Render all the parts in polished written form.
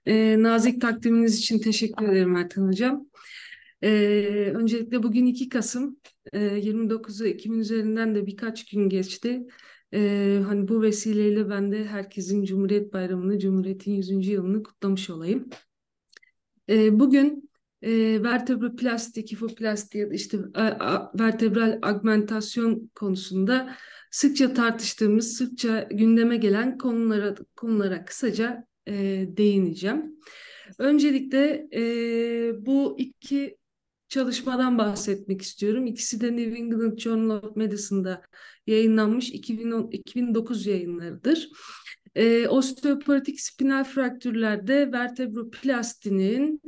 Nazik takdiminiz için teşekkür ederim Ertan Hocam. Öncelikle bugün 2 Kasım, 29'u Ekim'in üzerinden de birkaç gün geçti. Hani bu vesileyle ben de herkesin Cumhuriyet Bayramı'nı, Cumhuriyet'in 100. yılını kutlamış olayım. Bugün vertebroplasti, kifoplasti ya da işte vertebral agmentasyon konusunda sıkça tartıştığımız, sıkça gündeme gelen konulara kısaca değineceğim. Öncelikle bu iki çalışmadan bahsetmek istiyorum. İkisi de New England Journal of Medicine'da yayınlanmış 2009 yayınlarıdır. Osteoporotik spinal fraktürlerde vertebrokrastinin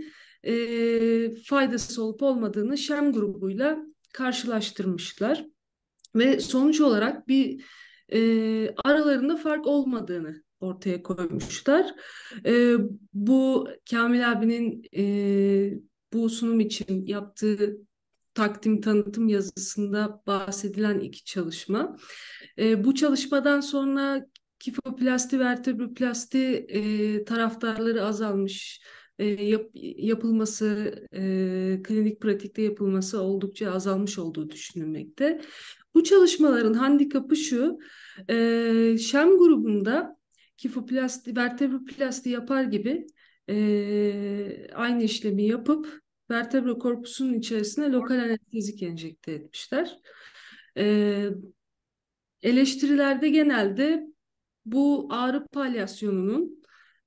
faydası olup olmadığını Şem grubuyla karşılaştırmışlar ve sonuç olarak bir aralarında fark olmadığını ortaya koymuşlar. E, Bu Kamil abinin bu sunum için yaptığı takdim tanıtım yazısında bahsedilen iki çalışma. Bu çalışmadan sonra kifoplasti, vertebroplasti taraftarları azalmış. Yapılması, klinik pratikte yapılması oldukça azalmış olduğu düşünülmekte. Bu çalışmaların handikapı şu, Şem grubunda kifoplasti, vertebroplasti yapar gibi aynı işlemi yapıp vertebra korpusunun içerisine lokal anestezik enjekte etmişler. E, Eleştirilerde genelde bu ağrı palyasyonunun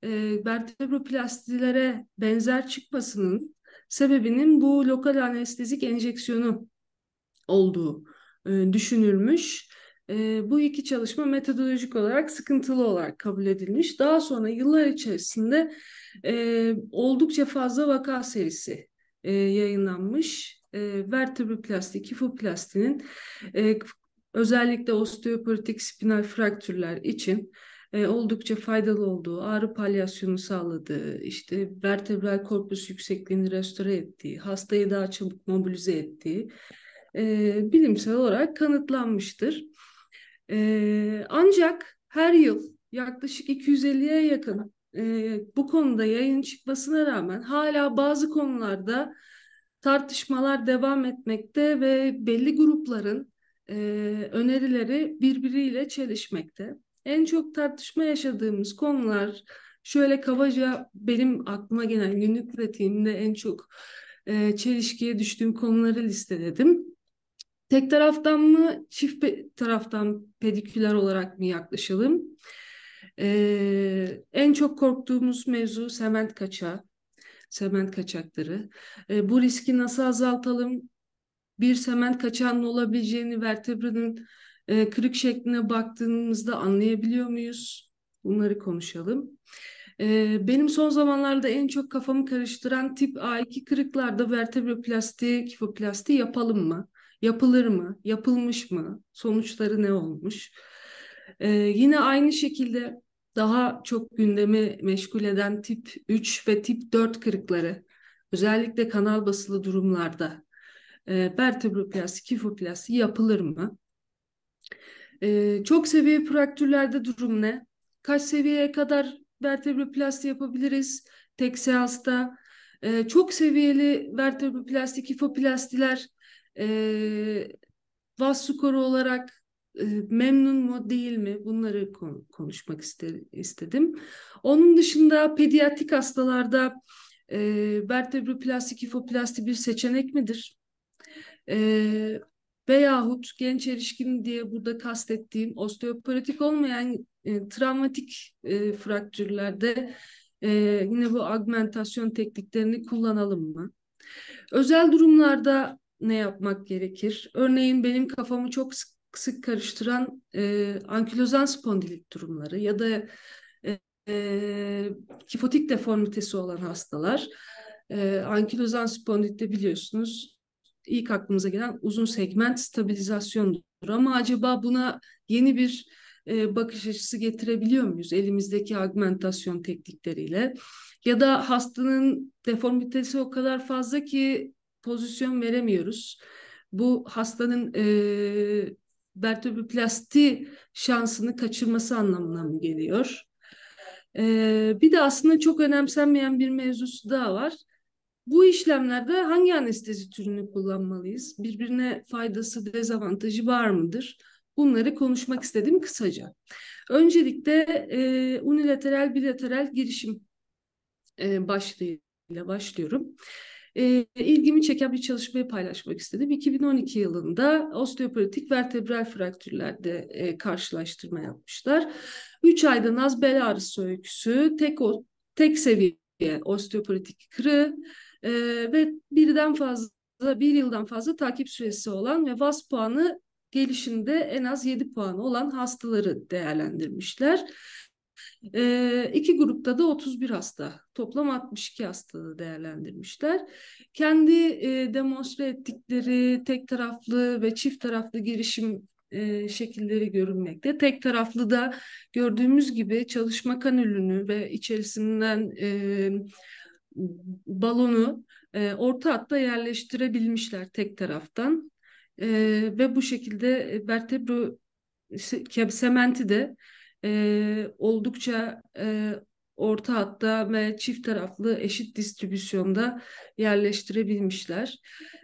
vertebroplastilere benzer çıkmasının sebebinin bu lokal anestezik enjeksiyonu olduğu düşünülmüş. Bu iki çalışma metodolojik olarak sıkıntılı olarak kabul edilmiş. Daha sonra yıllar içerisinde oldukça fazla vaka serisi yayınlanmış. Vertebroplasti, kifoplastinin e, özellikle osteoporotik spinal fraktürler için oldukça faydalı olduğu, ağrı palyasyonu sağladığı, işte vertebral korpus yüksekliğini restore ettiği, hastayı daha çabuk mobilize ettiği bilimsel olarak kanıtlanmıştır. Ancak her yıl yaklaşık 250'ye yakın bu konuda yayın çıkmasına rağmen hala bazı konularda tartışmalar devam etmekte ve belli grupların önerileri birbiriyle çelişmekte. En çok tartışma yaşadığımız konular şöyle kabaca benim aklıma gelen günlük pratiğimde en çok çelişkiye düştüğüm konuları listeledim. Tek taraftan mı, çift taraftan pediküler olarak mı yaklaşalım? En çok korktuğumuz mevzu sement kaçağı, sement kaçakları. Bu riski nasıl azaltalım? Bir sement kaçağının olabileceğini vertebranın kırık şekline baktığımızda anlayabiliyor muyuz? Bunları konuşalım. Benim son zamanlarda en çok kafamı karıştıran tip A2 kırıklarda vertebroplasti, kifoplasti yapalım mı? Yapılır mı? Yapılmış mı? Sonuçları ne olmuş? Yine aynı şekilde daha çok gündemi meşgul eden tip 3 ve tip 4 kırıkları, özellikle kanal basılı durumlarda vertebroplasti, kifoplasti yapılır mı? Çok seviye fraktürlerde durum ne? Kaç seviyeye kadar vertebroplasti yapabiliriz tek seansta? Çok seviyeli vertebroplasti, kifoplastiler e, VAS skoru olarak memnun mu değil mi? Bunları konuşmak istedim. Onun dışında pediatrik hastalarda e, vertebroplasti, kifoplasti bir seçenek midir? E, Veyahut genç erişkin diye burada kastettiğim osteoporotik olmayan travmatik fraktürlerde e, yine bu agmentasyon tekniklerini kullanalım mı? Özel durumlarda ne yapmak gerekir? Örneğin benim kafamı çok sık karıştıran ankilozan spondilit durumları ya da e, kifotik deformitesi olan hastalar. Ankilozan spondilitte biliyorsunuz ilk aklımıza gelen uzun segment stabilizasyondur. Ama acaba buna yeni bir bakış açısı getirebiliyor muyuz elimizdeki augmentasyon teknikleriyle? Ya da hastanın deformitesi o kadar fazla ki pozisyon veremiyoruz. Bu hastanın vertebroplasti şansını kaçırması anlamına mı geliyor? Bir de aslında çok önemsenmeyen bir mevzusu daha var. Bu işlemlerde hangi anestezi türünü kullanmalıyız? Birbirine faydası, dezavantajı var mıdır? Bunları konuşmak istedim kısaca. Öncelikle unilateral bilateral girişim başlığıyla başlıyorum. İlgimi çeken bir çalışmayı paylaşmak istedim. 2012 yılında osteoporotik vertebral fraktürlerde karşılaştırma yapmışlar. 3 aydan az bel ağrısı öyküsü, tek seviye osteoporotik kırığı ve bir yıldan fazla takip süresi olan ve VAS puanı gelişinde en az 7 puanı olan hastaları değerlendirmişler. İki grupta da 31 hasta, toplam 62 hastalığı değerlendirmişler. Kendi demonstre ettikleri tek taraflı ve çift taraflı girişim şekilleri görülmekte. Tek taraflı da gördüğümüz gibi çalışma kanülünü ve içerisinden balonu orta hatta yerleştirebilmişler tek taraftan. Ve bu şekilde vertebro sementi de oldukça orta hatta ve çift taraflı eşit distribüsyonda yerleştirebilmişler.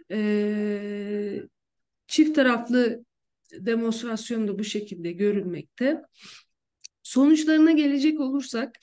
Çift taraflı demonstrasyon da bu şekilde görülmekte. Sonuçlarına gelecek olursak,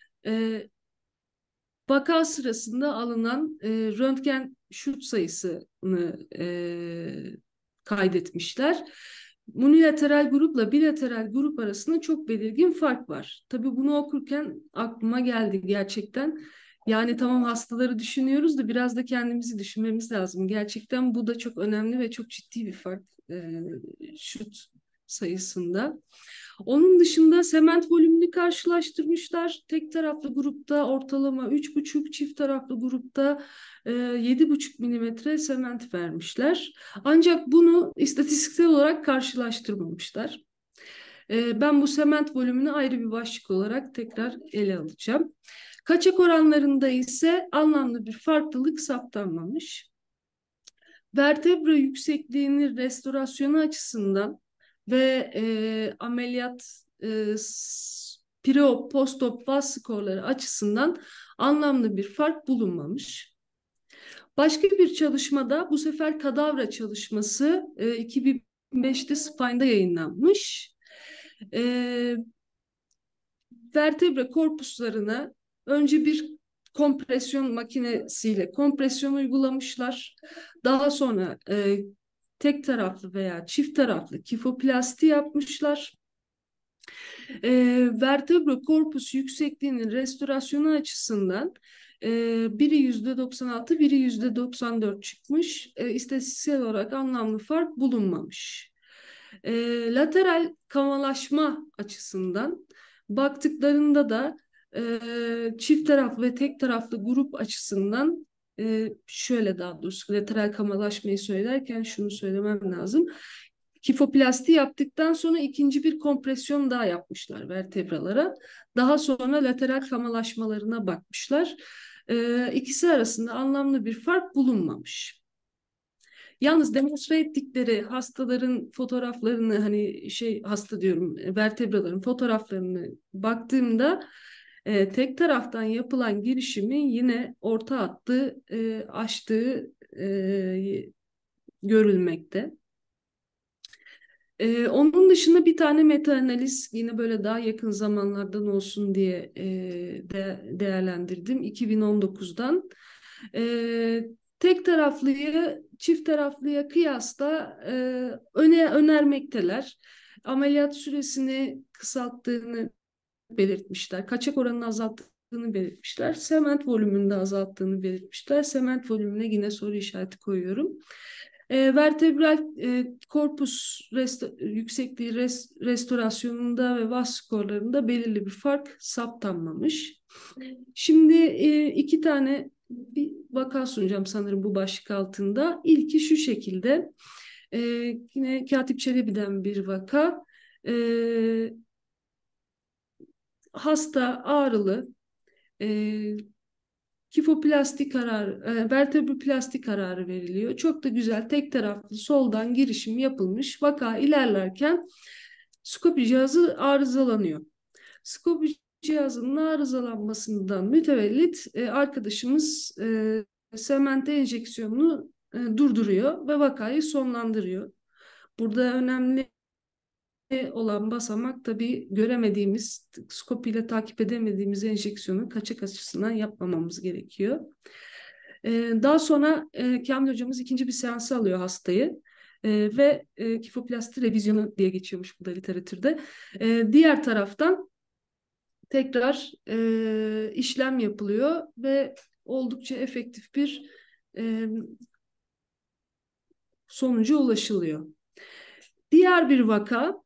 vaka sırasında alınan röntgen şut sayısını kaydetmişler. Unilateral grupla bilateral grup arasında çok belirgin fark var. Tabii bunu okurken aklıma geldi gerçekten. Yani tamam, hastaları düşünüyoruz da biraz da kendimizi düşünmemiz lazım. Gerçekten bu da çok önemli ve çok ciddi bir fark şut sayısında. Onun dışında sement volümünü karşılaştırmışlar. Tek taraflı grupta ortalama 3,5, çift taraflı grupta 7,5 milimetre sement vermişler. Ancak bunu istatistiksel olarak karşılaştırmamışlar. Ben bu sement volümünü ayrı bir başlık olarak tekrar ele alacağım. Kaçak oranlarında ise anlamlı bir farklılık saptanmamış. Vertebra yüksekliğinin restorasyonu açısından ve ameliyat pre-op, post-op VAS skorları açısından anlamlı bir fark bulunmamış. Başka bir çalışmada, bu sefer kadavra çalışması, 2005'te Spine'da yayınlanmış. Vertebra korpuslarına önce bir kompresyon makinesiyle kompresyon uygulamışlar. Daha sonra tek taraflı veya çift taraflı kifoplasti yapmışlar. Vertebra korpus yüksekliğinin restorasyonu açısından biri %96, biri %94 çıkmış. İstatistiksel olarak anlamlı fark bulunmamış. Lateral kamalaşma açısından baktıklarında da çift taraflı ve tek taraflı grup açısından, şöyle daha doğrusu lateral kamalaşmayı söylerken şunu söylemem lazım. Kifoplasti yaptıktan sonra ikinci bir kompresyon daha yapmışlar vertebralara. Daha sonra lateral kamalaşmalarına bakmışlar. İkisi arasında anlamlı bir fark bulunmamış. Yalnız demonstre ettikleri hastaların fotoğraflarını, hani hasta diyorum, vertebraların fotoğraflarını baktığımda tek taraftan yapılan girişimi yine orta hattı aştığı görülmekte. Onun dışında bir tane meta-analiz yine böyle daha yakın zamanlardan olsun diye değerlendirdim 2019'dan. Tek taraflıyı çift taraflıya kıyasla önermekteler. Ameliyat süresini kısalttığını belirtmişler. Kaçak oranını azalttığını belirtmişler. Sement volümünü de azalttığını belirtmişler. Sement volümüne yine soru işareti koyuyorum. Vertebral korpus yüksekliği restorasyonunda ve VAS skorlarında belirli bir fark saptanmamış. Şimdi iki tane bir vaka sunacağım sanırım bu başlık altında. İlki şu şekilde. Yine Katip Çelebi'den bir vaka. Hasta ağrılı, kifoplasti kararı, vertebroplasti kararı veriliyor. Çok da güzel tek taraflı soldan girişim yapılmış. Vaka ilerlerken skopi cihazı arızalanıyor. Skopi cihazının arızalanmasından mütevellit arkadaşımız sement enjeksiyonunu durduruyor ve vakayı sonlandırıyor. Burada önemli olan basamak tabii göremediğimiz, skop ile takip edemediğimiz enjeksiyonu kaçak açısından yapmamamız gerekiyor. Daha sonra Kamil hocamız ikinci bir seansı alıyor hastayı. Ve kifoplasti revizyonu diye geçiyormuş bu da literatürde. Diğer taraftan tekrar işlem yapılıyor ve oldukça efektif bir sonuca ulaşılıyor. Diğer bir vaka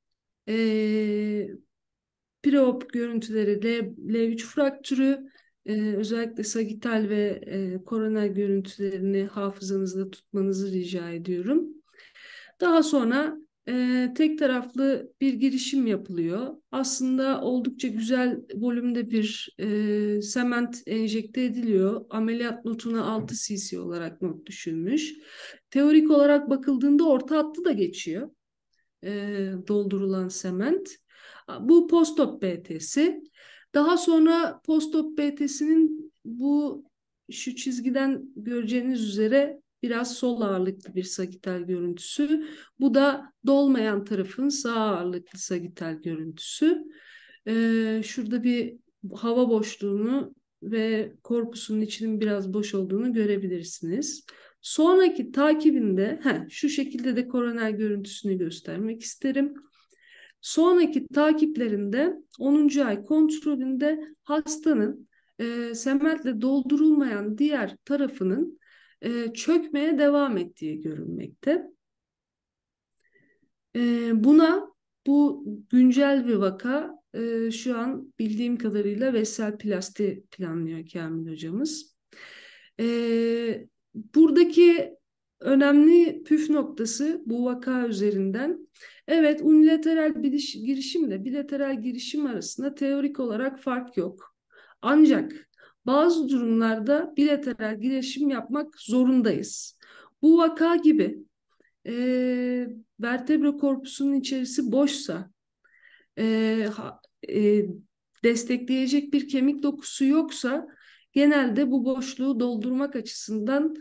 preop görüntüleri L3 fraktürü, özellikle sagital ve koroner görüntülerini hafızanızda tutmanızı rica ediyorum. Daha sonra tek taraflı bir girişim yapılıyor. Aslında oldukça güzel volümde bir sement enjekte ediliyor. Ameliyat notuna 6 cc olarak not düşülmüş. Teorik olarak bakıldığında orta hattı da geçiyor doldurulan sement. Bu postop BT'si. Daha sonra postop BT'sinin şu çizgiden göreceğiniz üzere biraz sol ağırlıklı bir sagital görüntüsü. Bu da dolmayan tarafın sağ ağırlıklı sagital görüntüsü. Şurada bir hava boşluğunu ve korpusunun içinin biraz boş olduğunu görebilirsiniz. Sonraki takibinde şu şekilde de koroner görüntüsünü göstermek isterim. Sonraki takiplerinde 10. ay kontrolünde hastanın sementle doldurulmayan diğer tarafının çökmeye devam ettiği görülmekte. Bu güncel bir vaka. Şu an bildiğim kadarıyla vesselplasti planlıyor Kamil hocamız. Buradaki önemli püf noktası bu vaka üzerinden. Evet, unilateral girişimle bilateral girişim arasında teorik olarak fark yok. Ancak bazı durumlarda bilateral girişim yapmak zorundayız. Bu vaka gibi vertebra korpusunun içerisi boşsa, e, e, destekleyecek bir kemik dokusu yoksa genelde bu boşluğu doldurmak açısından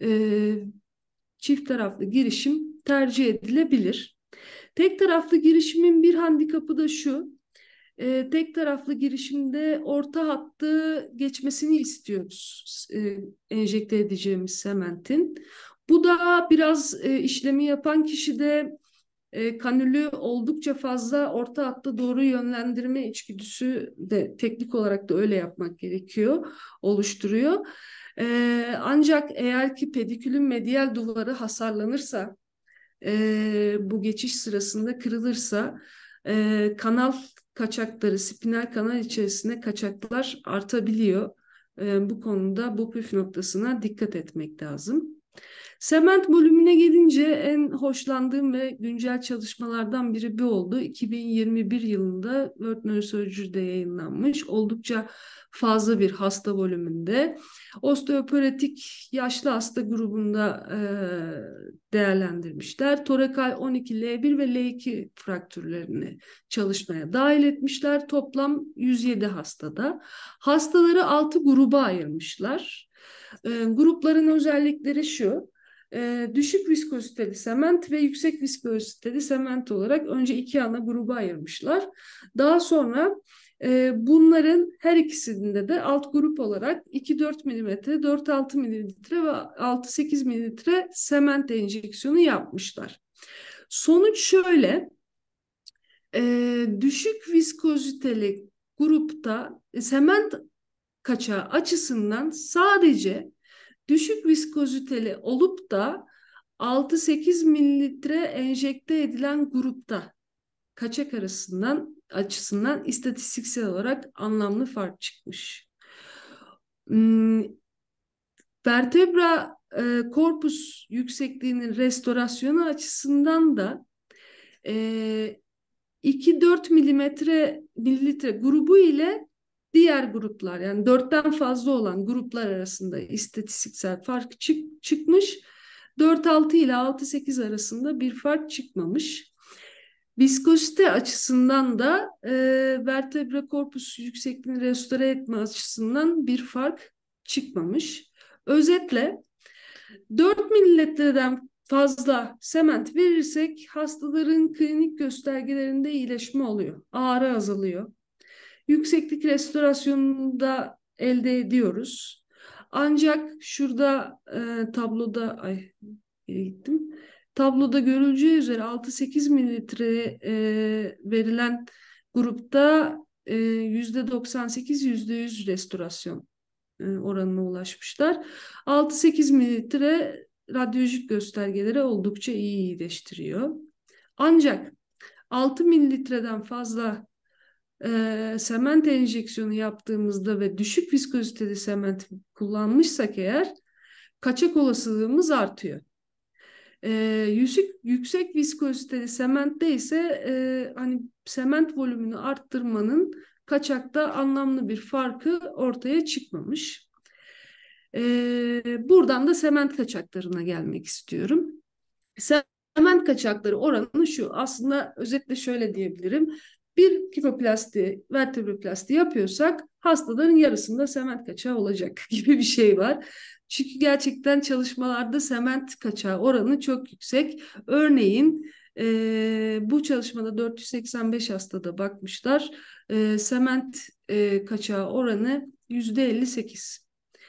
çift taraflı girişim tercih edilebilir. Tek taraflı girişimin bir handikapı da şu: tek taraflı girişimde orta hattı geçmesini istiyoruz enjekte edeceğimiz sementin. Bu da biraz işlemi yapan kişide kanülü oldukça fazla orta hatta doğru yönlendirme içgüdüsü de teknik olarak da öyle yapmak gerekiyor, oluşturuyor. Ancak eğer ki pedikülün medial duvarı hasarlanırsa, bu geçiş sırasında kırılırsa, kanal kaçakları, spinal kanal içerisinde kaçaklar artabiliyor. Bu konuda bu püf noktasına dikkat etmek lazım. Sement bölümüne gelince en hoşlandığım ve güncel çalışmalardan biri bu oldu. 2021 yılında World Neurosurgery'de yayınlanmış. Oldukça fazla bir hasta bölümünde. Osteoporotik yaşlı hasta grubunda değerlendirmişler. Torakal 12, L1 ve L2 fraktürlerini çalışmaya dahil etmişler. Toplam 107 hastada. Hastaları 6 gruba ayırmışlar. Grupların özellikleri şu: düşük viskoziteli sement ve yüksek viskoziteli sement olarak önce iki ana gruba ayırmışlar. Daha sonra bunların her ikisinde de alt grup olarak 2-4 mm, 4-6 mm ve 6-8 mm sement enjeksiyonu yapmışlar. Sonuç şöyle: düşük viskoziteli grupta sement kaçağı açısından sadece düşük viskoziteli olup da 6-8 mililitre enjekte edilen grupta kaçak açısından istatistiksel olarak anlamlı fark çıkmış. Vertebra korpus yüksekliğinin restorasyonu açısından da 2-4 mililitre grubu ile diğer gruplar, yani 4'ten fazla olan gruplar arasında istatistiksel fark çıkmış. 4-6 ile 6-8 arasında bir fark çıkmamış. Viskozite açısından da vertebra korpus yüksekliğini restore etme açısından bir fark çıkmamış. Özetle 4 mililitreden fazla sement verirsek hastaların klinik göstergelerinde iyileşme oluyor. Ağrı azalıyor. Yükseklik restorasyonunu da elde ediyoruz. Ancak şurada tabloda geri gittim. Tabloda görüleceği üzere 6-8 mililitre verilen grupta %98 %100 restorasyon oranına ulaşmışlar. 6-8 mililitre radyolojik göstergeleri oldukça iyi iyileştiriyor. Ancak 6 mililitreden fazla sement enjeksiyonu yaptığımızda ve düşük viskoziteli sement kullanmışsak eğer kaçak olasılığımız artıyor. Yüksek viskoziteli sementte ise hani sement volümünü arttırmanın kaçakta anlamlı bir farkı ortaya çıkmamış. Buradan da sement kaçaklarına gelmek istiyorum. Sement kaçakları oranı şu. Aslında özetle şöyle diyebilirim. Bir kifoplasti, vertebroplasti yapıyorsak hastaların yarısında sement kaçağı olacak gibi bir şey var. Çünkü gerçekten çalışmalarda sement kaçağı oranı çok yüksek. Örneğin bu çalışmada 485 hastada bakmışlar. Sement kaçağı oranı %58.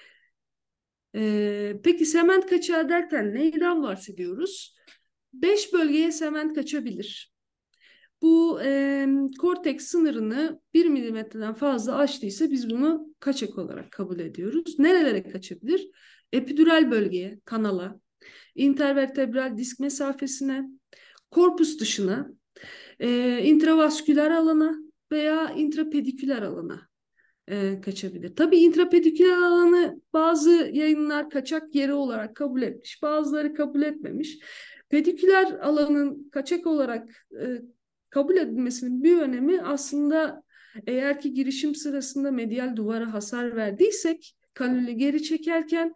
Peki sement kaçağı derken neyden bahsediyoruz? 5 bölgeye sement kaçabilir. Bu korteks sınırını 1 milimetreden fazla aştıysa biz bunu kaçak olarak kabul ediyoruz. Nerelere kaçabilir? Epidural bölgeye, kanala, intervertebral disk mesafesine, korpus dışına, intravasküler alana veya intrapediküler alana kaçabilir. Tabii intrapediküler alanı bazı yayınlar kaçak yeri olarak kabul etmiş, bazıları kabul etmemiş. Pediküler alanın kaçak olarak kabul edilmesinin bir önemi aslında eğer ki girişim sırasında medial duvara hasar verdiysek kanülü geri çekerken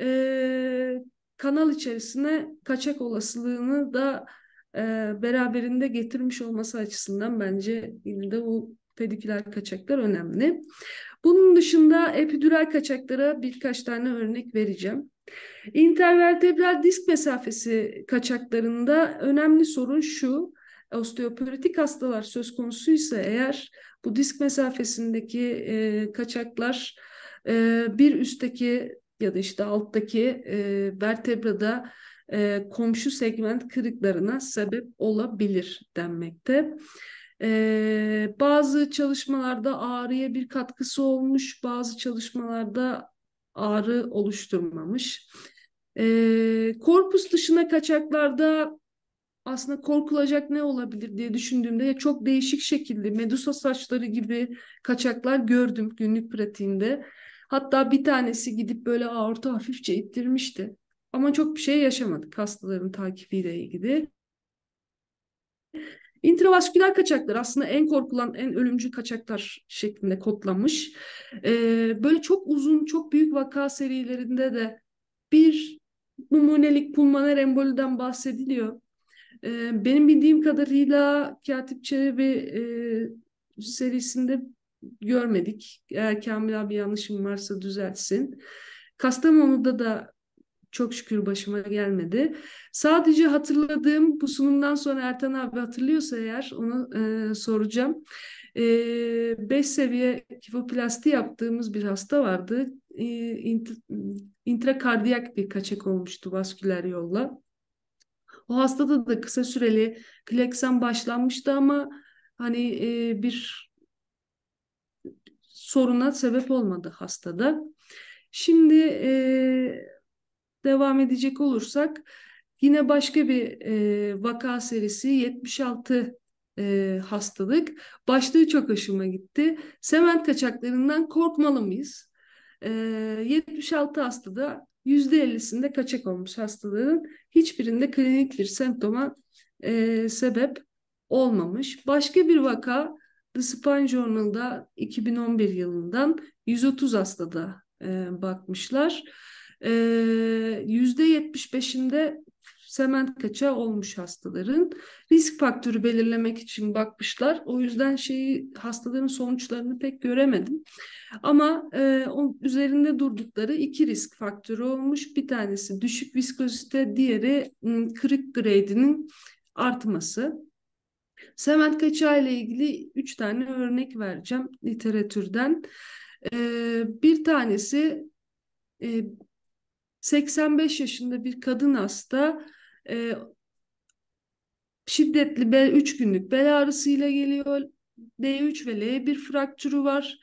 kanal içerisine kaçak olasılığını da beraberinde getirmiş olması açısından bence yine de bu pediküler kaçaklar önemli. Bunun dışında epidural kaçaklara birkaç tane örnek vereceğim. İntervertebral disk mesafesi kaçaklarında önemli sorun şu: osteoporotik hastalar söz konusuysa eğer bu disk mesafesindeki kaçaklar bir üstteki ya da işte alttaki vertebrada komşu segment kırıklarına sebep olabilir denmekte. Bazı çalışmalarda ağrıya bir katkısı olmuş, bazı çalışmalarda ağrı oluşturmamış. Korpus dışına kaçaklarda aslında korkulacak ne olabilir diye düşündüğümde çok değişik şekilde medusa saçları gibi kaçaklar gördüm günlük pratiğimde. Hatta bir tanesi gidip böyle aorta hafifçe ittirmişti. Ama çok bir şey yaşamadık hastaların takibiyle ilgili. İntravasküler kaçaklar aslında en korkulan, en ölümcül kaçaklar şeklinde kodlanmış. Böyle çok uzun, çok büyük vaka serilerinde de bir numunelik pulmoner emboliden bahsediliyor. Benim bildiğim kadarıyla Katip Çelebi serisinde görmedik. Eğer Kamil abi yanlışım varsa düzeltsin. Kastamonu'da da çok şükür başıma gelmedi. Sadece hatırladığım bu sunumdan sonra Ertan abi hatırlıyorsa eğer onu soracağım. 5 seviye kifoplasti yaptığımız bir hasta vardı. İntrakardiyak bir kaçak olmuştu vasküler yolla. O hastada da kısa süreli kleksen başlanmıştı ama hani bir soruna sebep olmadı hastada. Şimdi devam edecek olursak yine başka bir vaka serisi 76 hastalık. Başlığı çok hoşuma gitti. Sement kaçaklarından korkmalı mıyız? 76 hastada %50'sinde kaçak olmuş hastaların hiçbirinde klinik bir semptoma sebep olmamış. Başka bir vaka The Spine Journal'da 2011 yılından 130 hastada bakmışlar. %75'inde sement kaçağı olmuş hastaların. Risk faktörü belirlemek için bakmışlar. O yüzden hastaların sonuçlarını pek göremedim. Ama üzerinde durdukları iki risk faktörü olmuş. Bir tanesi düşük viskozite, diğeri kırık grade'inin artması. Sement kaçağı ile ilgili 3 tane örnek vereceğim literatürden. Bir tanesi e, 85 yaşında bir kadın hasta, e, şiddetli 3 günlük bel ağrısıyla geliyor. D3 ve L1 fraktürü var.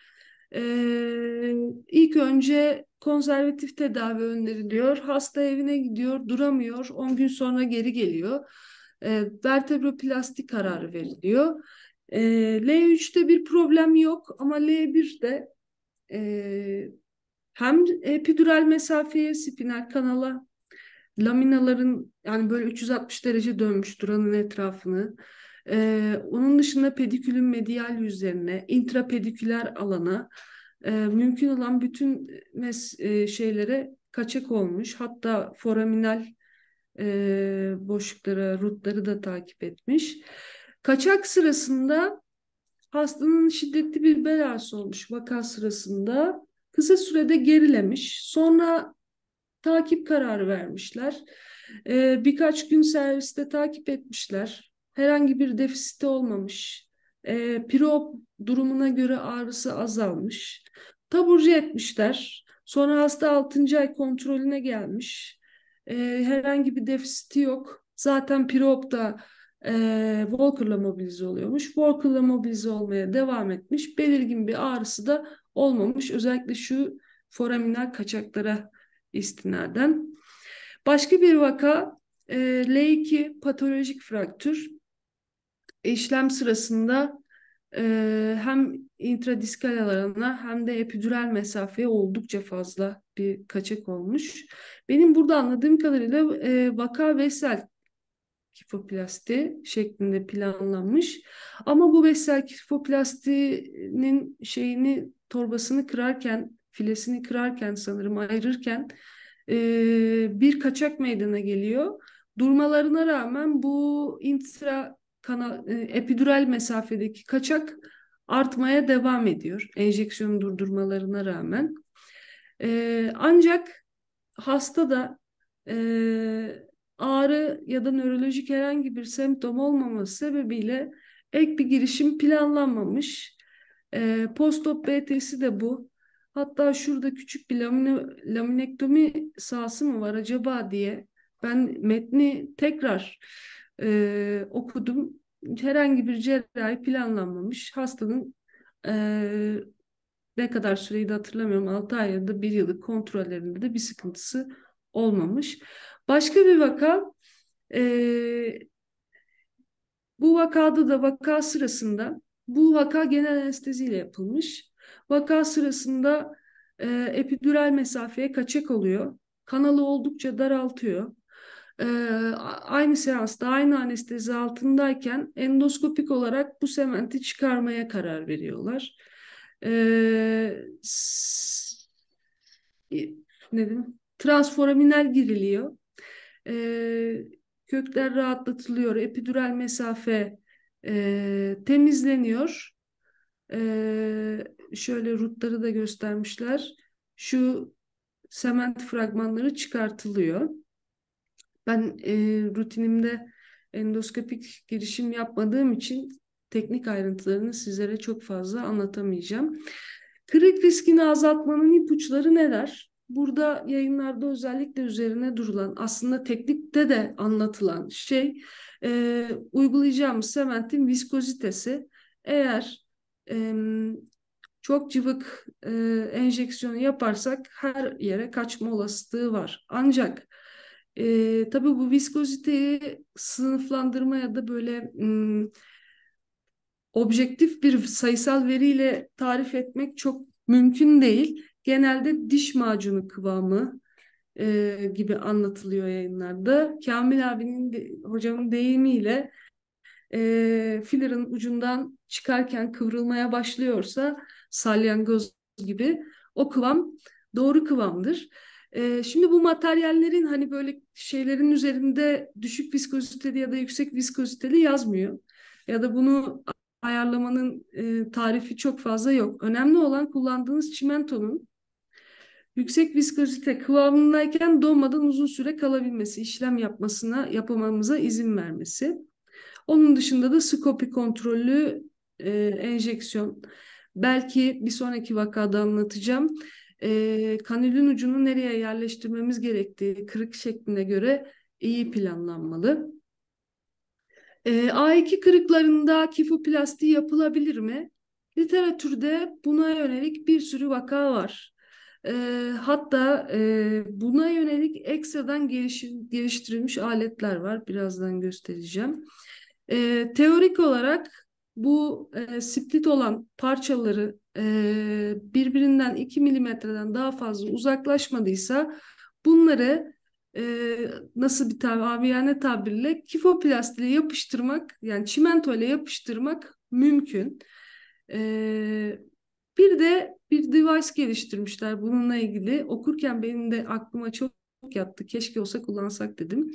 İlk önce konservatif tedavi öneriliyor. Hasta evine gidiyor, duramıyor. 10 gün sonra geri geliyor. Vertebroplasti kararı veriliyor. L3'te bir problem yok ama L1'de hem epidural mesafeye, spinal kanala, laminaların yani böyle 360 derece dönmüş duranın etrafını. Onun dışında pedikülün medial yüzlerine, intrapediküler alana, mümkün olan bütün şeylere kaçak olmuş. Hatta foraminal boşluklara, rutları da takip etmiş. Kaçak sırasında hastanın şiddetli bir bel ağrısı olmuş vaka sırasında. Kısa sürede gerilemiş. Sonra takip kararı vermişler. Birkaç gün serviste takip etmişler. Herhangi bir defisiti olmamış. Pre-op durumuna göre ağrısı azalmış. Taburcu etmişler. Sonra hasta 6. ay kontrolüne gelmiş. Herhangi bir defisiti yok. Zaten pre-op'ta Walker'la mobilize oluyormuş. Walker'la mobilize olmaya devam etmiş. Belirgin bir ağrısı da olmamış. Özellikle şu foraminal kaçaklara istinaden. Başka bir vaka L2 patolojik fraktür. İşlem sırasında hem intradiskal alana hem de epidural mesafeye oldukça fazla bir kaçak olmuş. Benim burada anladığım kadarıyla vaka vesel kifoplasti şeklinde planlanmış. Ama bu vesel kifoplastinin torbasını kırarken, filesini kırarken sanırım ayırırken bir kaçak meydana geliyor. Durmalarına rağmen bu epidural mesafedeki kaçak artmaya devam ediyor. Enjeksiyonu durdurmalarına rağmen. Ancak hastada ağrı ya da nörolojik herhangi bir semptom olmaması sebebiyle ek bir girişim planlanmamış. Post-op BT'si de bu. Hatta şurada küçük bir laminektomi sahası mı var acaba diye ben metni tekrar okudum. Herhangi bir cerrahi planlanmamış. Hastanın e, ne kadar süreyi de hatırlamıyorum. 6 ay ya da 1 yıllık kontrollerinde de bir sıkıntısı olmamış. Başka bir vaka, e, bu vakada da bu vaka genel anesteziyle yapılmış. Vaka sırasında epidural mesafeye kaçak oluyor. Kanalı oldukça daraltıyor. E, Aynı seansta aynı anestezi altındayken endoskopik olarak bu sementi çıkarmaya karar veriyorlar. Ne diyeyim? Transforaminal giriliyor. E, Kökler rahatlatılıyor. Epidural mesafe temizleniyor. Şöyle rutları da göstermişler. Şu sement fragmanları çıkartılıyor. Ben rutinimde endoskopik girişim yapmadığım için teknik ayrıntılarını sizlere çok fazla anlatamayacağım. Kırık riskini azaltmanın ipuçları neler? Burada yayınlarda özellikle üzerine durulan, aslında teknikte de anlatılan uygulayacağımız sementin viskozitesi. Eğer e, çok cıvık enjeksiyonu yaparsak her yere kaçma olasılığı var. Ancak tabii bu viskoziteyi sınıflandırma ya da böyle objektif bir sayısal veriyle tarif etmek çok mümkün değil. Genelde diş macunu kıvamı gibi anlatılıyor yayınlarda. Kamil abinin, hocamın deyimiyle filler'ın ucundan çıkarken kıvrılmaya başlıyorsa salyangoz gibi o kıvam doğru kıvamdır. Şimdi bu materyallerin hani böyle şeylerin üzerinde düşük viskoziteli ya da yüksek viskoziteli yazmıyor. Ya da bunu ayarlamanın tarifi çok fazla yok. Önemli olan kullandığınız çimentonun yüksek viskozite kıvamındayken donmadan uzun süre kalabilmesi, işlem yapamamıza izin vermesi. Onun dışında da skopi kontrollü enjeksiyon. Belki bir sonraki vakada anlatacağım. Kanülün ucunu nereye yerleştirmemiz gerektiği kırık şekline göre iyi planlanmalı. A2 kırıklarında kifoplasti yapılabilir mi? Literatürde buna yönelik bir sürü vaka var. Hatta buna yönelik ekstradan geliştirilmiş aletler var. Birazdan göstereceğim. Teorik olarak bu split olan parçaları birbirinden 2 milimetreden daha fazla uzaklaşmadıysa bunları nasıl bir amiyane tabirle kifoplastiğe yapıştırmak, yani çimento ile yapıştırmak mümkün. E, Bir de bir device geliştirmişler bununla ilgili. Okurken benim de aklıma çok yattı. Keşke olsa kullansak dedim.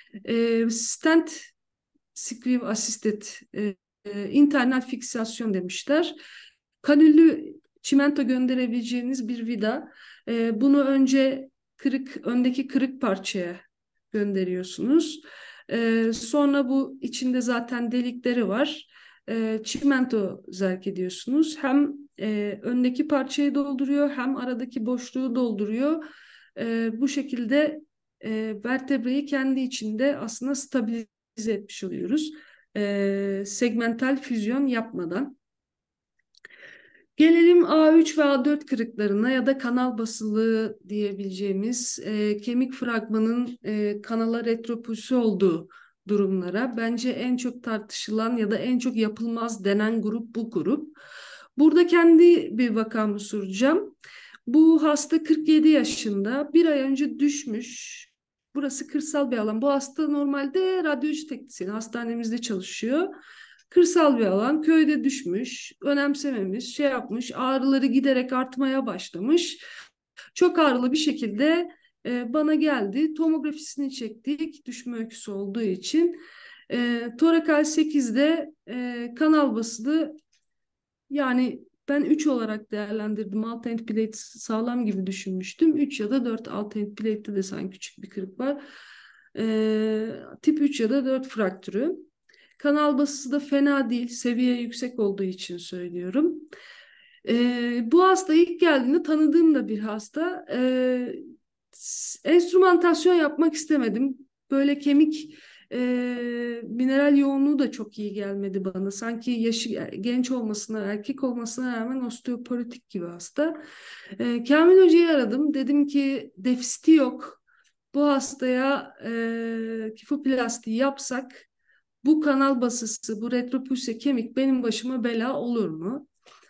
Stent Screw Assisted internal fiksasyon demişler. Kanüllü çimento gönderebileceğiniz bir vida. Bunu önce öndeki kırık parçaya gönderiyorsunuz. Sonra bu içinde zaten delikleri var. Çimento zerk ediyorsunuz. Hem öndeki parçayı dolduruyor hem aradaki boşluğu dolduruyor. Bu şekilde vertebrayı kendi içinde aslında stabilize etmiş oluyoruz. Segmental füzyon yapmadan. Gelelim A3 ve A4 kırıklarına ya da kanal basılı diyebileceğimiz kemik fragmanın kanala retropulsü olduğu durumlara. Bence en çok tartışılan ya da en çok yapılmaz denen grup bu grup. Burada kendi bir vakamı soracağım. Bu hasta 47 yaşında, bir ay önce düşmüş. Burası kırsal bir alan. Bu hasta normalde radyoloji teknisyeni, hastanemizde çalışıyor. Kırsal bir alan, köyde düşmüş, önemsememiş, şey yapmış, ağrıları giderek artmaya başlamış. Çok ağrılı bir şekilde bana geldi. Tomografisini çektik, düşme öyküsü olduğu için. Torakal 8'de kanal basılı, yani ben 3 olarak değerlendirdim. Alt end plate sağlam gibi düşünmüştüm. 3 ya da 4, alt end plate'te de sanki küçük bir kırık var. Tip 3 ya da 4 fraktürü. Kanal basısı da fena değil. Seviye yüksek olduğu için söylüyorum. Bu hasta ilk geldiğinde tanıdığım da bir hasta. Enstrümantasyon yapmak istemedim. Böyle kemik mineral yoğunluğu da çok iyi gelmedi bana. Sanki yaşı genç olmasına, erkek olmasına rağmen osteoporotik gibi hasta. Kamil Hoca'yı aradım. Dedim ki defisiti yok. Bu hastaya kifoplastiği yapsak bu kanal basısı, bu retropulse kemik benim başıma bela olur mu?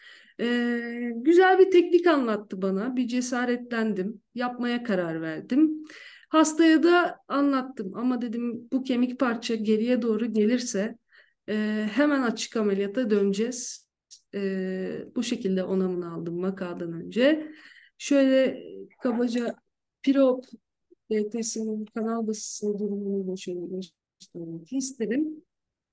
Güzel bir teknik anlattı bana. Bir cesaretlendim. Yapmaya karar verdim. Hastaya da anlattım ama dedim bu kemik parça geriye doğru gelirse hemen açık ameliyata döneceğiz. Bu şekilde onamını aldım vakadan önce. Şöyle kabaca Pirop DTS'nin kanal basısı durumunu da şöyle göstermek isterim.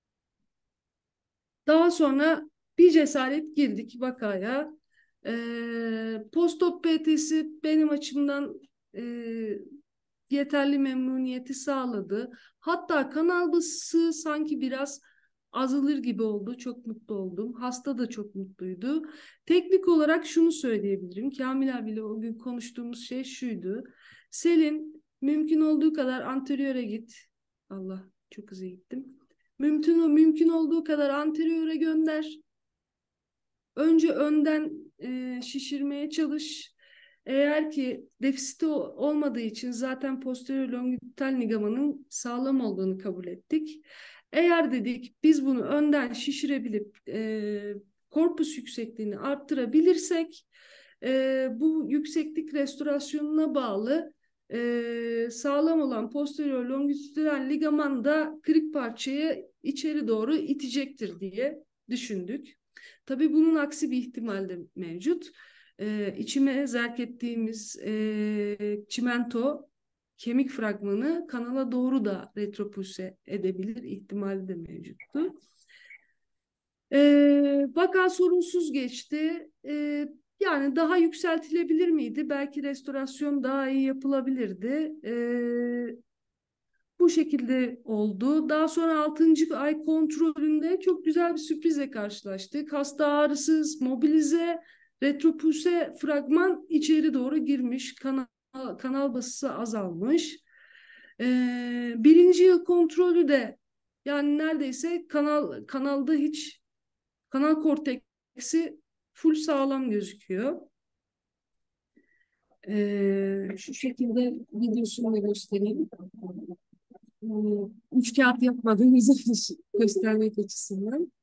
Daha sonra bir cesaret girdik vakaya. Postop PT'si benim açımdan e, yeterli memnuniyeti sağladı. Hatta kanal basısı sanki biraz azalır gibi oldu. Çok mutlu oldum. Hasta da çok mutluydu. Teknik olarak şunu söyleyebilirim. Kamil abiyle o gün konuştuğumuz şey şuydu. Selin, mümkün olduğu kadar anteriöre git. Allah, çok hızlı gittim. Mümkün olduğu kadar anteriöre gönder. Önce önden şişirmeye çalış. Eğer ki defisiti olmadığı için zaten posterior longitudinal ligamanın sağlam olduğunu kabul ettik. Eğer dedik biz bunu önden şişirebilip korpus yüksekliğini arttırabilirsek bu yükseklik restorasyonuna bağlı sağlam olan posterior longitudinal ligaman da kırık parçayı içeri doğru itecektir diye düşündük. Tabii bunun aksi bir ihtimal de mevcut. içime zerk ettiğimiz çimento kemik fragmanı kanala doğru da retropulse edebilir ihtimali de mevcuttu. Vaka sorunsuz geçti. Yani daha yükseltilebilir miydi? Belki restorasyon daha iyi yapılabilirdi. Bu şekilde oldu. Daha sonra 6. ay kontrolünde çok güzel bir sürprizle karşılaştık. Hasta ağrısız, mobilize, retropulse fragman içeri doğru girmiş. Kanal basısı azalmış. 1. yıl kontrolü de yani neredeyse kanalda hiç kanal korteksi full sağlam gözüküyor. Şu şekilde videosunu da göstereyim. Üç kağıt yapmadığımızı göstermek açısından.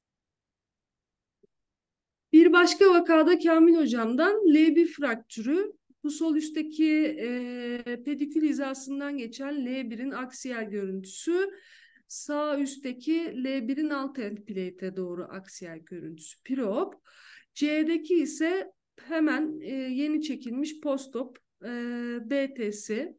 Bir başka vakada Kamil hocamdan L1 fraktürü. Bu sol üstteki pedikül hizasından geçen L1'in aksiyel görüntüsü. Sağ üstteki L1'in alt end plate'e doğru aksiyel görüntüsü. Preop. C'deki ise hemen yeni çekilmiş postop BT'si.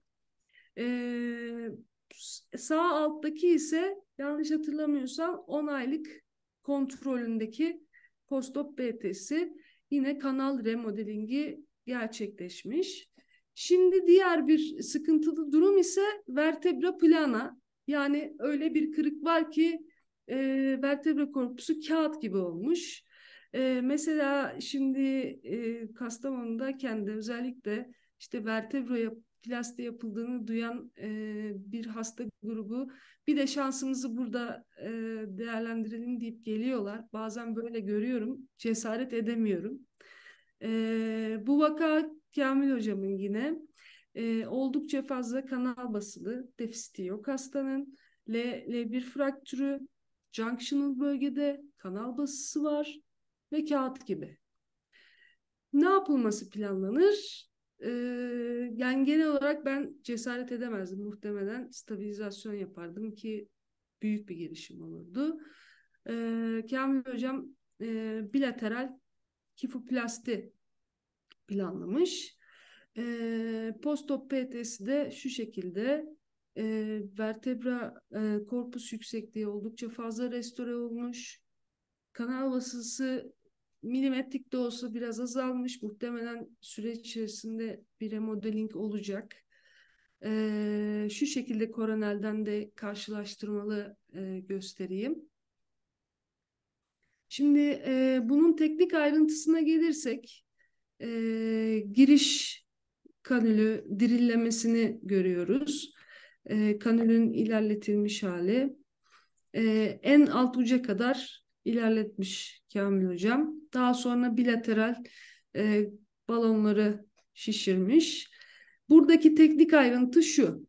Sağ alttaki ise yanlış hatırlamıyorsam 10 aylık kontrolündeki postop BT'si, yine kanal remodelingi gerçekleşmiş. Şimdi diğer bir sıkıntılı durum ise vertebra plana. Yani öyle bir kırık var ki vertebra korpusu kağıt gibi olmuş. Mesela şimdi Kastamonu'dayken de özellikle işte vertebra plasti yapıldığını duyan bir hasta grubu, bir de şansımızı burada değerlendirelim deyip geliyorlar. Bazen böyle görüyorum, cesaret edemiyorum. Bu vaka Kamil hocamın yine. Oldukça fazla kanal basılı, defisiti yok hastanın. L1 fraktürü, junctional bölgede kanal basısı var ve kağıt gibi. Ne yapılması planlanır? Yani genel olarak ben cesaret edemezdim. Muhtemelen stabilizasyon yapardım ki büyük bir girişim olurdu. Kamil hocam bilateral kifoplasti planlamış. Postop PT'si de şu şekilde. Vertebra korpus yüksekliği oldukça fazla restore olmuş. Kanal basısı milimetrik de olsa biraz azalmış. Muhtemelen süreç içerisinde bir remodeling olacak. Şu şekilde koronelden de karşılaştırmalı göstereyim. Şimdi bunun teknik ayrıntısına gelirsek, giriş kanülü dirillemesini görüyoruz. Kanülün ilerletilmiş hali. En alt uca kadar ilerletmiş Kamil hocam. Daha sonra bilateral balonları şişirmiş. Buradaki teknik ayrıntı şu.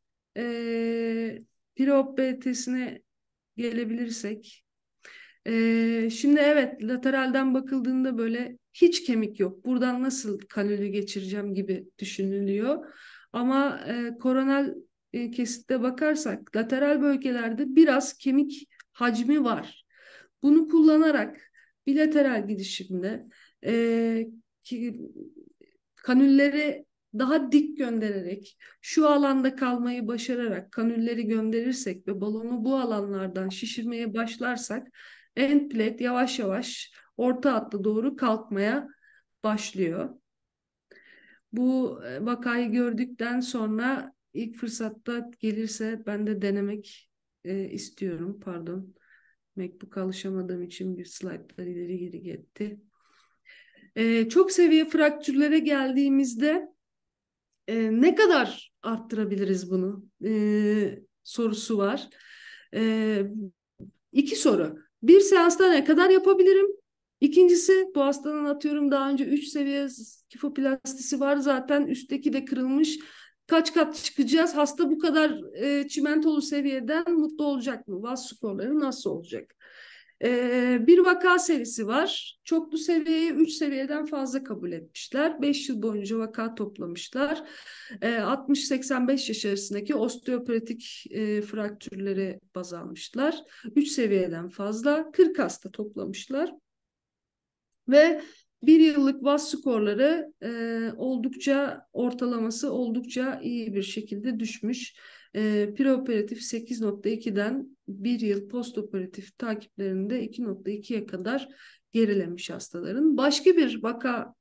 Preop BT'sine gelebilirsek. Şimdi evet, lateralden bakıldığında böyle hiç kemik yok. Buradan nasıl kanülü geçireceğim gibi düşünülüyor. Ama koronal kesitte bakarsak lateral bölgelerde biraz kemik hacmi var. Bunu kullanarak bilateral gidişimde ki, kanülleri daha dik göndererek, şu alanda kalmayı başararak kanülleri gönderirsek ve balonu bu alanlardan şişirmeye başlarsak end plate yavaş yavaş orta hatta doğru kalkmaya başlıyor. Bu vakayı gördükten sonra ilk fırsatta gelirse ben de denemek istiyorum. Pardon. MacBook alışamadığım için bir slaytlar ileri geri gitti. Çok seviye fraktürlere geldiğimizde ne kadar arttırabiliriz bunu sorusu var. İki soru. Bir seansta ne kadar yapabilirim? İkincisi, bu hastanın atıyorum daha önce 3 seviye kifoplastisi var. Zaten üstteki de kırılmış. Kaç kat çıkacağız? Hasta bu kadar çimentolu seviyeden mutlu olacak mı? VAS skorları nasıl olacak? Bir vaka serisi var. Çoklu seviyeyi 3 seviyeden fazla kabul etmişler. 5 yıl boyunca vaka toplamışlar. 60-85 yaş arasındaki osteoporotik fraktürleri baz almışlar. 3 seviyeden fazla 40 hasta toplamışlar. Ve bir yıllık WAS skorları oldukça ortalaması oldukça iyi bir şekilde düşmüş. Preoperatif 8,2'den bir yıl postoperatif takiplerinde 2,2'ye kadar gerilemiş hastaların. Başka bir vaka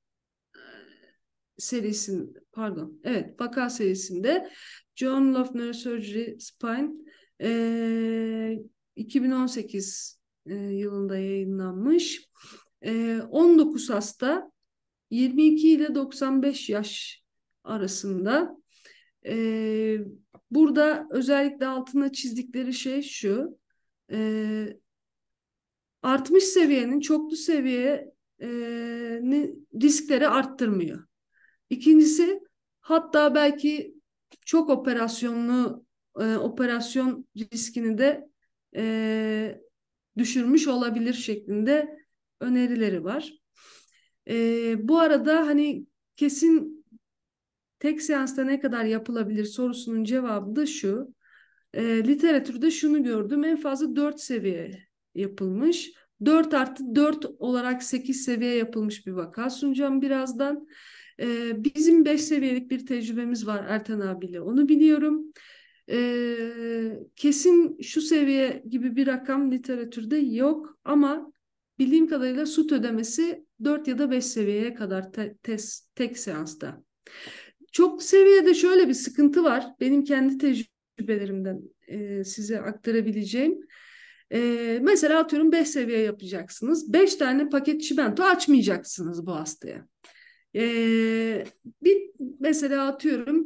vaka serisinde Journal of Neurosurgery Spine 2018 yılında yayınlanmış. 19 hasta 22 ile 95 yaş arasında. Burada özellikle altına çizdikleri şey şu. Artmış seviyenin çoklu seviye riskleri arttırmıyor. İkincisi, hatta belki çok operasyonlu operasyon riskini de düşürmüş olabilir şeklinde önerileri var. Bu arada hani kesin tek seansta ne kadar yapılabilir sorusunun cevabı da şu. Literatürde şunu gördüm. En fazla 4 seviye yapılmış. 4+4 olarak 8 seviye yapılmış bir vaka sunacağım birazdan. Bizim 5 seviyelik bir tecrübemiz var Ertan abiyle. Onu biliyorum. Kesin şu seviye gibi bir rakam literatürde yok ama bildiğim kadarıyla SUT ödemesi 4 ya da 5 seviyeye kadar tek seansta. Çok seviyede şöyle bir sıkıntı var. Benim kendi tecrübelerimden size aktarabileceğim. Mesela atıyorum 5 seviye yapacaksınız. 5 tane paket çimento açmayacaksınız bu hastaya. Bir mesela atıyorum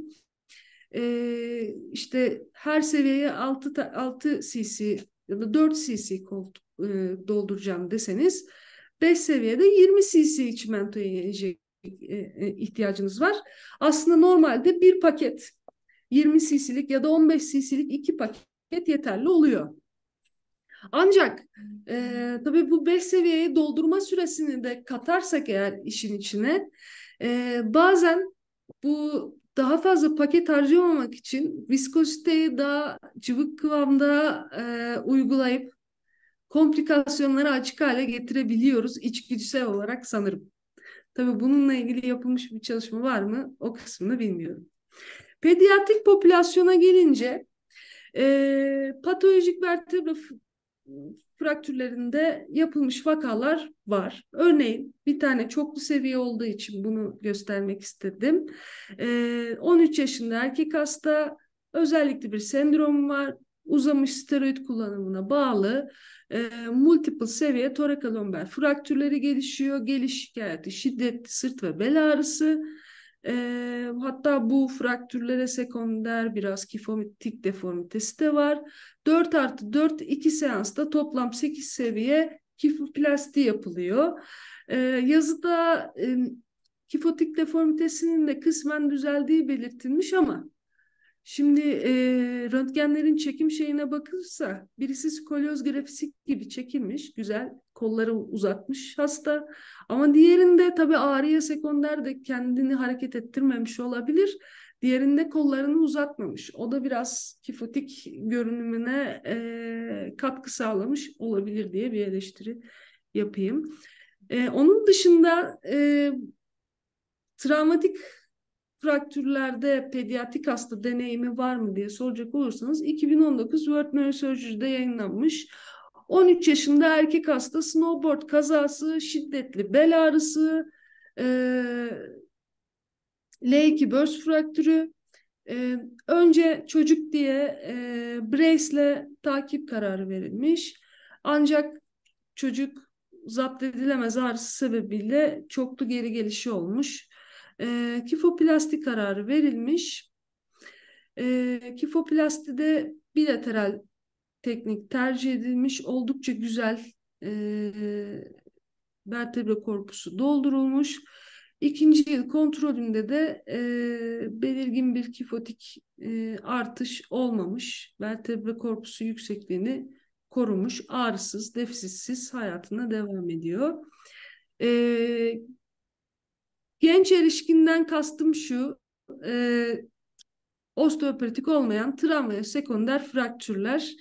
işte her seviyeye 6 cc ya da 4 cc dolduracağım deseniz 5 seviyede 20 cc çimentoya ihtiyacınız var. Aslında normalde bir paket 20 cc'lik ya da 15 cc'lik 2 paket yeterli oluyor. Ancak tabii bu 5 seviyeyi doldurma süresini de katarsak eğer işin içine bazen bu daha fazla paket harcamamak için viskoziteyi daha cıvık kıvamda uygulayıp komplikasyonları açık hale getirebiliyoruz içgüdüsel olarak sanırım. Tabii bununla ilgili yapılmış bir çalışma var mı? O kısmını bilmiyorum. Pediatrik popülasyona gelince patolojik vertebra fraktürlerinde yapılmış vakalar var. Örneğin bir tane çoklu seviye olduğu için bunu göstermek istedim. 13 yaşında erkek hasta, özellikle bir sendrom var. Uzamış steroid kullanımına bağlı multiple seviye torakolomber fraktürleri gelişiyor. Geliş şikayeti şiddetli sırt ve bel ağrısı. Hatta bu fraktürlere sekonder biraz kifomitik deformitesi de var. 4+4 2 seansta toplam 8 seviye kifoplasti yapılıyor. Yazıda kifotik deformitesinin de kısmen düzeldiği belirtilmiş ama şimdi röntgenlerin çekim şeyine bakılırsa birisi skolyoz grafisi gibi çekilmiş, güzel kolları uzatmış hasta. Ama diğerinde tabii ağrıya sekonder de kendini hareket ettirmemiş olabilir. Diğerinde kollarını uzatmamış. O da biraz kifotik görünümüne katkı sağlamış olabilir diye bir eleştiri yapayım. Onun dışında travmatik fraktürlerde pediatrik hasta deneyimi var mı diye soracak olursanız 2019 World Neurosurgery'de yayınlanmış. 13 yaşında erkek hasta snowboard kazası, şiddetli bel ağrısı, L2 börs fraktürü. Önce çocuk diye brace'le takip kararı verilmiş. Ancak çocuk zapt edilemez ağrısı sebebiyle çoklu geri gelişi olmuş. Kifoplasti kararı verilmiş. Kifoplastide bilateral teknik tercih edilmiş. Oldukça güzel vertebre korpusu doldurulmuş. İkinci yıl kontrolünde de belirgin bir kifotik artış olmamış. Vertebre korpusu yüksekliğini korumuş, ağrısız, defisitsiz hayatına devam ediyor. Genç erişkinden kastım şu, osteoporotik olmayan travma ve sekonder fraktürler.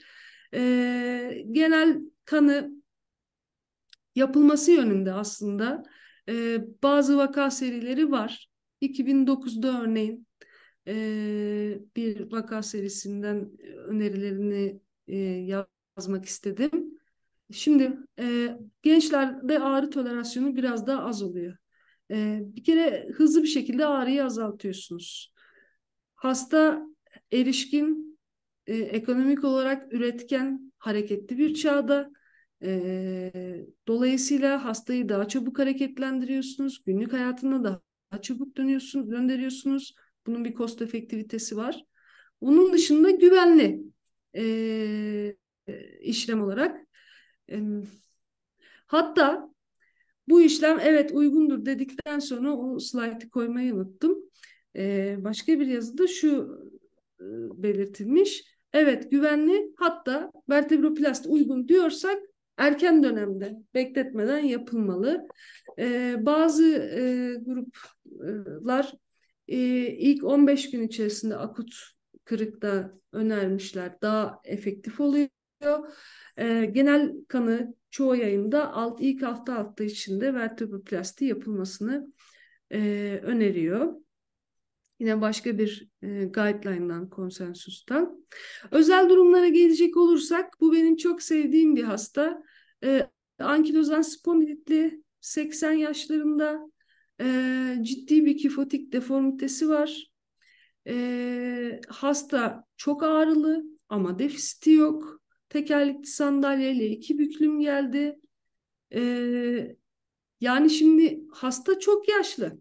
Genel kanı yapılması yönünde aslında Bazı vaka serileri var. 2009'da örneğin bir vaka serisinden önerilerini yazmak istedim. Şimdi gençlerde ağrı tolerasyonu biraz daha az oluyor. Bir kere hızlı bir şekilde ağrıyı azaltıyorsunuz. Hasta erişkin, ekonomik olarak üretken, hareketli bir çağda. Dolayısıyla hastayı daha çabuk hareketlendiriyorsunuz. Günlük hayatına daha çabuk döndürüyorsunuz. Bunun bir cost efektivitesi var. Onun dışında güvenli e, işlem olarak. E, Hatta bu işlem evet uygundur dedikten sonra o slaytı koymayı unuttum. Başka bir yazıda şu belirtilmiş. Evet güvenli, hatta vertebroplasti uygun diyorsak erken dönemde bekletmeden yapılmalı. Bazı gruplar ilk 15 gün içerisinde akut kırıkta önermişler. Daha efektif oluyor. Genel kanı çoğu yayında ilk hafta içinde vertebroplasti yapılmasını öneriyor. Yine başka bir guideline'dan, konsensustan. Özel durumlara gelecek olursak, bu benim çok sevdiğim bir hasta. Ankilozan spondilitli, 80 yaşlarında, ciddi bir kifotik deformitesi var. Hasta çok ağrılı ama defisiti yok. Tekerlekli sandalyeyle 2 büklüm geldi. Yani şimdi hasta çok yaşlı.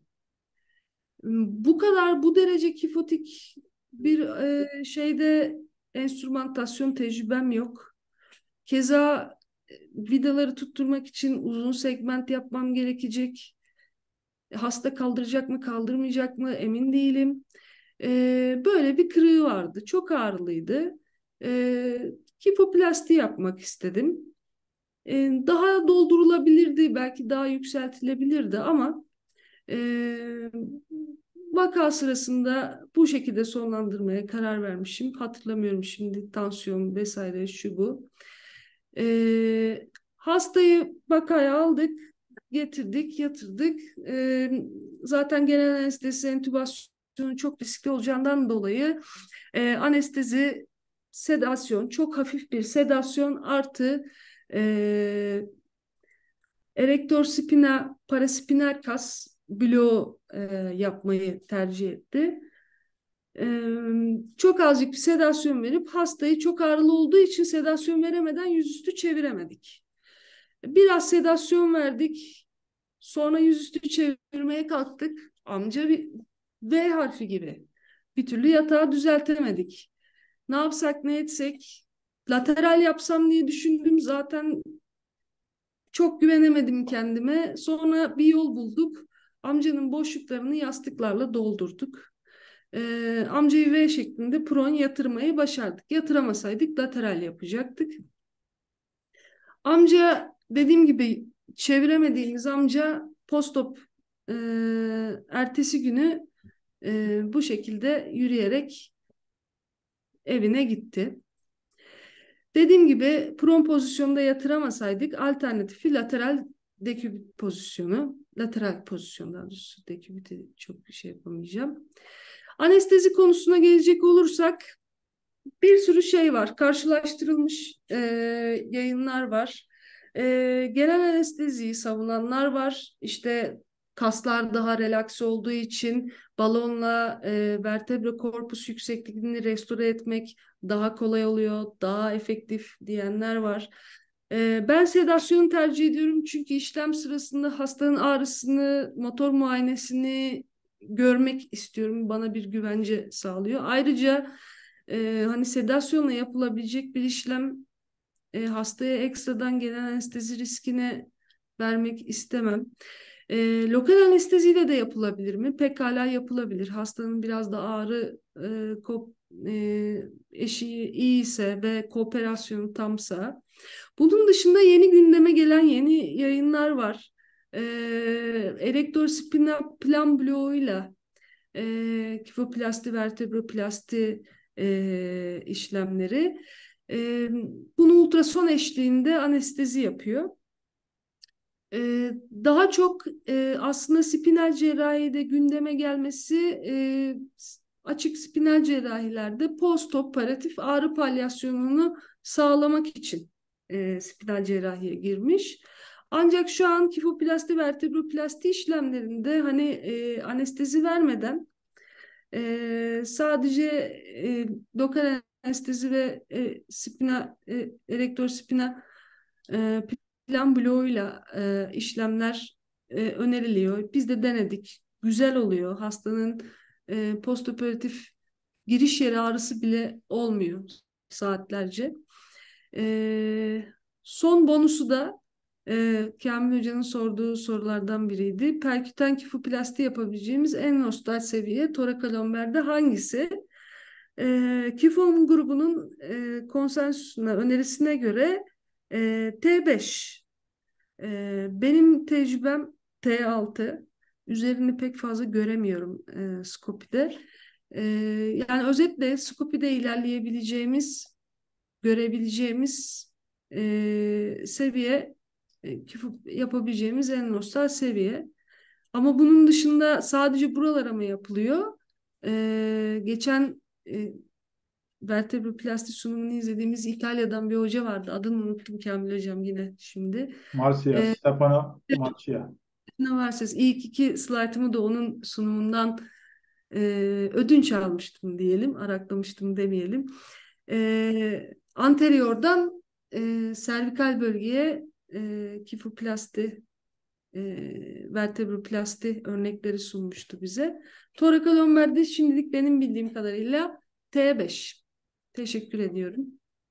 Bu derece kifotik bir şeyde enstrümantasyon tecrübem yok. Keza vidaları tutturmak için uzun segment yapmam gerekecek. Hasta kaldıracak mı kaldırmayacak mı emin değilim. Böyle bir kırığı vardı. Çok ağrılıydı. Kifoplasti yapmak istedim. Daha doldurulabilirdi, belki daha yükseltilebilirdi ama e, vaka sırasında bu şekilde sonlandırmaya karar vermişim. Hatırlamıyorum şimdi, tansiyon vesaire şu bu. Hastayı vakaya aldık, getirdik, yatırdık. Zaten genel anestezi, entübasyonun çok riskli olacağından dolayı anestezi, sedasyon, çok hafif bir sedasyon artı erektor spina, paraspinal kas bloğu yapmayı tercih etti. Çok azıcık bir sedasyon verip hastayı, çok ağrılı olduğu için sedasyon veremeden yüzüstü çeviremedik. Biraz sedasyon verdik. Sonra yüzüstü çevirmeye kalktık. Amca bir V harfi gibi. Bir türlü yatağı düzeltemedik. Ne yapsak ne etsek? Lateral yapsam diye düşündüm. Zaten çok güvenemedim kendime. Sonra bir yol bulduk. Amcanın boşluklarını yastıklarla doldurduk. Amcayı V şeklinde pron yatırmayı başardık. Yatıramasaydık lateral yapacaktık. Amca, dediğim gibi, çeviremediğimiz amca postop e, ertesi günü bu şekilde yürüyerek evine gitti. Dediğim gibi pron pozisyonda yatıramasaydık alternatifi lateral dekübit pozisyonu. Lateral pozisyondan doğrusu, dekübiti çok bir şey yapamayacağım. Anestezi konusuna gelecek olursak bir sürü şey var. Karşılaştırılmış yayınlar var. Genel anesteziyi savunanlar var. İşte kaslar daha relaks olduğu için balonla vertebre korpus yüksekliğini restore etmek daha kolay oluyor, daha efektif diyenler var. Ben sedasyonu tercih ediyorum çünkü işlem sırasında hastanın ağrısını, motor muayenesini görmek istiyorum. Bana bir güvence sağlıyor. Ayrıca hani sedasyonla yapılabilecek bir işlem hastaya ekstradan gelen anestezi riskine vermek istemem. Lokal anesteziyle de yapılabilir mi? Pekala yapılabilir. Hastanın biraz da ağrı eşiği iyi ise ve kooperasyonu tamsa. Bunun dışında yeni gündeme gelen yeni yayınlar var. Erektor spina plan bloğuyla kifoplasti, vertebroplasti işlemleri. Bunu ultrason eşliğinde anestezi yapıyor. Daha çok aslında spinal cerrahide gündeme gelmesi açık spinal cerrahilerde postoperatif ağrı palyasyonunu sağlamak için spinal cerrahiye girmiş. Ancak şu an kifoplasti, vertebroplasti işlemlerinde hani anestezi vermeden sadece lokal anestezi ve elektrospinal e, plan bloğuyla işlemler öneriliyor. Biz de denedik. Güzel oluyor. Hastanın postoperatif giriş yeri ağrısı bile olmuyor saatlerce. E, Son bonusu da Kamil Hoca'nın sorduğu sorulardan biriydi. Perküten kifoplasti yapabileceğimiz en nostal seviye torakolomerde hangisi? Kifom grubunun konsensusuna, önerisine göre T5. Benim tecrübem T6. Üzerini pek fazla göremiyorum Skopje'de. E, Yani özetle Skopje'de ilerleyebileceğimiz, görebileceğimiz seviye, yapabileceğimiz en nostal seviye. Ama bunun dışında sadece buralara mı yapılıyor? Geçen vertebroplasti sunumunu izlediğimiz İtalya'dan bir hoca vardı. Adını unuttum Kamil hocam yine şimdi. Marcia, Ee, Stefano Marcia. Ne varsa ilk iki slaytımı da onun sunumundan e, ödünç almıştım diyelim. Araklamıştım demeyelim. Anteriordan servikal bölgeye kifoplasti, vertebroplasti örnekleri sunmuştu bize. Torakolomerde şimdilik benim bildiğim kadarıyla T5. Teşekkür ediyorum.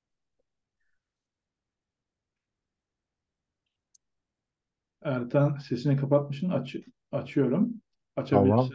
Ertan sesini kapatmışsın. Açıyorum. Tamam. Açabilirsin.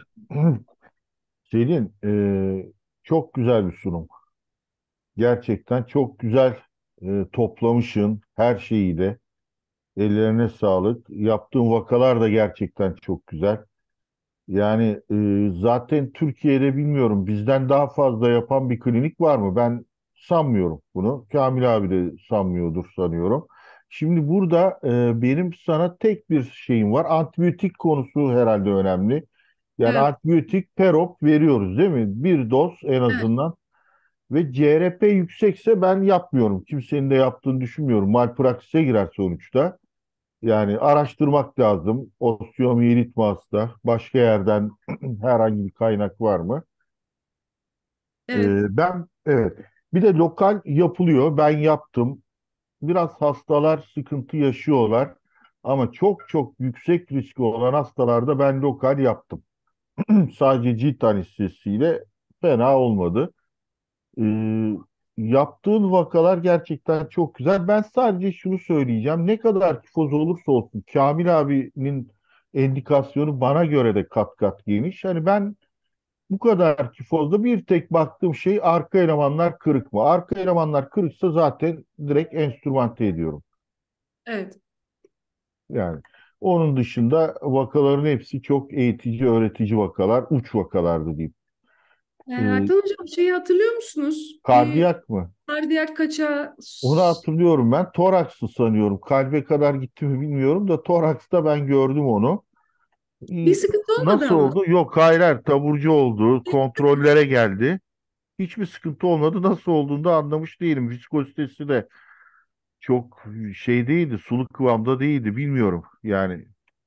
Selin, çok güzel bir sunum. Gerçekten çok güzel toplamışsın her şeyiyle. Ellerine sağlık. Yaptığın vakalar da gerçekten çok güzel. Yani zaten Türkiye'de bilmiyorum bizden daha fazla yapan bir klinik var mı? Ben sanmıyorum bunu. Kamil abi de sanmıyordur sanıyorum. Şimdi burada benim sana tek bir şeyim var. Antibiyotik konusu herhalde önemli. Yani Evet, antibiyotik perop veriyoruz değil mi? Bir doz en evet, azından. Ve CRP yüksekse ben yapmıyorum. Kimsenin de yaptığını düşünmüyorum. Malpraksise girer sonuçta. Yani araştırmak lazım. Osteomiyelit mi hasta? Başka yerden herhangi bir kaynak var mı? evet. Evet. Bir de lokal yapılıyor. Ben yaptım. Biraz hastalar sıkıntı yaşıyorlar. Ama çok çok yüksek riski olan hastalarda ben lokal yaptım. Sadece cilt anestezisiyle fena olmadı. Ee, Yaptığın vakalar gerçekten çok güzel. Ben sadece şunu söyleyeceğim. Ne kadar kifoz olursa olsun Kamil abinin endikasyonu bana göre de kat kat geniş. Hani ben bu kadar kifozda bir tek baktığım şey arka elemanlar kırık mı? Arka elemanlar kırıksa zaten direkt enstrümante ediyorum. Evet. Yani onun dışında vakaların hepsi çok eğitici, öğretici vakalar, uç vakalardı diyeyim. Ee, Ertan Hocam şeyi hatırlıyor musunuz? Bir Kardiyak mı? kardiyak kaçağı Onu hatırlıyorum ben. Toraks'ı sanıyorum. Kalbe kadar gitti mi bilmiyorum da Toraks'ta ben gördüm onu. bir sıkıntı olmadı Nasıl ama. oldu? Yok hayır, hayır, taburcu oldu. Kontrollere geldi. Hiçbir sıkıntı olmadı. Nasıl olduğunu da anlamış değilim. Viskozitesi de çok şey değildi. Sulu kıvamda değildi. Bilmiyorum. Yani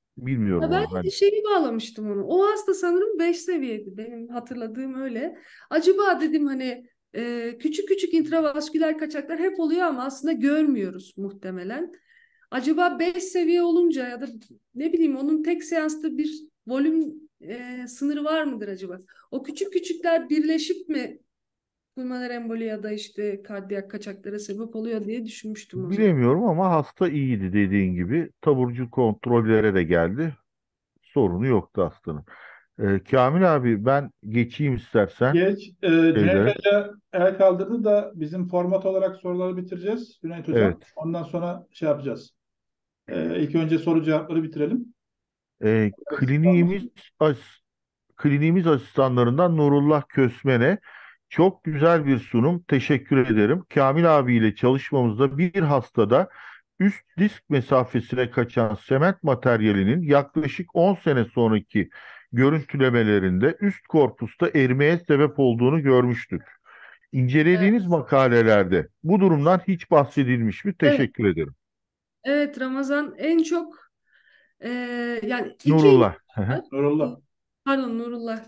Ya bilmiyorum ben onu. Hani şeyi bağlamıştım onu. O hasta sanırım 5 seviyeydi. Benim hatırladığım öyle. Acaba dedim hani küçük küçük intravasküler kaçaklar hep oluyor ama aslında görmüyoruz muhtemelen. Acaba 5 seviye olunca ya da ne bileyim onun tek seansta bir volüm sınırı var mıdır acaba? O küçük küçükler birleşip mi pulmoner emboli ya da işte kardiyak kaçaklara sebep oluyor diye düşünmüştüm o zaman. bilemiyorum ama hasta iyiydi dediğin gibi. Taburcu kontrollere de geldi. Sorunu yoktu hastanın. Kamil abi ben geçeyim istersen Geç. Cüneyt şeylere. Hoca el kaldırdı da bizim format olarak soruları bitireceğiz. Cüneyt Hocam. Evet. Ondan sonra şey yapacağız. İlk önce soru cevapları bitirelim. Ee, Eksik kliniğimiz kalmasın. as- kliniğimiz asistanlarından Nurullah Kösmen'e çok güzel bir sunum. Teşekkür ederim. Kamil abiyle çalışmamızda bir hastada üst disk mesafesine kaçan sement materyalinin yaklaşık 10 sene sonraki görüntülemelerinde üst korpusta erimeye sebep olduğunu görmüştük. İncelediğiniz Evet. makalelerde bu durumdan hiç bahsedilmiş mi? Evet, Teşekkür ederim. evet Ramazan en çok e, yani iki Nurullah. Hı hı. Nurullah. pardon Nurullah.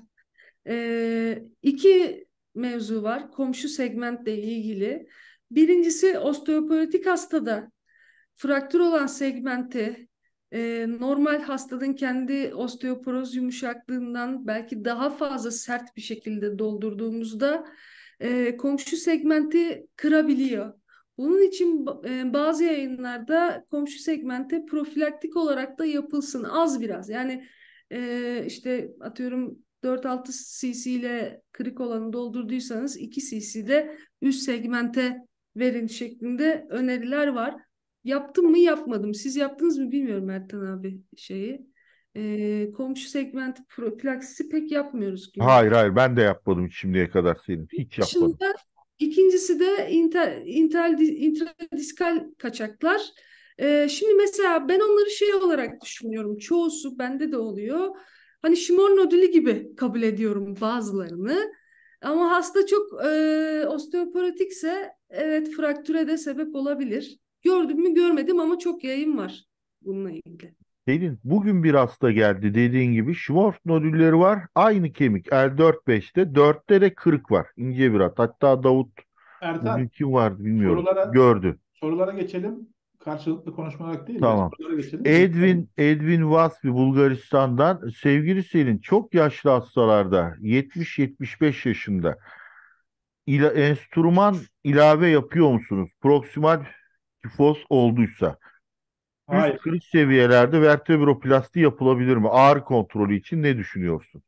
İki mevzu var komşu segmentle ilgili. Birincisi osteoporotik hastada fraktür olan segmenti normal hastanın kendi osteoporoz yumuşaklığından belki daha fazla sert bir şekilde doldurduğumuzda komşu segmenti kırabiliyor. Bunun için bazı yayınlarda komşu segmente profilaktik olarak da yapılsın az biraz. Yani işte atıyorum 4-6 cc ile kırık olanı doldurduysanız 2 cc de üst segmente verin şeklinde öneriler var. Yaptım mı yapmadım. Siz yaptınız mı bilmiyorum Ertan abi şeyi. Komşu segment profilaksisi pek yapmıyoruz Hayır günümüzde. hayır, ben de yapmadım şimdiye kadar senin. Hiç yapmadım. Dışında ikincisi de intradiskal kaçaklar. Şimdi mesela ben onları şey olarak düşünüyorum. Çoğusu bende de oluyor. Hani şimor nodülü gibi kabul ediyorum bazılarını. Ama hasta çok osteoporotikse evet fraktüre de sebep olabilir. Gördüm mü görmedim ama çok yayın var bununla ilgili. Senin bugün bir hasta geldi dediğin gibi Schwarz nodülleri var. Aynı kemik L4-5'te. 4'te de kırık var. İnce bir hat. Hatta Davut, bugün Ertan, kim vardı bilmiyorum, sorulara gördü. sorulara geçelim. Karşılıklı konuşmalar değil de Tamam. sorulara geçelim. Edwin Vasfi Bulgaristan'dan, sevgili Selin, çok yaşlı hastalarda 70-75 yaşında enstrüman ilave yapıyor musunuz? Proksimal kifoz olduysa. Üst Hayır. kriz seviyelerde vertebroplasti yapılabilir mi? Ağrı kontrolü için ne düşünüyorsun?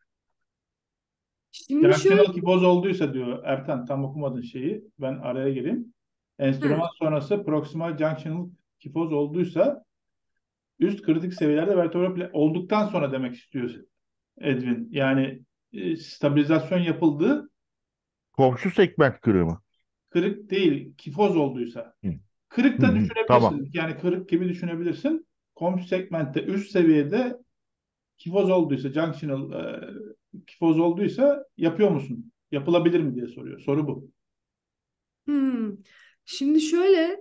Şimdi şöyle Junctional kifoz olduysa diyor Ertan, tam okumadın şeyi. Ben araya gireyim. he, Enstrüman sonrası proksimal junctional kifoz olduysa üst kritik seviyelerde vertebral olduktan sonra demek istiyor Edwin. Yani stabilizasyon yapıldığı, Komşu segment kırığı mı? kırık değil kifoz olduysa. Hı. Kırık Hı da hı, tamam. düşünebilirsin. Yani kırık gibi düşünebilirsin. Komşu segmentte üst seviyede kifoz olduysa, junctional kifoz olduysa yapıyor musun? Yapılabilir mi diye soruyor. Soru bu. hmm. Şimdi şöyle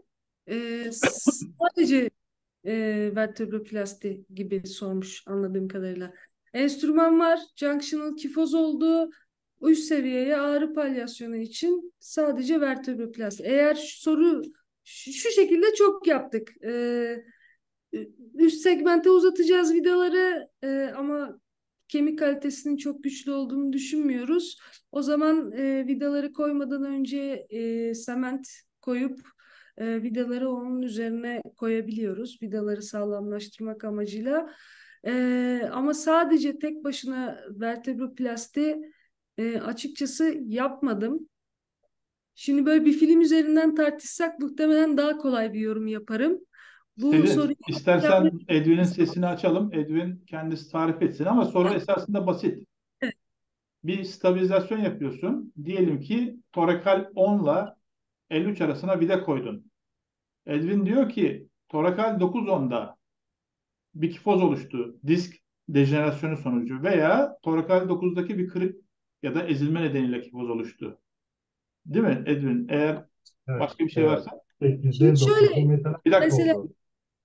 sadece vertebroplasti gibi sormuş anladığım kadarıyla. Enstrüman var, junctional kifoz oldu. Üst seviyeye ağrı palyasyonu için sadece vertebroplasti. Eğer şu şekilde çok yaptık. Üst segmente uzatacağız vidaları ama kemik kalitesinin çok güçlü olduğunu düşünmüyoruz. O zaman vidaları koymadan önce sement koyup vidaları onun üzerine koyabiliyoruz. Vidaları sağlamlaştırmak amacıyla. Ama sadece tek başına vertebroplasti açıkçası yapmadım. Şimdi böyle bir film üzerinden tartışsak muhtemelen daha kolay bir yorum yaparım. Bu soruyu Selin, istersen Edwin'in sesini açalım. Edwin kendisi tarif etsin ama soru esasında basit. Bir stabilizasyon yapıyorsun. Diyelim ki torakal 10 ile 53 arasına vida koydun. Edwin diyor ki torakal 9-10'da bir kifoz oluştu. Disk dejenerasyonu sonucu veya torakal 9'daki bir kırık ya da ezilme nedeniyle kifoz oluştu. Değil mi Edwin? Eğer Evet, başka bir şey evet. varsa. şimdi 8'de 9'da şöyle mesela Bir dakika. mesela oldu.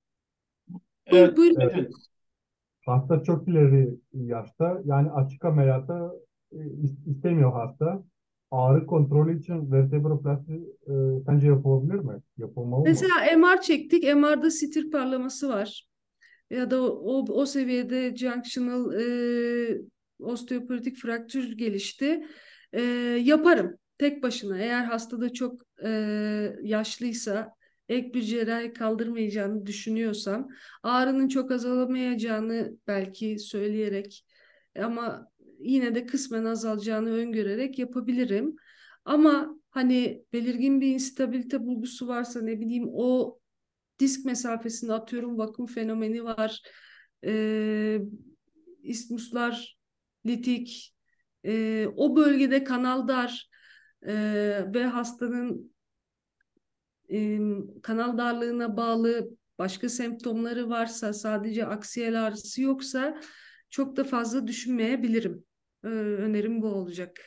Evet buyurun. Edwin. Hasta çok ileri yaşta, yani açık ameliyata istemiyor hasta. Ağrı kontrolü için vertebroplasti sence yapılabilir mi? Yapılmalı mı? Mesela MR çektik. MR'da stir parlaması var. Ya da o seviyede junctional osteoporotik fraktür gelişti. E, Yaparım tek başına. Eğer hastada çok yaşlıysa ek bir cerrahi kaldırmayacağını düşünüyorsam ağrının çok azalamayacağını belki söyleyerek ama yine de kısmen azalacağını öngörerek yapabilirim. Ama hani belirgin bir instabilite bulgusu varsa ne bileyim o disk mesafesinde atıyorum vakum fenomeni var. Ee, istuslar litik. O bölgede kanal dar ve hastanın kanal darlığına bağlı başka semptomları varsa, sadece aksiyel ağrısı yoksa çok da fazla düşünmeyebilirim. Önerim bu olacak.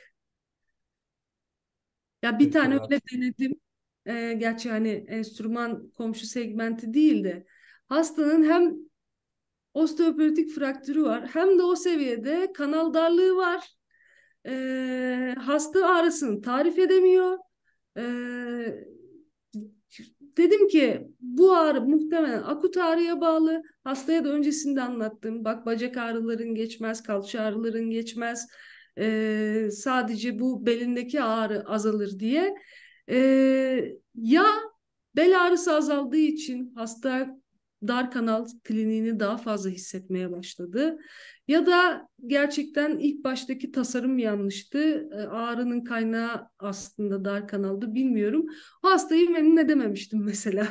Ya bir tane Teşekkürler. öyle denedim. Gerçi hani enstrüman komşu segmenti değil de hastanın hem osteoporotik fraktürü var hem de o seviyede kanal darlığı var. Hasta ağrısını tarif edemiyor. Ee, Dedim ki bu ağrı muhtemelen akut ağrıya bağlı. Hastaya da öncesinde anlattım. Bak, bacak ağrıların geçmez, kalça ağrıların geçmez. Sadece bu belindeki ağrı azalır diye. Ya bel ağrısı azaldığı için hasta dar kanal kliniğini daha fazla hissetmeye başladı. Ya da gerçekten ilk baştaki tasarım yanlıştı. Ağrının kaynağı aslında dar kanaldı, bilmiyorum. O hastayı memnun edememiştim mesela.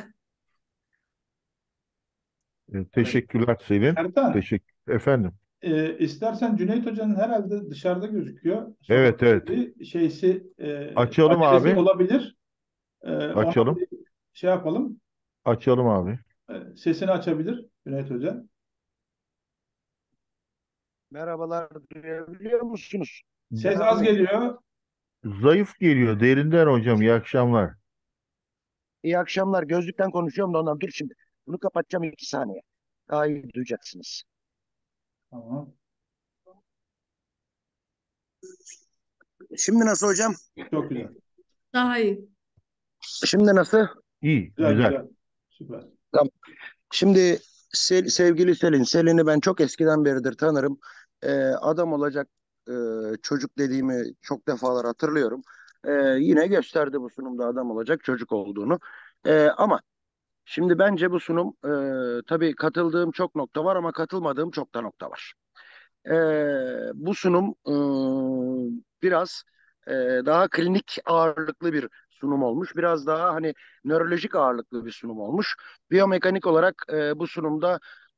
Teşekkürler Selin. Ertan, Efendim. istersen Cüneyt Hoca'nın herhalde dışarıda gözüküyor. Evet, evet. Bir şeysi, Açalım acelesi abi. olabilir. Ona Açalım. bir şey yapalım. Açalım abi. Sesini açabilir Cüneyt Hoca. Merhabalar, duyabiliyor musunuz? Ses az geliyor. Zayıf geliyor. Derinden hocam. İyi akşamlar. İyi akşamlar. Gözlükten konuşuyorum da ondan. Dur şimdi. Bunu kapatacağım 2 saniye. Daha iyi duyacaksınız. Tamam. Şimdi nasıl hocam? Çok güzel. Daha iyi. Şimdi nasıl? İyi. Güzel, Güzel. güzel. Süper. Tamam. Şimdi sevgili Selin. Selin'i ben çok eskiden beridir tanırım. Adam olacak e, çocuk dediğimi çok defalar hatırlıyorum. Yine gösterdi bu sunumda adam olacak çocuk olduğunu. Ama şimdi bence bu sunum tabii katıldığım çok nokta var ama katılmadığım çok da nokta var. Bu sunum biraz daha klinik ağırlıklı bir sunum olmuş. Biraz daha hani nörolojik ağırlıklı bir sunum olmuş. Biyomekanik olarak bu sunumda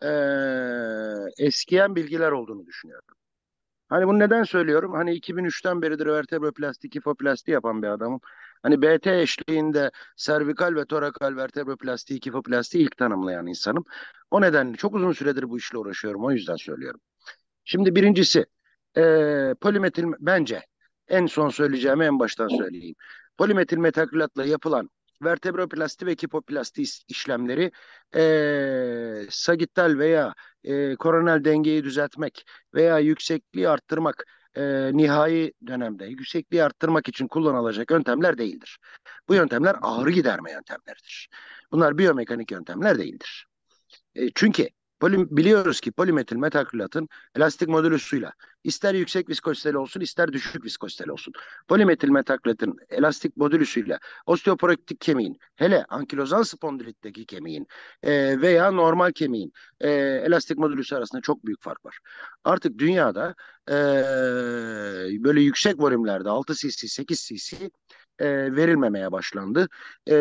eskiyen bilgiler olduğunu düşünüyorum. Hani bunu neden söylüyorum? Hani 2003'ten beridir vertebroplasti, kifoplasti yapan bir adamım. Hani BT eşliğinde servikal ve torakal vertebroplasti, kifoplasti ilk tanımlayan insanım. O nedenle çok uzun süredir bu işle uğraşıyorum. O yüzden söylüyorum. Şimdi birincisi polimetil bence en son söyleyeceğimi en baştan söyleyeyim. Polimetil metakrilatla yapılan vertebroplasti ve kipoplasti işlemleri sagittal veya koronal dengeyi düzeltmek veya yüksekliği arttırmak nihai dönemde yüksekliği arttırmak için kullanılacak yöntemler değildir. Bu yöntemler ağrı giderme yöntemleridir. Bunlar biyomekanik yöntemler değildir. Çünkü biliyoruz ki polimetil metakrilatın elastik modülüsüyle ister yüksek viskoziteli olsun ister düşük viskoziteli olsun. Polimetil metakrilatın elastik modülüsüyle osteoporotik kemiğin hele ankilozal spondilitteki kemiğin veya normal kemiğin elastik modülüsü arasında çok büyük fark var. Artık dünyada böyle yüksek volümlerde 6 cc 8 cc verilmemeye başlandı. E,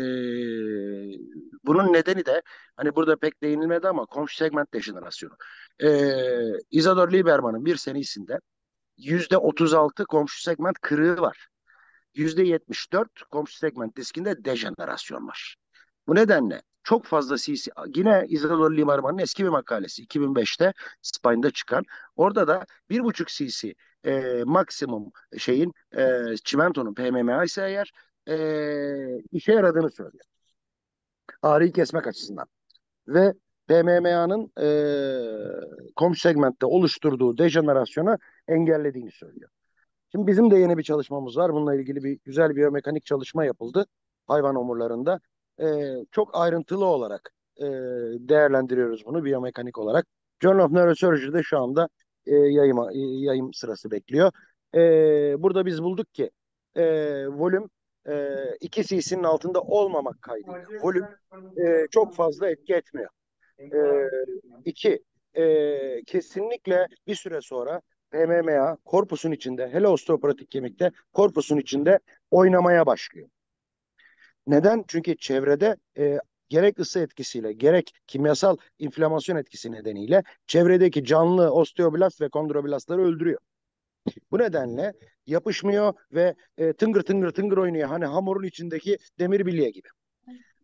Bunun nedeni de hani burada pek değinilmedi ama komşu segment dejenerasyonu. Isadore Lieberman'ın bir senesinde %36 komşu segment kırığı var. %74 komşu segment diskinde dejenerasyon var. Bu nedenle çok fazla CC, yine Isadore Lieberman'ın eski bir makalesi 2005'te Spine'da çıkan, orada da 1,5 cc maksimum çimentonun PMMA ise eğer işe yaradığını söylüyor. Ağrıyı kesmek açısından. Ve PMMA'nın komşu segmentte oluşturduğu dejenerasyonu engellediğini söylüyor. Şimdi bizim de yeni bir çalışmamız var. Bununla ilgili bir güzel biyomekanik çalışma yapıldı hayvan omurlarında. Çok ayrıntılı olarak değerlendiriyoruz bunu biyomekanik olarak. Journal of Neurosurgery'de şu anda yayım sırası bekliyor. Burada biz bulduk ki volüm 2 cc'nin altında olmamak kaydıyla volüm çok fazla etki etmiyor. Ee, iki, kesinlikle bir süre sonra PMMA korpusun içinde, hele osteoporotik kemikte korpusun içinde oynamaya başlıyor. Neden? Çünkü çevrede gerek ısı etkisiyle gerek kimyasal inflamasyon etkisi nedeniyle çevredeki canlı osteoblast ve kondroblastları öldürüyor. Bu nedenle yapışmıyor ve tıngır tıngır tıngır oynuyor. Hani hamurun içindeki demir bilye gibi.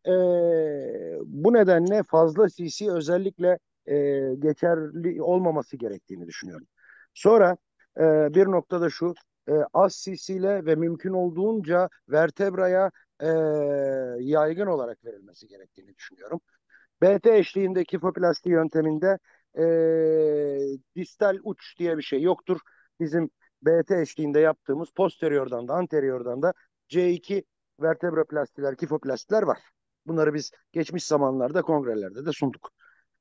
Bu nedenle fazla CC özellikle geçerli olmaması gerektiğini düşünüyorum. Sonra bir noktada şu, az CC ile ve mümkün olduğunca vertebraya e, yaygın olarak verilmesi gerektiğini düşünüyorum. BT eşliğinde kifoplasti yönteminde distal uç diye bir şey yoktur. Bizim BT eşliğinde yaptığımız posteriordan da anteriordan da C2 vertebraplastiler, kifoplastiler var. Bunları biz geçmiş zamanlarda kongrelerde de sunduk.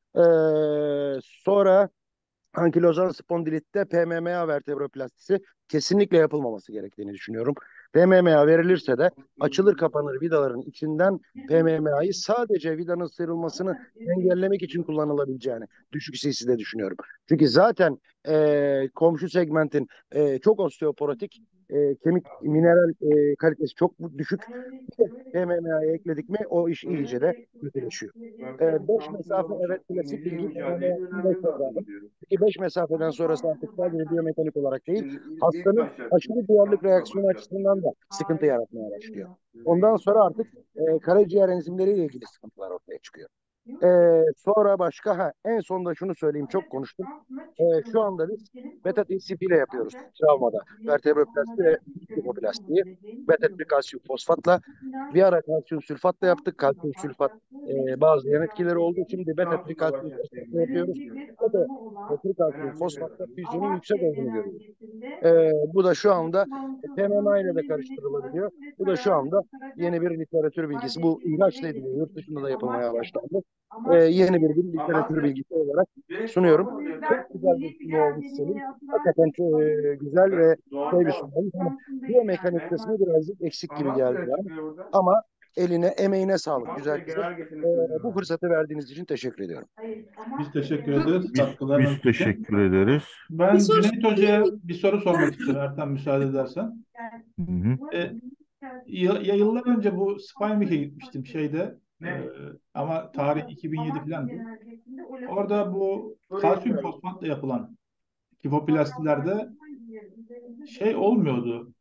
Sonra ankilozan spondilitte PMMA vertebraplastisi kesinlikle yapılmaması gerektiğini düşünüyorum. PMMA verilirse de açılır kapanır vidaların içinden PMMA'yı sadece vidanın sıyrılmasını engellemek için kullanılabileceğini düşük CC'de düşünüyorum. Çünkü zaten komşu segmentin çok osteoporotik, kemik mineral kalitesi çok düşük. PMMA'ya ekledik mi o iş iyice de kötüleşiyor. 5 mesafe, evet, klasik bilgi PMMA'nın 5 mesafe. Peki 5 mesafeden sonrası artık sadece biyomekanik olarak değil, hastanın aşırı duyarlılık reaksiyonu açısından da sıkıntı yaratmaya başlıyor. Ondan sonra artık karaciğer enzimleriyle ilgili sıkıntılar ortaya çıkıyor. Sonra başka, en sonunda şunu söyleyeyim, çok konuştum. Şu anda biz beta TCP ile yapıyoruz travmada. Vertebroplasti ve hipoplastiği beta trikalsiyum fosfatla, bir ara kalsiyum sülfatla yaptık. Kalsiyum sülfat bazı yan etkileri olduğu için de beta trikalsiyum fosfatla yapıyoruz. Beta trikalsiyum fosfatta füzyonun yüksek olduğunu görüyoruz. Bu da şu anda PMMA ile de karıştırılabiliyor. Bu da şu anda yeni bir literatür bilgisi. Bu ilaçla ilgili yurt dışında da yapılmaya başlandı. Yeni bir literatür bilgisi olarak sunuyorum. Çok güzel bir sunum olmuş Selim. Hakikaten çok güzel ve şey bir sunum olmuş. Ama biyomekanik kısmı birazcık eksik gibi geldi bana. Ama eline, emeğine sağlık güzel kızım. Bu fırsatı verdiğiniz için teşekkür ediyorum. Biz teşekkür ederiz katkılarınız Biz için. teşekkür ederiz. Bir Ben soru Cüneyt Hoca'ya bir soru sormak istiyorum Ertan, müsaade edersen. Hı hı. Yıllar önce bu Spinvik'e gitmiştim şeyde. Ama tarih 2007 falandı. Orada bu kalsiyum fosfatla yapılan kifoplastilerde şey olmuyordu.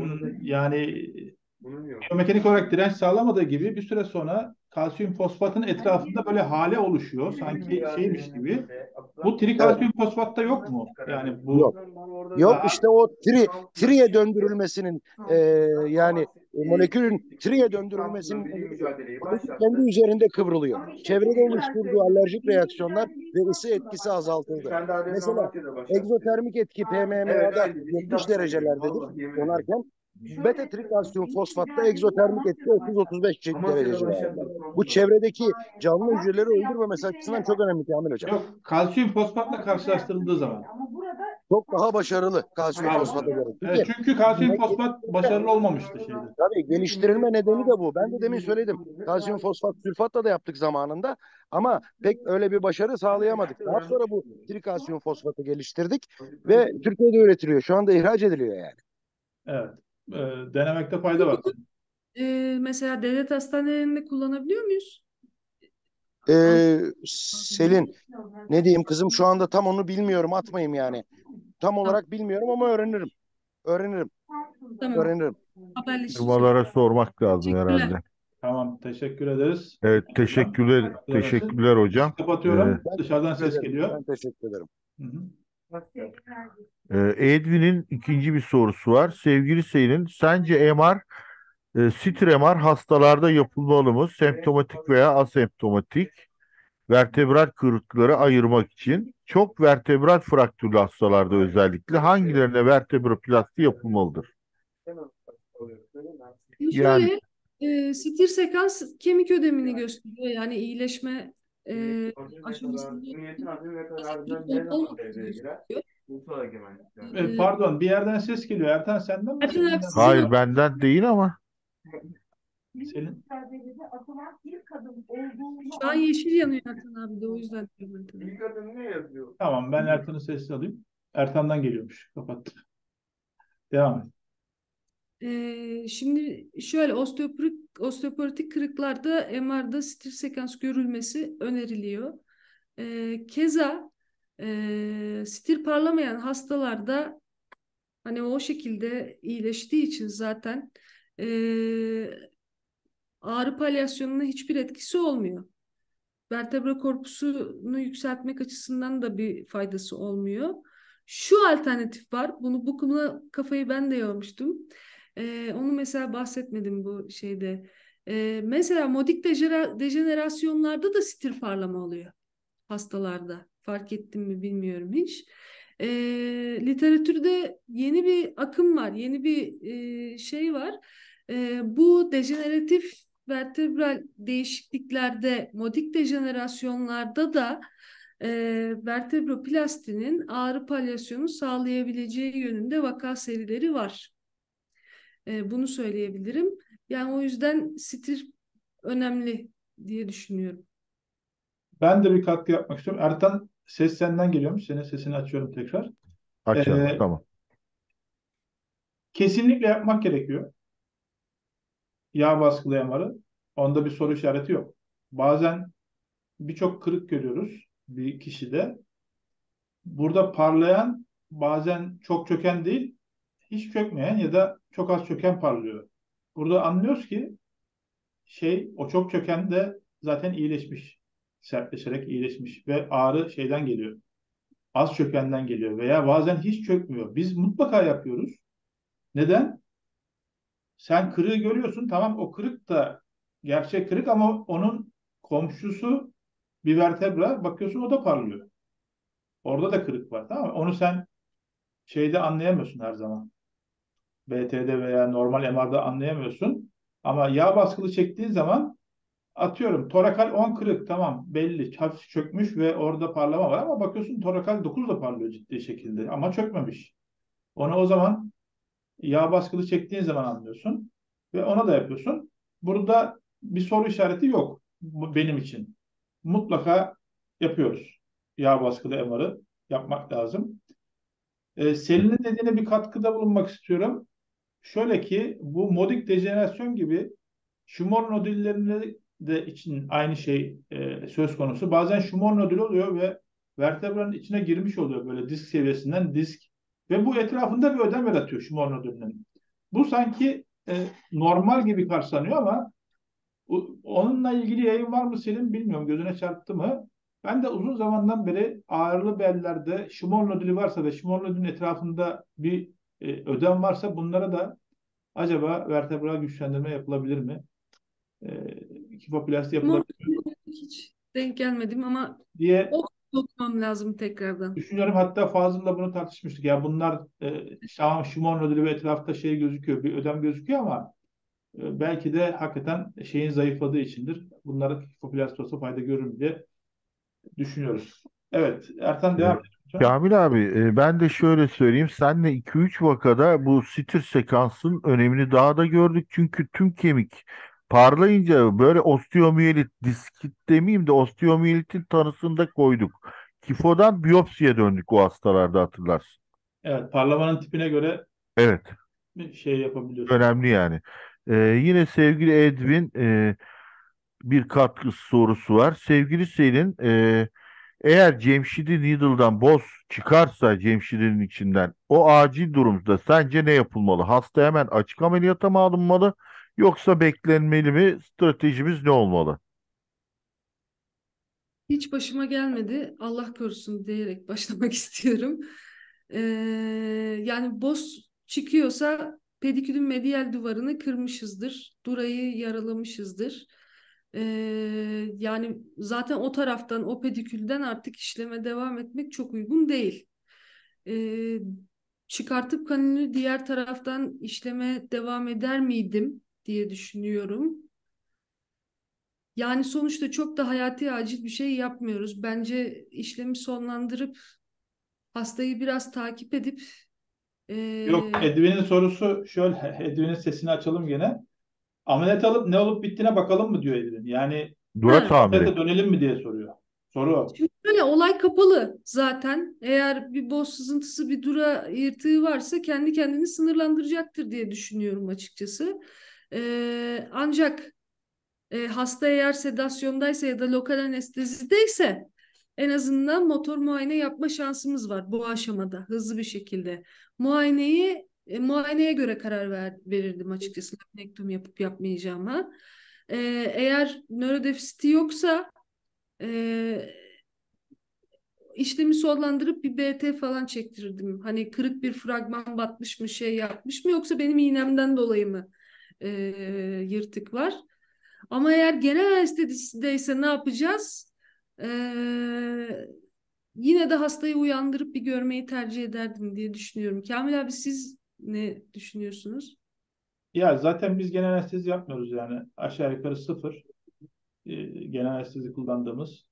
Yani biyomekanik olarak direnç sağlamadığı gibi bir süre sonra kalsiyum fosfatın etrafında böyle hale oluşuyor. Sanki şeymiş gibi. Bu Evet. trikalsiyum fosfatta yok mu? Yani Yok. bu Yok, daha işte o triye döndürülmesinin yani molekülün triye döndürülmesinin nedeni molekül kendi üzerinde kıvrılıyor. Çevrede oluşturduğu alerjik reaksiyonlar ve ısı etkisi azaltıldı. Mesela egzotermik etki PMMA'da 70 derecelerdedir donarken, beta trikalsiyum fosfatta egzotermik etki 30-35 derece civarında. Bu çevredeki canlı hücreleri öldürmemesi açısından çok önemli Kamil Hocam. yok, kalsiyum fosfatla karşılaştırıldığı zaman. Çok daha başarılı kalsiyum Daha fosfata başarılı. göre. Evet, Çünkü çünkü kalsiyum fosfat başarılı olmamıştı şeyde. tabii geliştirilme nedeni de bu. Ben de demin söyledim. Kalsiyum fosfat sülfatla da yaptık zamanında ama pek öyle bir başarı sağlayamadık. Daha sonra bu trikalsiyum fosfatı geliştirdik ve Türkiye'de üretiliyor. Şu anda ihraç ediliyor yani. Evet. Denemekte fayda var. Mesela devlet hastanelerinde kullanabiliyor muyuz? Selin, ne diyeyim kızım, şu anda tam onu bilmiyorum, atmayayım yani. Tam Tamam. olarak bilmiyorum ama öğrenirim. Öğrenirim. Tamam. Öğrenirim. Haberleşiriz. Firmalara sormak lazım Teşekkürler. herhalde. Tamam, teşekkür ederiz. Evet, Hocam, teşekkürler, katkılarınız için. teşekkürler hocam. Kapatıyorum. Ben Dışarıdan teşekkür ses ederim. geliyor. Ben teşekkür ederim. Hı hı. Edwin'in ikinci bir sorusu var. Sevgili Selin, sence MR, CT MR hastalarda yapılmalı mı? Semptomatik veya asemptomatik vertebral kırıkları ayırmak için. Çok vertebral fraktürlü hastalarda özellikle hangilerine vertebroplasti yapılmalıdır? Şimdi Yani şöyle, stir sekans kemik ödemini gösteriyor. Yani iyileşme aşamasında olmadığını gösteriyor. E, Pardon, bir yerden ses geliyor. Ertan, senden mi? Ertan abi Seninle mi? sizin hayır, benden değil ama Selin. şu an yeşil yanıyor Ertan abi de o yüzden diyorum Ertan abi. Tamam, ben Ertan'ın sesini alayım. Ertan'dan geliyormuş. Kapattım. Devam et. Şimdi şöyle osteoporotik kırıklarda MR'da stir sekans görülmesi öneriliyor. Keza stir parlamayan hastalarda hani o şekilde iyileştiği için zaten ağrı palyasyonuna hiçbir etkisi olmuyor. Vertebra korpusunu yükseltmek açısından da bir faydası olmuyor. Şu alternatif var. Bu konuda kafayı ben de yormuştum. Onu mesela bahsetmedim bu şeyde. Mesela modik dejenerasyonlarda da stir parlama oluyor hastalarda. Fark ettim mi bilmiyorum hiç. E, Literatürde yeni bir akım var, yeni bir şey var. Bu dejeneratif vertebral değişikliklerde, modik dejenerasyonlarda da vertebraplastin ağrı palyasyonu sağlayabileceği yönünde vaka serileri var. Bunu söyleyebilirim. Yani o yüzden stir önemli diye düşünüyorum. Ben de bir katkı yapmak istiyorum. Ertan, ses senden geliyormuş. Senin sesini açıyorum tekrar. Açalım, Ee, tamam. Kesinlikle yapmak gerekiyor. Yağ baskılı MR'ı. Onda bir soru işareti yok. Bazen birçok kırık görüyoruz bir kişide. Burada parlayan, bazen çok çöken değil, hiç çökmeyen ya da çok az çöken parlıyor. Burada anlıyoruz ki o çok çöken de zaten iyileşmiş. Sertleşerek iyileşmiş ve ağrı şeyden geliyor. Az çökenden geliyor veya bazen hiç çökmüyor. Biz mutlaka yapıyoruz. Neden? Sen kırığı görüyorsun. Tamam, o kırık da gerçek kırık ama onun komşusu bir vertebra, bakıyorsun o da parlıyor. Orada da kırık var, tamam mı? Onu sen şeyde anlayamıyorsun her zaman. BT'de veya normal MR'da anlayamıyorsun. Ama yağ baskılı çektiğin zaman, atıyorum, torakal 10 kırık, tamam, belli hafif çökmüş ve orada parlama var ama bakıyorsun torakal 9 da parlıyor ciddi şekilde ama çökmemiş. Onu o zaman yağ baskılı çektiğin zaman anlıyorsun ve ona da yapıyorsun. Burada bir soru işareti yok benim için. Mutlaka yapıyoruz. Yağ baskılı MR'ı yapmak lazım. Selin'in dediğine bir katkıda bulunmak istiyorum. Şöyle ki, bu modik dejenerasyon gibi şumor nodüllerinde de için aynı şey söz konusu. Bazen şumor nodül oluyor ve vertebranın içine girmiş oluyor böyle disk seviyesinden disk ve bu etrafında bir ödem yaratıyor şumor nodülünün. Bu sanki normal gibi karşılanıyor ama onunla ilgili yayın var mı senin bilmiyorum, gözüne çarptı mı? Ben de uzun zamandan beri ağrılı bellerde şumor nodülü varsa ve şumor nodülün etrafında bir ödem varsa bunlara da acaba vertebral güçlendirme yapılabilir mi? Kifoplasti Ama yapılabilir mi hiç denk gelmedim ama diye okumam lazım tekrardan. düşünüyorum. Hatta Fazıl'la bunu tartışmıştık. Ya bunlar tamam, şumor nodülü ve etrafta şey gözüküyor, bir ödem gözüküyor ama belki de hakikaten şeyin zayıfladığı içindir. Bunlara kifoplasti olsa fayda görür mü diye düşünüyoruz. Evet, Ertan devam Ee, edelim lütfen. Kamil abi, ben de şöyle söyleyeyim. Senle 2-3 vakada bu stir sekansın önemini daha da gördük. Çünkü tüm kemik parlayınca böyle osteomiyelit, diskit demeyeyim de osteomiyelitin tanısını da koyduk. Kifodan biyopsiye döndük o hastalarda, hatırlarsın. Evet, parlamanın tipine göre Evet, bir şey yapabiliyorsun. önemli yani. Yine sevgili Edwin, bir katkı sorusu var. Sevgili Selin, eğer Cemşidi Needle'dan boz çıkarsa Cemşidi'nin içinden, o acil durumda sence ne yapılmalı? Hasta hemen açık ameliyata mı alınmalı, yoksa beklenmeli mi? Stratejimiz ne olmalı? Hiç başıma gelmedi. Allah korusun diyerek başlamak istiyorum. Ee, Yani boz çıkıyorsa pedikülün medial duvarını kırmışızdır. Durayı yaralamışızdır. Yani zaten o taraftan, o pedikülden artık işleme devam etmek çok uygun değil. Ee, Çıkartıp kanülü diğer taraftan işleme devam eder miydim diye düşünüyorum. Yani sonuçta çok da hayati acil bir şey yapmıyoruz. Bence işlemi sonlandırıp hastayı biraz takip edip Yok, eee, Edwin'in sorusu şöyle. Edwin'in sesini açalım gene. Ameliyat alıp ne olup bittiğine bakalım mı diyor Edwin. Yani Dura ha, tamiri. ameliyata dönelim mi diye soruyor. Soru o. şimdi böyle olay kapalı zaten. Eğer bir boz sızıntısı, bir dura yırtığı varsa kendi kendini sınırlandıracaktır diye düşünüyorum açıkçası. Ancak hasta eğer sedasyondaysa ya da lokal anestezideyse en azından motor muayene yapma şansımız var bu aşamada hızlı bir şekilde. Muayeneye göre karar verirdim açıkçası laminektomi yapıp yapmayacağıma. Eğer nörodefisiti yoksa işlemi sonlandırıp bir BT falan çektirirdim. Hani kırık bir fragman batmış mı, şey yapmış mı, yoksa benim iğnemden dolayı mı yırtık var? Ama eğer genel anestezideyse ne yapacağız? Yine de hastayı uyandırıp bir görmeyi tercih ederdim diye düşünüyorum. Kamil abi, siz ne düşünüyorsunuz? Ya zaten biz genel anestezi yapmıyoruz yani. Aşağı yukarı sıfır genel anestezi kullandığımız.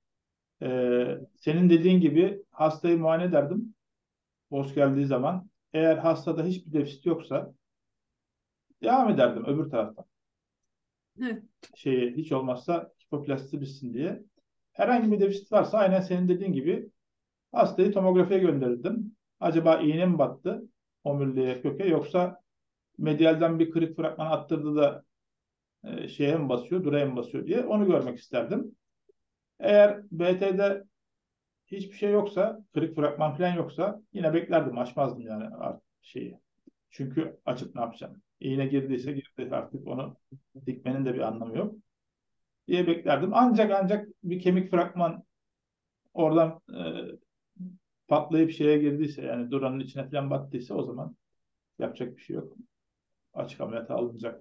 Senin dediğin gibi hastayı muayene ederdim. Boş geldiği zaman. Eğer hastada hiçbir defisit yoksa devam ederdim öbür taraftan. Evet. Hiç olmazsa hipoplasti bitsin diye. Herhangi bir defisit varsa aynen senin dediğin gibi hastayı tomografiye gönderirdim. Acaba iğne mi battı omuriliğe, köke, yoksa medialden bir kırık fragman attırdı da şeye mi basıyor, duraya mı basıyor diye onu görmek isterdim. Eğer BT'de hiçbir şey yoksa, kırık fragman falan yoksa yine beklerdim, açmazdım yani artık şeyi. Çünkü açıp ne yapacağım? İğne girdiyse girdi, artık onu dikmenin de bir anlamı yok diye beklerdim. Ancak bir kemik fragman oradan patlayıp şeye girdiyse, yani duranın içine falan battıysa, o zaman yapacak bir şey yok. Açık ameliyata alınacak.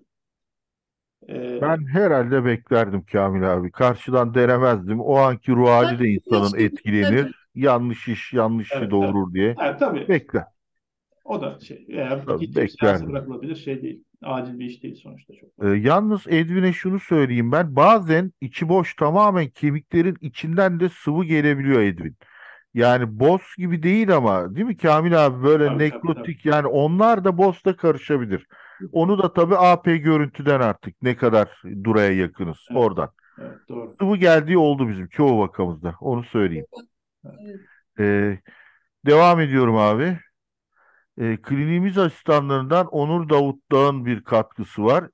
E, Ben herhalde beklerdim Kamil abi. Karşıdan denemezdim. O anki ruh Ben hali de insanın yaşlı beklerdim. etkilenir. Yanlış iş yanlış işi evet, evet. doğurur diye. Evet, tabii. Bekler. O da eğer Tabii ikinci bir seansı beklerdim. bırakılabilir şey değil. Acil bir iş değil sonuçta, çok fazla. Yalnız Edwin'e şunu söyleyeyim ben. Bazen içi boş tamamen kemiklerin içinden de sıvı gelebiliyor Edwin. Yani boz gibi değil ama değil mi Kamil abi, böyle Tabii. nekrotik, yani onlar da bozda karışabilir. Onu da tabii AP görüntüden artık ne kadar duraya yakınız Evet, oradan. evet, doğru. Sıvı geldiği oldu bizim çoğu vakamızda, onu söyleyeyim. Evet. Evet. Ee, Devam ediyorum abi. Kliniğimiz asistanlarından Onur Davut Dağ'ın bir katkısı var.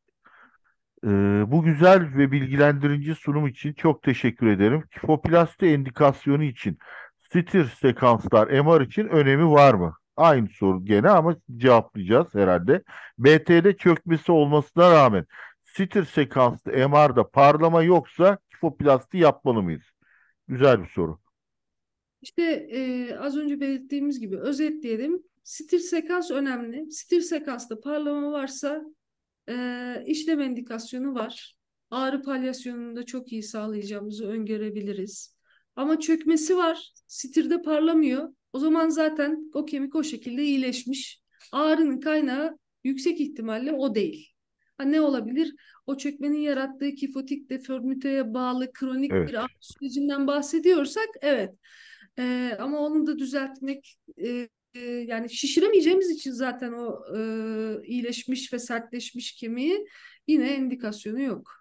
Bu güzel ve bilgilendirici sunum için çok teşekkür ederim. Kifoplasti endikasyonu için stir sekanslar MR için önemi var mı? Aynı soru gene ama cevaplayacağız herhalde. BT'de çökmesi olmasına rağmen stir sekanslı MR'da parlama yoksa kifoplasti yapmalı mıyız? Güzel bir soru. İşte az önce belirttiğimiz gibi özetleyelim. Stil sekans önemli. Stil sekansta parlama varsa işlem indikasyonu var. Ağrı palyasyonunu da çok iyi sağlayacağımızı öngörebiliriz. Ama çökmesi var, stirde parlamıyor. O zaman zaten o kemik o şekilde iyileşmiş. Ağrının kaynağı yüksek ihtimalle o değil. Ha, ne olabilir? O çökmenin yarattığı kifotik deformiteye bağlı kronik Evet. bir ağrı sürecinden bahsediyorsak evet. Ama onu da düzeltmek yani şişiremeyeceğimiz için zaten o iyileşmiş ve sertleşmiş kemiği yine indikasyonu yok.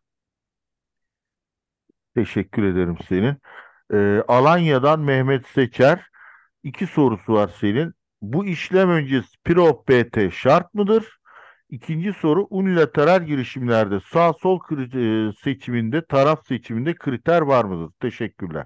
Teşekkür ederim senin. Alanya'dan Mehmet Seçer. İki sorusu var senin. Bu işlem öncesi PROP-BT şart mıdır? İkinci soru, unilateral girişimlerde sağ sol seçiminde, taraf seçiminde kriter var mıdır? Teşekkürler.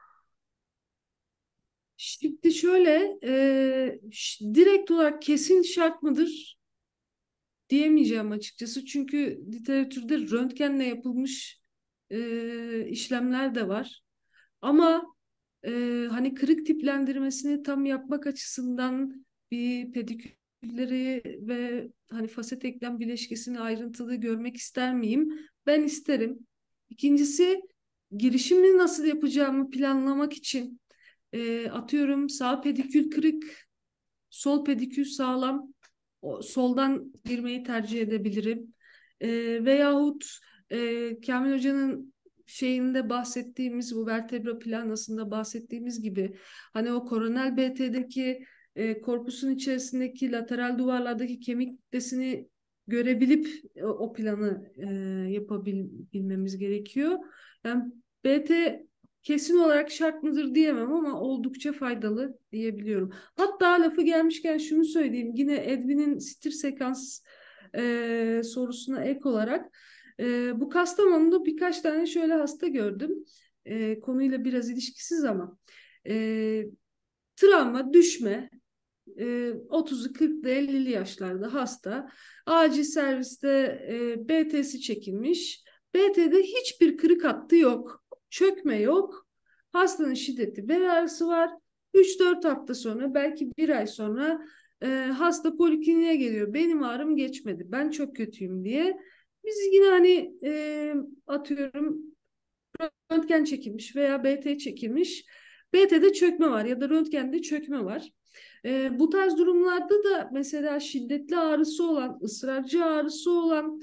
Şimdi şöyle direkt olarak kesin şart mıdır diyemeyeceğim açıkçası. Çünkü literatürde röntgenle yapılmış işlemler de var. Ama hani kırık tiplendirmesini tam yapmak açısından bir pedikülleri ve hani faset eklem bileşkesini ayrıntılı görmek ister miyim? Ben isterim. İkincisi, girişimi nasıl yapacağımı planlamak için atıyorum sağ pedikül kırık, sol pedikül sağlam, soldan girmeyi tercih edebilirim. Veyahut Kamil Hoca'nın şeyinde bahsettiğimiz, bu vertebra planasında bahsettiğimiz gibi hani o koronel BT'deki korpusun içerisindeki lateral duvarlardaki kemik kitlesini görebilip o planı yapabilmemiz gerekiyor. Yani BT kesin olarak şart mıdır diyemem ama oldukça faydalı diyebiliyorum. Hatta lafı gelmişken şunu söyleyeyim. Yine Edwin'in stir sekans sorusuna ek olarak bu Kastamonu'da birkaç tane şöyle hasta gördüm. Konuyla biraz ilişkisiz ama e, travma, düşme, 30'lu 40'lı 50'li yaşlarda hasta. Acil serviste BT'si çekilmiş. BT'de hiçbir kırık hattı yok. Çökme yok. Hastanın şiddetli bel ağrısı var. 3-4 hafta sonra, belki bir ay sonra hasta polikliniğe geliyor. Benim ağrım geçmedi, ben çok kötüyüm diye. Biz yine hani atıyorum röntgen çekilmiş veya BT çekilmiş. BT'de çökme var ya da röntgende çökme var. Bu tarz durumlarda da mesela şiddetli ağrısı olan, ısrarcı ağrısı olan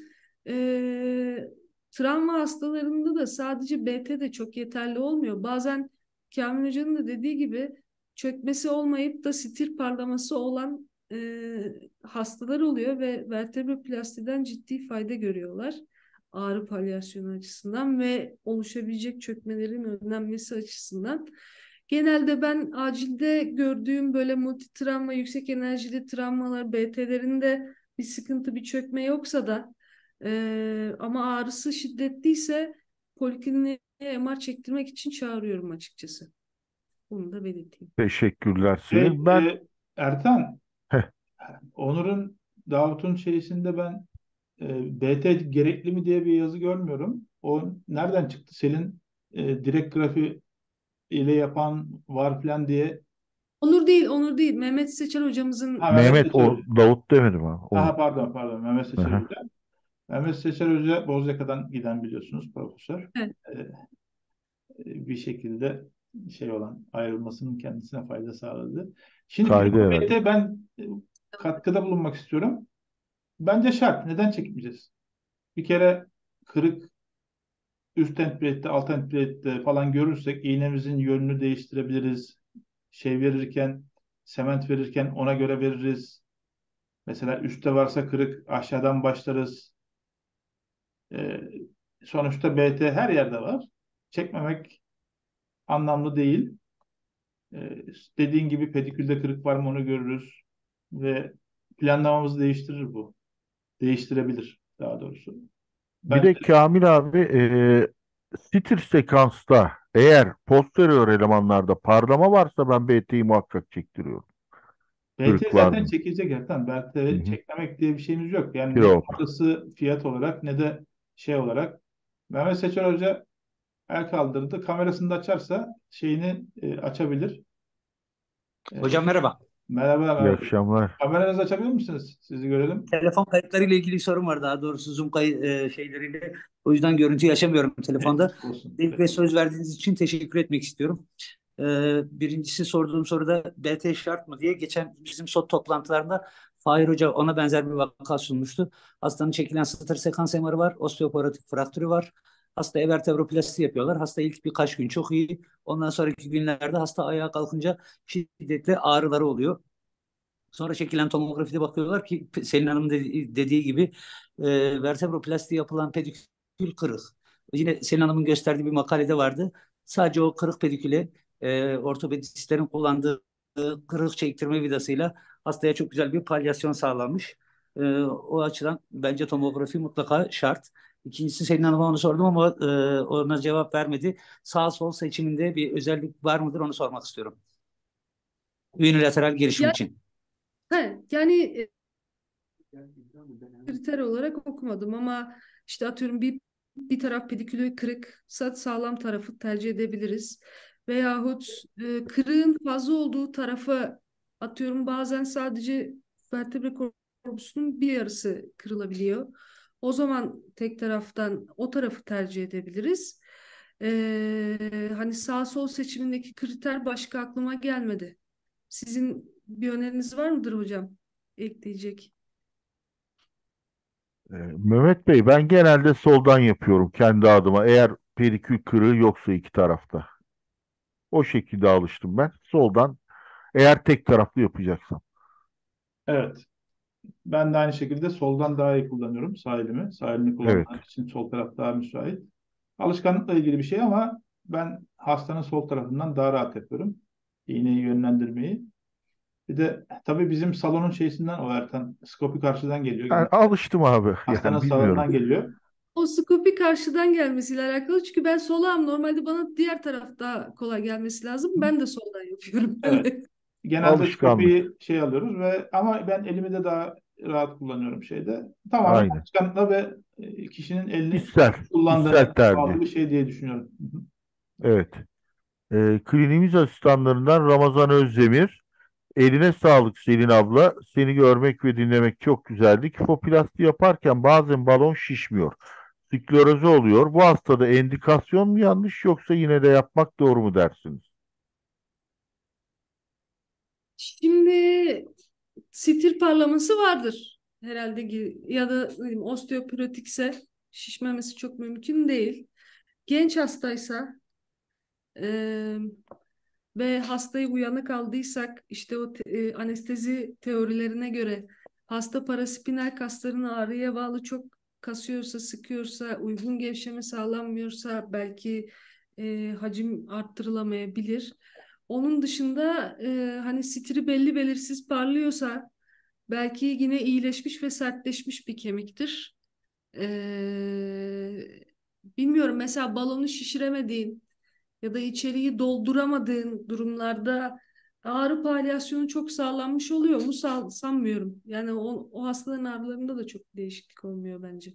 travma hastalarında da sadece BT de çok yeterli olmuyor. Bazen Kamil Hoca'nın da dediği gibi çökmesi olmayıp da stir parlaması olan hastalar oluyor ve vertebraloplastiden ciddi fayda görüyorlar ağrı palyasyonu açısından ve oluşabilecek çökmelerin önlenmesi açısından. Genelde ben acilde gördüğüm böyle multitravma, yüksek enerjili travmalar, BT'lerinde bir sıkıntı, bir çökme yoksa da ama ağrısı şiddetliyse polikliniğe MR çektirmek için çağırıyorum açıkçası. Bunu da belirteyim. Teşekkürler Şey, Selin. Ben Ertan, heh, Onur'un, Davut'un şeysinde ben BT gerekli mi diye bir yazı görmüyorum. O nereden çıktı? Selin direkt grafi ile yapan var falan diye. Onur değil, Onur değil. Mehmet Seçer hocamızın Ha, Mehmet Mehmet Seçer o Hoca. Davut demedim ha. Aha, O. pardon, Mehmet Seçer Aha, Hoca. Mehmet Seçer Hoca Bozyaka'dan giden biliyorsunuz profesör. evet, E, bir şekilde şey olan ayrılmasının kendisine fayda sağladı. Şimdi fayda herhalde. PFB'de ben katkıda bulunmak istiyorum. Bence şart. Neden çekmeyeceğiz? Bir kere kırık üst template, alt template falan görürsek iğnemizin yönünü değiştirebiliriz. Şey verirken, sement verirken ona göre veririz. Mesela üstte varsa kırık aşağıdan başlarız. Ee, sonuçta BT her yerde var. Çekmemek anlamlı değil. Dediğin gibi pedikülde kırık var mı onu görürüz. Ve planlamamızı değiştirir bu. Değiştirebilir daha doğrusu. Bir Ben de Kamil abi stir sekansta eğer posterior elemanlarda parlama varsa ben BT'yi muhakkak çektiriyorum. BT Kırık var zaten mı? çekilecek Ertan. Hı BT hı. çekmemek diye bir şeyimiz yok. Yani ne Yok. kalısı fiyat olarak ne de şey olarak. Mehmet Seçer Hoca el kaldırdı. Kamerasını da açarsa şeyini açabilir. E, Hocam merhaba. merhaba İyi Mehmet Bey. akşamlar. Kameranızı açabilir misiniz? Sizi görelim. Telefon kayıtlarıyla ilgili sorun var, daha doğrusu Zoom şeyleriyle. O yüzden görüntü yaşamıyorum telefonda. Olsun. İlk ve söz verdiğiniz için teşekkür etmek istiyorum. Birincisi sorduğum soruda BT şart mı diye, geçen bizim SOT toplantılarında Fahir Hoca ona benzer bir vaka sunmuştu. Hastanın çekilen satır sekans MR'ı var, osteoporotik fraktürü var. Hasta evertebroplasti yapıyorlar. Hasta ilk birkaç gün çok iyi. Ondan sonraki günlerde hasta ayağa kalkınca şiddetli ağrıları oluyor. Sonra çekilen tomografide bakıyorlar ki Selin Hanım'ın dediği gibi vertebroplasti yapılan pedikül kırık. Yine Selin Hanım'ın gösterdiği bir makalede vardı. Sadece o kırık pediküle ortopedistlerin kullandığı kırık çektirme vidasıyla hastaya çok güzel bir palyasyon sağlanmış. O açıdan bence tomografi mutlaka şart. İkincisi, Selin Hanım'a onu sordum ama ona cevap vermedi. Sağ sol seçiminde bir özellik var mıdır, onu sormak istiyorum. Unilateral gelişim yani, için. yani kriter olarak okumadım ama işte atıyorum bir taraf pedikülü kırık, sağlam tarafı tercih edebiliriz. Veyahut kırığın fazla olduğu tarafa atıyorum, bazen sadece vertebre korpusunun bir yarısı kırılabiliyor. O zaman tek taraftan o tarafı tercih edebiliriz. Hani sağ sol seçimindeki kriter başka aklıma gelmedi. Sizin bir öneriniz var mıdır hocam? Ekleyecek. Mehmet Bey ben genelde soldan yapıyorum kendi adıma. Eğer perikül kırığı yoksa iki tarafta. O şekilde alıştım ben. Soldan eğer tek taraflı yapacaksam. Evet. Ben de aynı şekilde soldan daha iyi kullanıyorum sağ elimi. Sağ elini Evet. kullanmak için sol taraf daha müsait. Alışkanlıkla ilgili bir şey ama ben hastanın sol tarafından daha rahat yapıyorum. İğneyi yönlendirmeyi. Bir de tabii bizim salonun şeysinden o Ertan. Skopi karşıdan geliyor Ben genelde. alıştım abi. Hastanın Yani bilmiyorum. salonundan geliyor. O skopi karşıdan gelmesiyle alakalı. Çünkü ben solağım. Normalde bana diğer tarafta kolay gelmesi lazım. Ben de soldan yapıyorum. Evet. Genelde Alışkanlık. skopiyi şey alıyoruz ve ama ben elimi de daha rahat kullanıyorum şeyde. Tamamen Aynen. alışkanlıkla ve kişinin elini Kişisel, kişisel kullandığına tercih. bağlı bir şey diye düşünüyorum. Hı hı. Evet. Kliniğimiz asistanlarından Ramazan Özdemir. Eline sağlık Selin abla. Seni görmek ve dinlemek çok güzeldi. Kifoplasti yaparken bazen balon şişmiyor. Skleroze oluyor. Bu hastada endikasyon mu yanlış yoksa yine de yapmak doğru mu dersiniz? Şimdi stir parlaması vardır herhalde ya da ne bileyim, osteoporotikse şişmemesi çok mümkün değil. Genç hastaysa e, ve hastayı uyanık aldıysak işte o anestezi teorilerine göre hasta paraspinal kaslarını ağrıya bağlı çok kasıyorsa, sıkıyorsa, uygun gevşeme sağlanmıyorsa belki hacim arttırılamayabilir. Onun dışında hani stiri belli belirsiz parlıyorsa belki yine iyileşmiş ve sertleşmiş bir kemiktir. Bilmiyorum, mesela balonu şişiremediğin ya da içeriği dolduramadığın durumlarda ağrı palyasyonu çok sağlanmış oluyor mu? Sanmıyorum. Yani o hastaların ağrılarında da çok değişiklik olmuyor bence.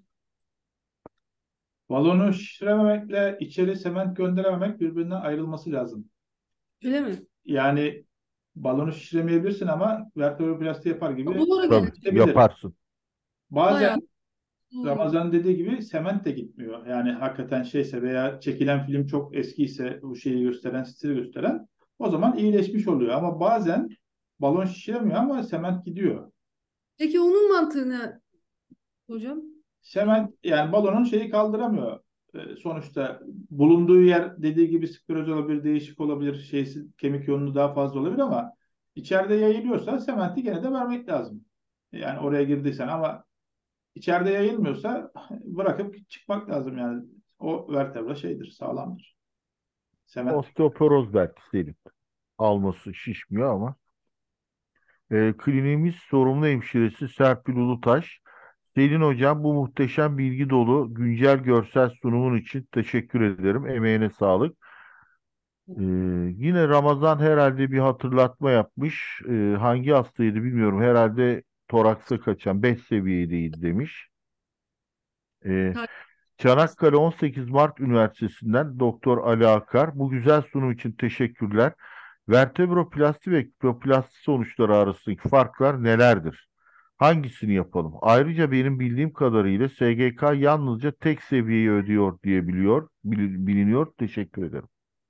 Balonu şişirememekle içeri sement gönderememek birbirinden ayrılması lazım. Öyle mi? Yani balonu şişiremeyebilirsin ama vertebroplasti yapar gibi Doğru Tabii gerçekten. gidebilir. yaparsın. Bayağı Bazen doğru. Ramazan dediği gibi sement de gitmiyor. Yani hakikaten şeyse veya çekilen film çok eskiyse bu şeyi gösteren, stili gösteren o zaman iyileşmiş oluyor. Ama bazen balon şişiremiyor ama sement gidiyor. Peki onun mantığı ne hocam? Sement yani balonun şeyi kaldıramıyor. Sonuçta bulunduğu yer dediği gibi skleroz olabilir, değişik olabilir, şeysi, kemik yoğunluğu daha fazla olabilir ama içeride yayılıyorsa sementi gene de vermek lazım. Yani oraya girdiysen ama içeride yayılmıyorsa bırakıp çıkmak lazım yani. O vertebra şeydir, sağlamdır. Sement. Osteoporoz belki Selin. Alması şişmiyor ama. Kliniğimiz sorumlu hemşiresi Serpil Ulutaş. Selin Hocam bu muhteşem bilgi dolu güncel görsel sunumun için teşekkür ederim. Emeğine sağlık. Ee, Yine Ramazan herhalde bir hatırlatma yapmış. Hangi hastaydı bilmiyorum. Herhalde toraksa kaçan 5 seviyedeydi demiş. Ee, Çanakkale 18 Mart Üniversitesi'nden Doktor Ali Akar. Bu güzel sunum için teşekkürler. Vertebroplasti ve kipoplasti sonuçları arasındaki farklar nelerdir? Hangisini yapalım? Ayrıca benim bildiğim kadarıyla SGK yalnızca tek seviyeyi ödüyor diye biliniyor. Teşekkür ederim.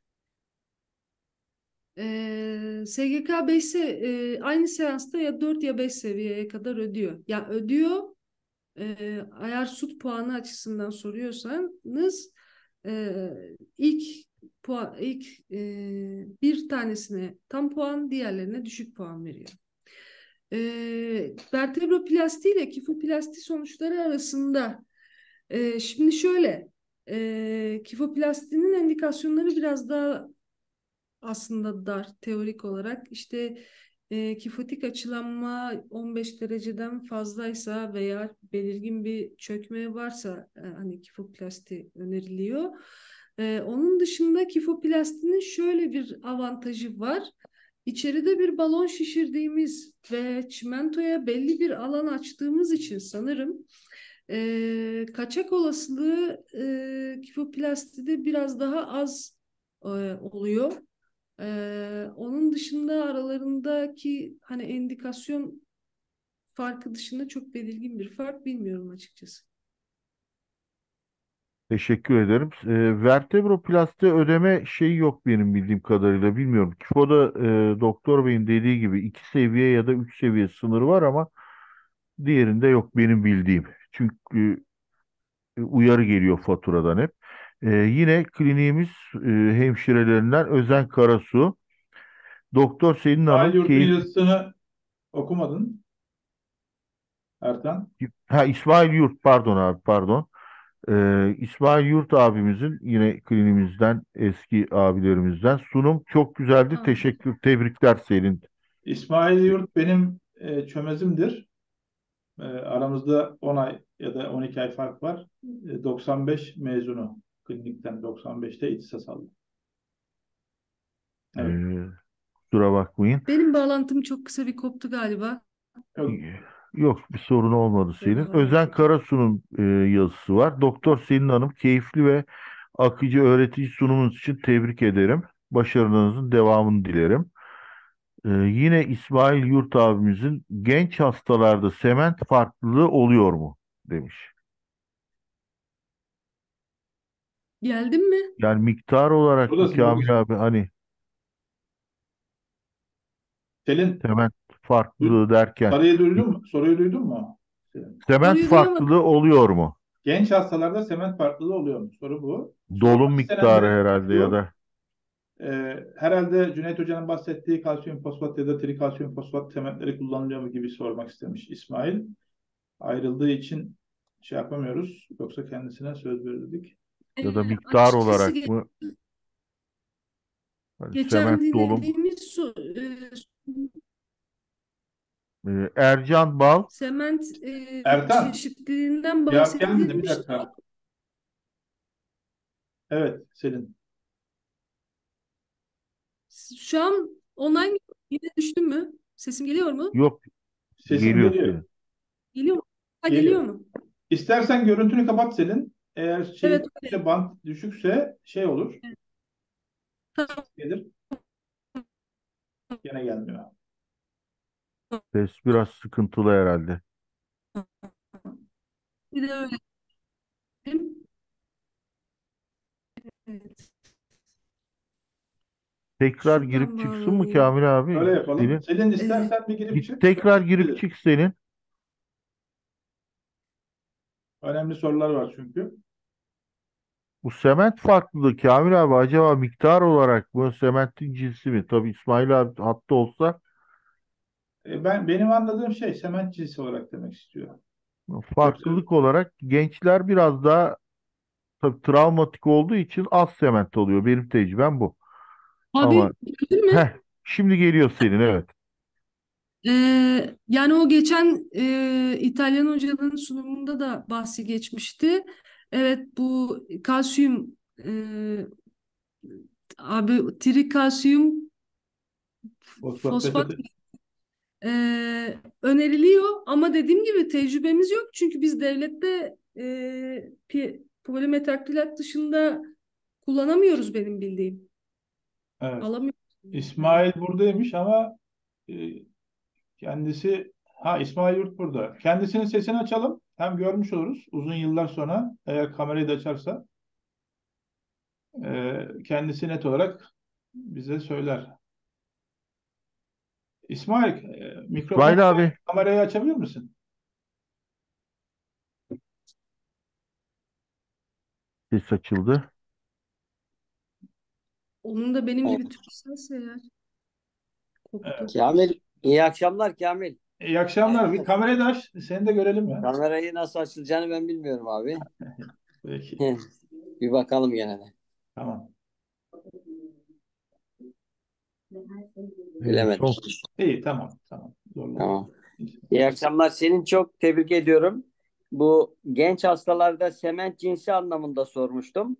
SGK 5 aynı seansta ya 4 ya 5 seviyeye kadar ödüyor. Ya ödüyor, eğer süt puanı açısından soruyorsanız e, ilk bir tanesine tam puan, diğerlerine düşük puan veriyor. Vertebroplasti ile kifoplasti sonuçları arasında şimdi şöyle, kifoplastinin indikasyonları biraz daha aslında dar teorik olarak. İşte kifotik açılanma 15 dereceden fazlaysa veya belirgin bir çökme varsa hani kifoplasti öneriliyor. Onun dışında kifoplastinin şöyle bir avantajı var. İçeride bir balon şişirdiğimiz ve çimentoya belli bir alan açtığımız için sanırım kaçak olasılığı kifoplastide biraz daha az oluyor. Onun dışında aralarındaki hani endikasyon farkı dışında çok belirgin bir fark bilmiyorum açıkçası. Teşekkür ederim. Vertebroplasti ödeme şeyi yok benim bildiğim kadarıyla. Bilmiyorum. KİFO'da doktor beyin dediği gibi 2 seviye ya da 3 seviye sınırı var ama diğerinde yok benim bildiğim. Çünkü uyarı geliyor faturadan hep. Yine kliniğimiz hemşirelerinden Özen Karasu. Doktor Selin Aile Hanım yurtun keyif... yazısını okumadın Ertan. İsmail Yurt pardon abi pardon. İsmail Yurt abimizin yine klinimizden eski abilerimizden sunum çok güzeldi. Ha, Tebrikler Selin. İsmail Yurt benim çömezimdir. Aramızda 10 ay ya da 12 ay fark var. 95 mezunu. Klinikten 95'te ihtisas aldı. Evet. Kusura bakmayın. benim bağlantım çok kısa bir koptu galiba. Yok. Yok, bir sorun olmadı senin. Harika. Özen Karasu'nun yazısı var. Doktor Selin Hanım, keyifli ve akıcı öğretici sunumunuz için tebrik ederim. Başarınızın devamını dilerim. Yine İsmail Yurt abimizin genç hastalarda sement farklılığı oluyor mu demiş. Geldin mi? Yani miktar olarak mı Buradasın, buradasın. Kamil abi, hani Selin, sement farklılığı derken soruyu duydun mu? Soruyu duydun mu? Selin. sement Soruyu duyamadım. farklılığı oluyor mu? Genç hastalarda sement farklılığı oluyor mu? Soru bu. Dolum Sormak istenen miktarı de herhalde ya şu, da herhalde Cüneyt Hoca'nın bahsettiği kalsiyum fosfat ya da trikalsiyum fosfat sementleri kullanılıyor mu gibi sormak istemiş İsmail. Ayrıldığı için şey yapamıyoruz. Yoksa kendisine söz verirdik. ya da miktar Açıkçası olarak mı? Hani geçen sement dolum. dinlediğimiz Ercan Bal, sement Ertan, çeşitliliğinden cevap gelmedi. Bir bahsedilmişti. dakika. Evet, Selin. Şu an online yine düştüm mü? Sesim geliyor mu? yok, Sesin geliyor geliyor. senin. Geliyor mu? Ha, Geliyor. geliyor mu? İstersen görüntünü kapat Selin. Eğer Evet, öyle. bant düşükse şey olur. Tamam. Gelir. Gene gelmiyor. Ses biraz sıkıntılı herhalde. Bir de öyle. Evet. Tekrar girip Şuradan çıksın mı bağlanayım. Kamil abi? Öyle yapalım. Senin. Selin istersen bir girip Git çık. tekrar girip çık senin. Önemli sorular var çünkü. Bu sement farklılığı Kamil abi, acaba miktar olarak bu sementin cinsi mi? Tabii İsmail abi hatta olsa Benim anladığım şey sement cinsi olarak demek istiyor. Yoksa farklılık olarak gençler biraz daha tabii travmatik olduğu için az sement oluyor. Benim tecrübem bu. Ama Abi geldin mi? heh, şimdi geliyor senin, evet. Yani o geçen İtalyan hocanın sunumunda da bahsi geçmişti. Evet, bu kalsiyum abi trikalsiyum fosfat fosfat petrol. öneriliyor ama dediğim gibi tecrübemiz yok çünkü biz devlette polimetakrilat dışında kullanamıyoruz benim bildiğim. Evet. Alamıyoruz. Yani. İsmail buradaymış ama e, kendisi İsmail Yurt burada. Kendisinin sesini açalım. Hem görmüş oluruz uzun yıllar sonra eğer kamerayı da açarsa kendisi net olarak bize söyler. İsmail, mikrofon İsmail abi, kamerayı açabilir misin? ses açıldı. Onun da benim Evet. gibi Türk sesi eğer koptu. Kamil, iyi akşamlar Kamil. İyi akşamlar. Bir kamerayı da aç. Seni de görelim ya. Kamerayı nasıl açılacağını ben bilmiyorum abi. Peki. Bir bakalım gene de. Tamam. Bilemedim. İyi, tamam. Tamam. Zorlama. Tamam. İyi akşamlar. Senin çok tebrik ediyorum. Bu genç hastalarda sement cinsi anlamında sormuştum.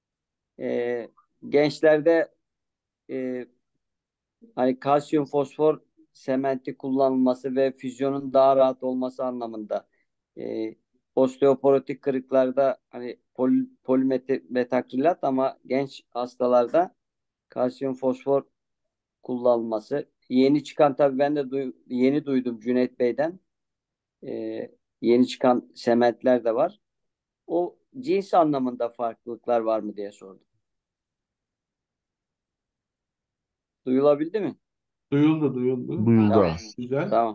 Gençlerde e, hani kalsiyum fosfor sementi kullanılması ve füzyonun daha rahat olması anlamında. E, Osteoporotik kırıklarda hani polimetakrilat ama genç hastalarda kalsiyum fosfor kullanılması. Yeni çıkan tabii ben de yeni duydum Cüneyt Bey'den. Yeni çıkan sementler de var. O cins anlamında farklılıklar var mı diye sordum. Duyulabildi mi? Duyuldu, duyuldu. Duyuldu Tamam. abi. Güzel. Tamam.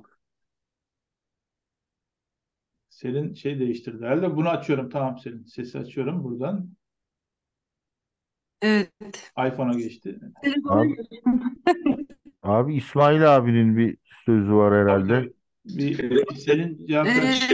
Selin şey değiştirdi herhalde. Bunu açıyorum. Tamam Selin. Sesi açıyorum buradan. Evet. iPhone'a geçti. Abi, abi İsmail abinin bir sözü var Tabii, herhalde. tabii. Bir Selin cevap ver.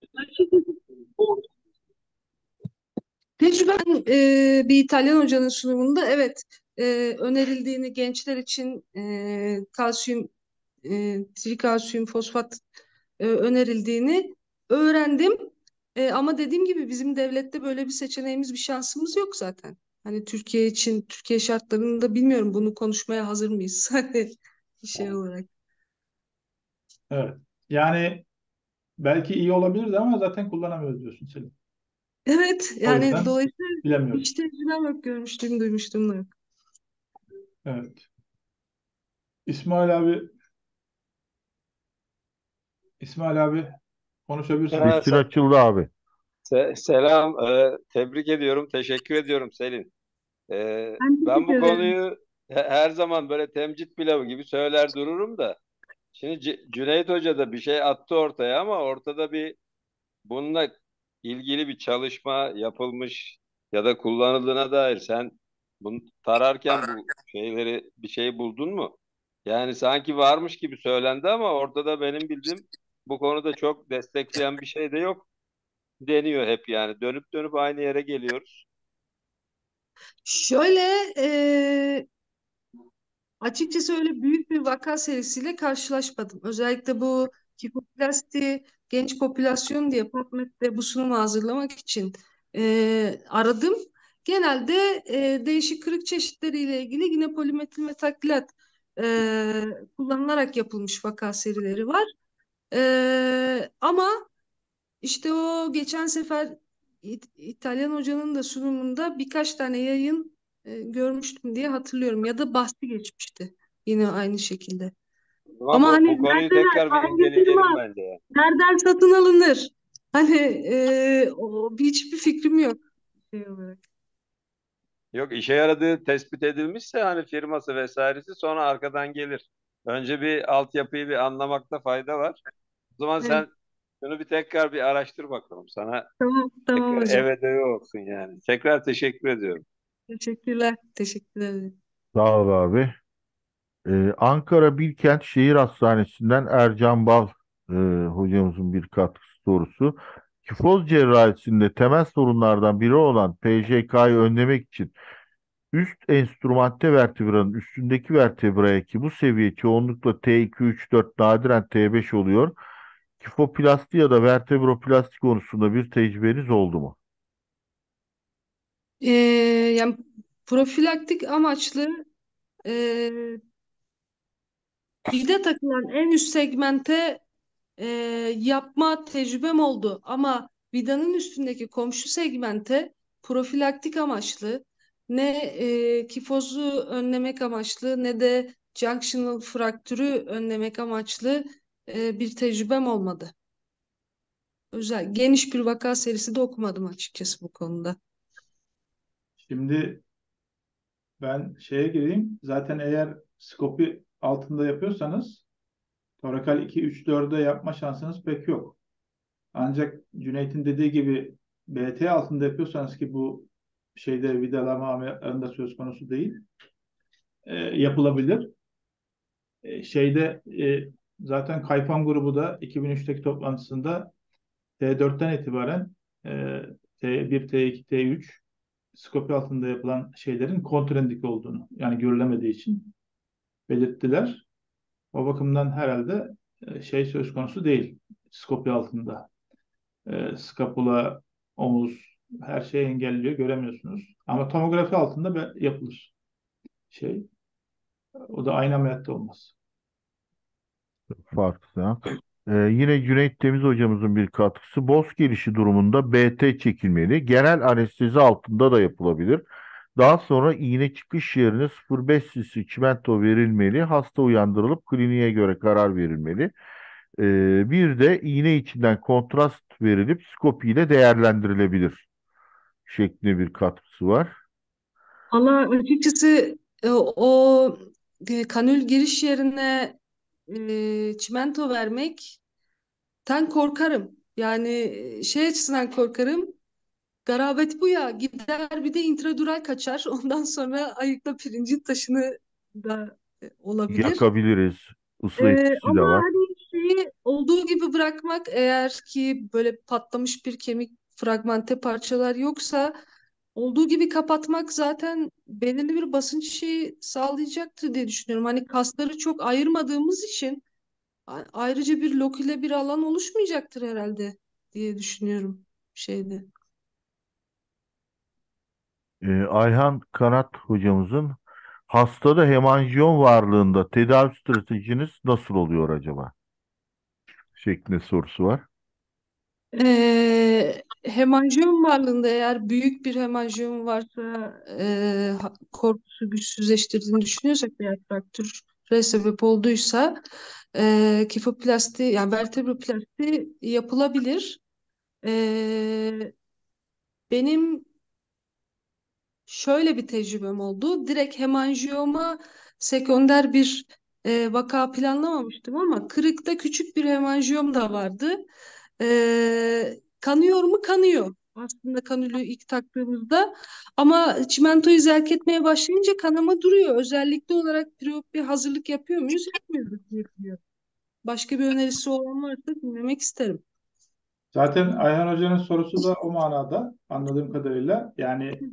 Tecrüben bir İtalyan hocanın sunumunda evet önerildiğini gençler için kalsiyum trikalsiyum fosfat önerildiğini öğrendim. Ama dediğim gibi bizim devlette böyle bir seçeneğimiz, bir şansımız yok zaten. Hani Türkiye için, Türkiye şartlarında bilmiyorum bunu konuşmaya hazır mıyız? Hani şey olarak. Evet. Yani belki iyi olabilirdi ama zaten kullanamıyoruz diyorsun Selin. Evet, O yani yüzden dolayısıyla hiç bilemiyoruz. tecrübem yok, görmüştüm, duymuştum da yok. Evet. İsmail abi, İsmail abi konuşabilirsin. Sesin açıldı abi. Selam, tebrik ediyorum, teşekkür ediyorum Selin. Ben Ben teşekkür bu ederim. konuyu her zaman böyle temcit pilavı gibi söyler dururum da. Şimdi Cüneyt Hoca da bir şey attı ortaya ama ortada bununla ilgili bir çalışma yapılmış ya da kullanıldığına dair sen bunu tararken bu şeyleri bir şey buldun mu? Yani sanki varmış gibi söylendi ama ortada benim bildiğim bu konuda çok destekleyen bir şey de yok deniyor hep yani. Dönüp dönüp aynı yere geliyoruz. Şöyle, açıkçası öyle büyük bir vaka serisiyle karşılaşmadım. Özellikle bu kifoplasti genç popülasyon diye PubMed'de bu sunumu hazırlamak için aradım. Genelde değişik kırık çeşitleriyle ilgili yine polimetil metakrilat kullanılarak yapılmış vaka serileri var. Ama işte o geçen sefer İtalyan hocanın da sunumunda birkaç tane yayın görmüştüm diye hatırlıyorum. Ya da bahsi geçmişti yine aynı şekilde. Ama Ama hani bu konuyu neredeler, tekrar bir hangi firma, inceleyelim bence ya. nereden satın alınır? Hani hiçbir fikrim yok şey olarak. Yok işe yaradığı tespit edilmişse hani firması vesairesi sonra arkadan gelir. Önce bir altyapıyı bir anlamakta fayda var. O zaman Evet, sen şunu bir tekrar bir araştır bakalım. Sana tamam, tamam tekrar hocam. ev ödevi olsun yani. Tekrar teşekkür ediyorum. Teşekkürler. Teşekkür ederim. Sağ ol abi. Ankara Bilkent Şehir Hastanesi'nden Ercan Bal e, hocamızın bir katkısı sorusu. Kifoz cerrahisinde temel sorunlardan biri olan PJK'yı önlemek için üst enstrümante vertebranın üstündeki vertebraya ki bu seviye çoğunlukla T2, 3, 4 nadiren T5 oluyor. Kifoplasti ya da vertebroplasti konusunda bir tecrübeniz oldu mu? Ee, Yani profilaktik amaçlı e, vida takılan en üst segmente e, yapma tecrübem oldu. Ama vidanın üstündeki komşu segmente profilaktik amaçlı ne kifozu önlemek amaçlı ne de junctional fraktürü önlemek amaçlı bir tecrübem olmadı. Özel geniş bir vaka serisi de okumadım açıkçası bu konuda. Şimdi ben şeye gireyim. Zaten eğer skopi altında yapıyorsanız torakal 2, 3, 4'e yapma şansınız pek yok. Ancak Cüneyt'in dediği gibi BT altında yapıyorsanız ki bu şeyde vidalama ameliyatlarında söz konusu değil, yapılabilir. Şeyde zaten Kaypam grubu da 2003'teki toplantısında T4'ten itibaren e, T1, T2, T3 skopi altında yapılan şeylerin kontraindik olduğunu yani görülemediği için belirttiler. O bakımdan herhalde şey söz konusu değil skopi altında. Skapula, omuz her şeyi engelliyor göremiyorsunuz. Ama tomografi altında yapılır şey. O da aynı ameliyatta olmaz. Farklı. Ha. Yine Cüneyt Temiz hocamızın bir katkısı. Boz gelişi durumunda BT çekilmeli. Genel anestezi altında da yapılabilir. Daha sonra iğne çıkış yerine 0,5 cc çimento verilmeli. Hasta uyandırılıp kliniğe göre karar verilmeli. Bir de iğne içinden kontrast verilip skopi ile değerlendirilebilir şeklinde bir katkısı var. Ama açıkçası o kanül giriş yerine çimento vermekten korkarım. Yani şey açısından korkarım. Garabet bu ya. Gider bir de intradural kaçar. Ondan sonra ayıkla pirincin taşını da olabilir. Yakabiliriz. Isı etkisi de Ama var. hani şeyi olduğu gibi bırakmak eğer ki böyle patlamış bir kemik fragmente parçalar yoksa olduğu gibi kapatmak zaten belirli bir basınç şeyi sağlayacaktır diye düşünüyorum. Hani kasları çok ayırmadığımız için ayrıca bir lokile bir alan oluşmayacaktır herhalde diye düşünüyorum şeyde. Ayhan Kanat hocamızın hastada hemanjiyon varlığında tedavi stratejiniz nasıl oluyor acaba? Şeklinde sorusu var. Hemanjiyom varlığında eğer büyük bir hemanjiyom varsa korpusu güçsüzleştirdiğini düşünüyorsak veya fraktüre sebep olduysa kifoplasti yani vertebroplasti yapılabilir. Benim şöyle bir tecrübem oldu. Direkt hemanjiyoma sekonder bir vaka planlamamıştım ama kırıkta küçük bir hemanjiyom da vardı. Kanıyor mu? Kanıyor. Aslında kanülü ilk taktığımızda ama çimentoyu zerk etmeye başlayınca kanama duruyor. Özellikle olarak periyot bir hazırlık yapıyor muyuz? Yapmıyoruz diye biliyorum. Başka bir önerisi olan varsa dinlemek isterim. Zaten Ayhan Hoca'nın sorusu da o manada anladığım kadarıyla. Yani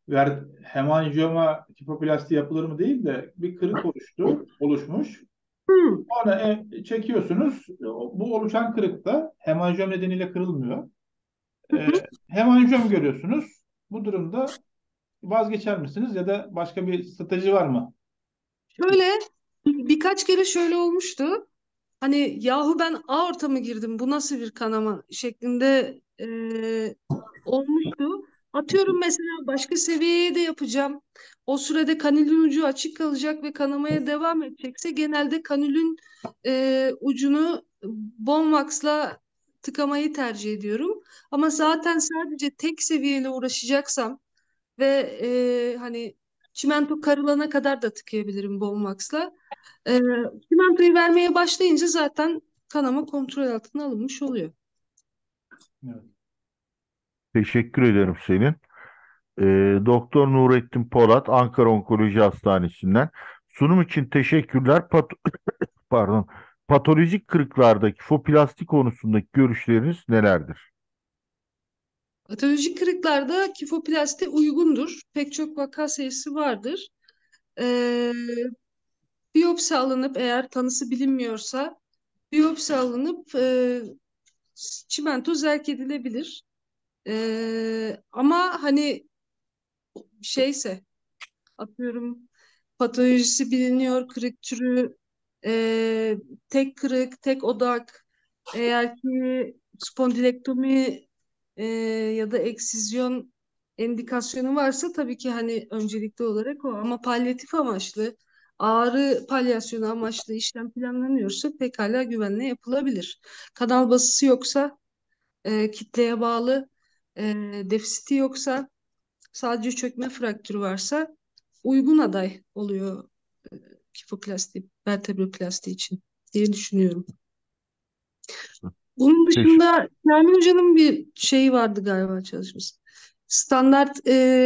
hemanjiyoma kifoplasti yapılır mı değil de bir kırık oluşmuş. Hmm. Sonra çekiyorsunuz. Bu oluşan kırık da hemanjiyom nedeniyle kırılmıyor. Hemanjiyom görüyorsunuz. Bu durumda vazgeçer misiniz ya da başka bir strateji var mı? Şöyle birkaç kere şöyle olmuştu. Hani yahu ben aorta mı girdim bu nasıl bir kanama şeklinde olmuştu. Atıyorum mesela başka seviyeye de yapacağım. O sürede kanülün ucu açık kalacak ve kanamaya devam edecekse genelde kanülün ucunu Bonvax'la tıkamayı tercih ediyorum. Ama zaten sadece tek seviyeyle uğraşacaksam ve hani çimento karılana kadar da tıkayabilirim Bonvax'la. E, Çimentoyu vermeye başlayınca zaten kanama kontrol altına alınmış oluyor. Evet. Teşekkür ederim Selin. Doktor Nurettin Polat, Ankara Onkoloji Hastanesi'nden. Sunum için teşekkürler. Pardon. Patolojik kırıklardaki foplasti konusundaki görüşleriniz nelerdir? Patolojik kırıklarda kifoplasti uygundur. Pek çok vaka sayısı vardır. E, Biyopsi alınıp eğer tanısı bilinmiyorsa biyopsi alınıp çimento zerk edilebilir. Ama hani şeyse atıyorum patolojisi biliniyor, kırık türü, e, tek kırık, tek odak, eğer ki spondilektomi ya da eksizyon endikasyonu varsa tabii ki hani öncelikli olarak o ama palyatif amaçlı, ağrı palyasyonu amaçlı işlem planlanıyorsa pekala güvenle yapılabilir. Kanal basısı yoksa, kitleye bağlı, e, defisiti yoksa, sadece çökme fraktürü varsa uygun aday oluyor kifoplasti, vertebroplasti için diye düşünüyorum. Bunun Teş dışında Nermin Hoca'nın bir şeyi vardı galiba çalışması. Standart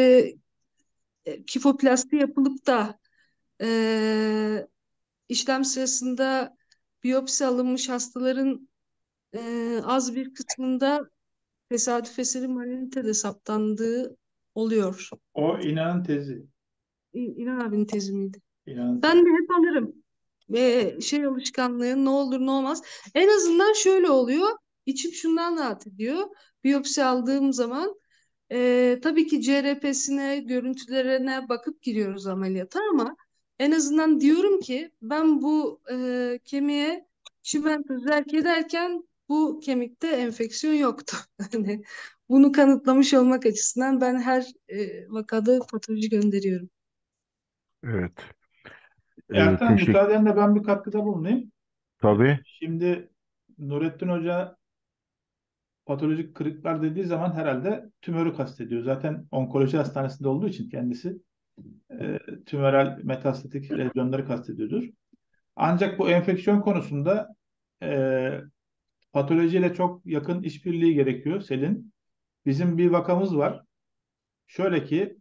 kifoplasti yapılıp da e, işlem sırasında biyopsi alınmış hastaların az bir kısmında tesadüf eseri malignite de saptandığı oluyor. O İnan'ın tezi. İnan abinin tezi miydi? İnan'ın Ben tezi. de hep alırım. Ve şey alışkanlığı ne olur ne olmaz. En azından şöyle oluyor. İçim şundan rahat ediyor. Biyopsi aldığım zaman tabii ki CRP'sine, görüntülerine bakıp giriyoruz ameliyata ama en azından diyorum ki ben bu kemiğe çimento zerk ederken bu kemikte enfeksiyon yoktu. Hani bunu kanıtlamış olmak açısından ben her vakada patoloji gönderiyorum. evet. Ertan, Teşekkür. müsaadenle ben bir katkıda bulunayım. Tabii. Şimdi Nurettin Hoca patolojik kırıklar dediği zaman herhalde tümörü kastediyor. Zaten onkoloji hastanesinde olduğu için kendisi tümöral metastatik lezyonları kastediyordur. Ancak bu enfeksiyon konusunda e, patolojiyle çok yakın işbirliği gerekiyor Selin. Bizim bir vakamız var. Şöyle ki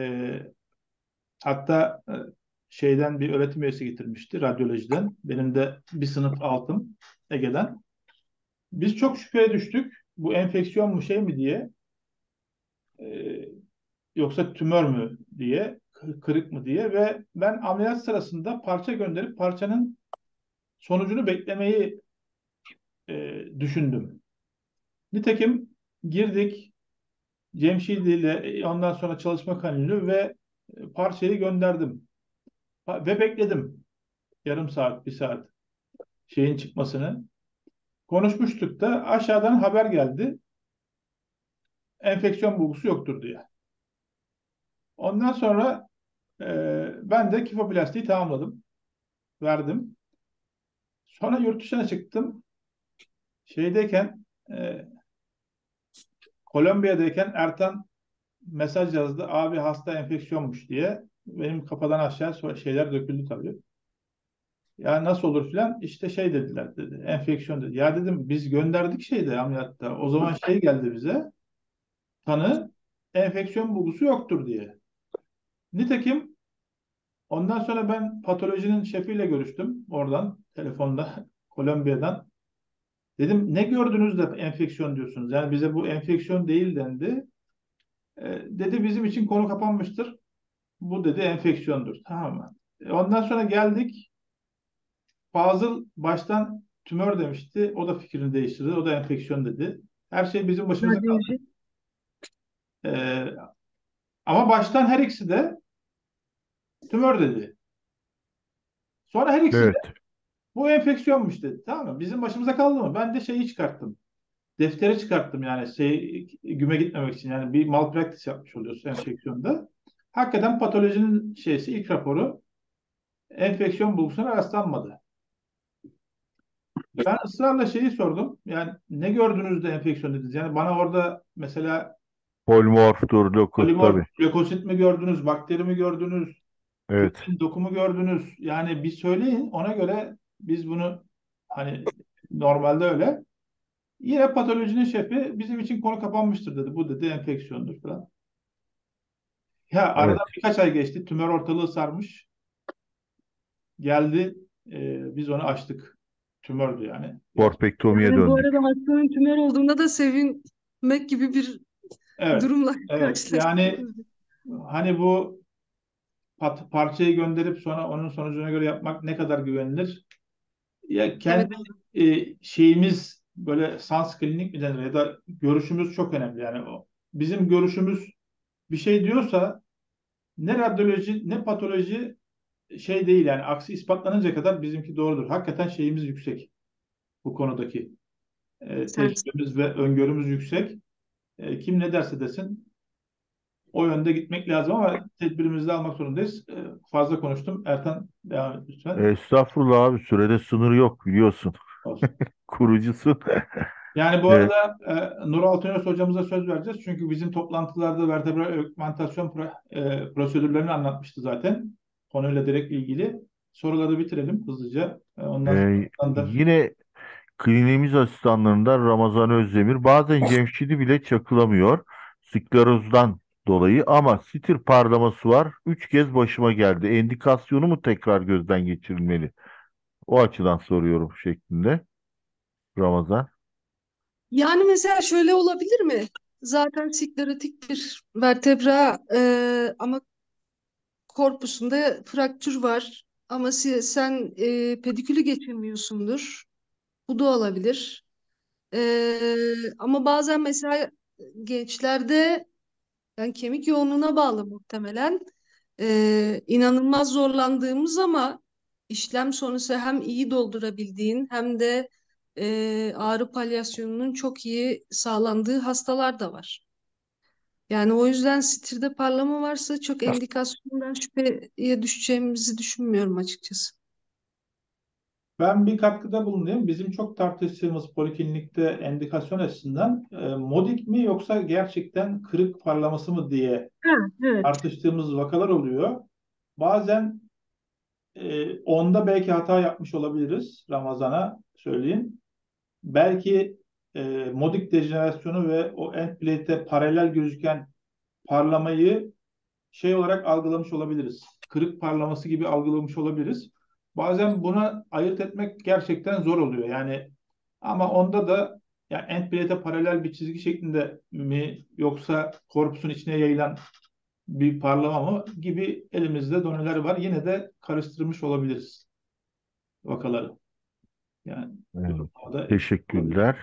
hatta şeyden bir öğretim üyesi getirmişti radyolojiden. Benim de bir sınıf altım Ege'den. Biz çok şüpheye düştük. Bu enfeksiyon mu şey mi diye e, yoksa tümör mü diye kırık mı diye ve ben ameliyat sırasında parça gönderip parçanın sonucunu beklemeyi düşündüm. Nitekim girdik Cemşidi ile ondan sonra çalışma kanunu ve parçayı gönderdim. Ve bekledim yarım saat, bir saat şeyin çıkmasını, konuşmuştuk da aşağıdan haber geldi. Enfeksiyon bulgusu yoktur diye. Ondan sonra ben de kifoplastiği tamamladım. Verdim. Sonra yurt dışına çıktım. Şeydeyken Kolombiya'dayken Ertan mesaj yazdı. Abi hasta enfeksiyonmuş diye. Benim kafadan aşağı şeyler döküldü tabii. Ya nasıl olur filan. İşte şey dediler dedi. Enfeksiyon dedi. Ya dedim biz gönderdik şeyde ameliyatta. O zaman şey geldi bize. Tanı enfeksiyon bulgusu yoktur diye. Nitekim ondan sonra ben patolojinin şefiyle görüştüm oradan telefonda Kolombiya'dan. Dedim ne gördünüz de enfeksiyon diyorsunuz? Yani bize bu enfeksiyon değil dendi. Dedi bizim için konu kapanmıştır. Bu dedi enfeksiyondur. Tamam mı? Ondan sonra geldik. Fazıl baştan tümör demişti. O da fikrini değiştirdi. O da enfeksiyon dedi. Her şey bizim başımıza kaldı. Ee, ama baştan her ikisi de tümör dedi. Sonra her ikisi de Evet. bu enfeksiyonmuş dedi. Tamam mı? Bizim başımıza kaldı mı? Ben de şeyi çıkarttım. Defteri çıkarttım yani güme gitmemek için. Yani bir malpraktis yapmış oluyorsun enfeksiyonda. Hakikaten patolojinin ilk raporu enfeksiyon bulgusuna rastlanmadı. Ben ısrarla şeyi sordum. Yani ne gördünüz de enfeksiyon dediniz? Yani bana orada mesela Polimorftur, lokus polimorf tabii. lökosit mi gördünüz, bakteri mi gördünüz, Evet. protein doku mu gördünüz? Yani bir söyleyin ona göre biz bunu hani normalde öyle. Yine patolojinin şefi bizim için konu kapanmıştır dedi. Bu dedi enfeksiyondur falan. Ya Evet. aradan birkaç ay geçti. Tümör ortalığı sarmış. Geldi. Biz onu açtık. Tümördü yani. Korpektomiye Yani bu döndük. arada hastanın tümör olduğunda da sevinmek gibi bir Evet. durumla Evet. Yani karşılaştık. hani bu parçayı gönderip sonra onun sonucuna göre yapmak ne kadar güvenilir? Ya Evet. kendi şeyimiz böyle sans klinik mi denir ya da görüşümüz çok önemli. Yani bizim görüşümüz bir şey diyorsa ne radyoloji ne patoloji şey değil yani aksi ispatlanınca kadar bizimki doğrudur. Hakikaten şeyimiz yüksek bu konudaki Sen tecrübemiz ve öngörümüz yüksek. Kim ne derse desin o yönde gitmek lazım ama tedbirimizi de almak zorundayız. Fazla konuştum. Ertan devam et lütfen. Estağfurullah abi, sürede sınır yok biliyorsun. Olsun. Kurucusun. Yani bu Evet. arada Nur Altınos hocamıza söz vereceğiz. Çünkü bizim toplantılarda vertebral augmentasyon prosedürlerini anlatmıştı zaten. Konuyla direkt ilgili. Soruları bitirelim hızlıca. Ondan sonra da Yine kliniğimiz asistanlarından Ramazan Özdemir bazen Cemşid'i bile çakılamıyor sklerozdan dolayı ama stir parlaması var. 3 kez başıma geldi. Endikasyonu mu tekrar gözden geçirilmeli? O açıdan soruyorum şeklinde Ramazan. yani mesela şöyle olabilir mi? Zaten sklerotik bir vertebra ama korpusunda fraktür var. Ama sen pedikülü geçemiyorsundur. Bu da olabilir. Ama bazen mesela gençlerde yani kemik yoğunluğuna bağlı muhtemelen inanılmaz zorlandığımız ama işlem sonrası hem iyi doldurabildiğin hem de ağrı palyasyonunun çok iyi sağlandığı hastalar da var. Yani o yüzden stirde parlama varsa çok endikasyondan şüpheye düşeceğimizi düşünmüyorum açıkçası. ben bir katkıda bulunayım. Bizim çok tartıştığımız poliklinikte endikasyon açısından modik mi yoksa gerçekten kırık parlaması mı diye Ha, evet. tartıştığımız vakalar oluyor. Bazen onda belki hata yapmış olabiliriz Ramazan'a söyleyeyim. Belki modik dejenerasyonu ve o end plate'e paralel gözüken parlamayı şey olarak algılamış olabiliriz. Kırık parlaması gibi algılamış olabiliriz. Bazen buna ayırt etmek gerçekten zor oluyor. Yani ama onda da yani end plate'e paralel bir çizgi şeklinde mi yoksa korpusun içine yayılan bir parlama mı gibi elimizde doneler var. Yine de karıştırmış olabiliriz vakaları. Yani bu Evet. durumda olabilir. Teşekkürler.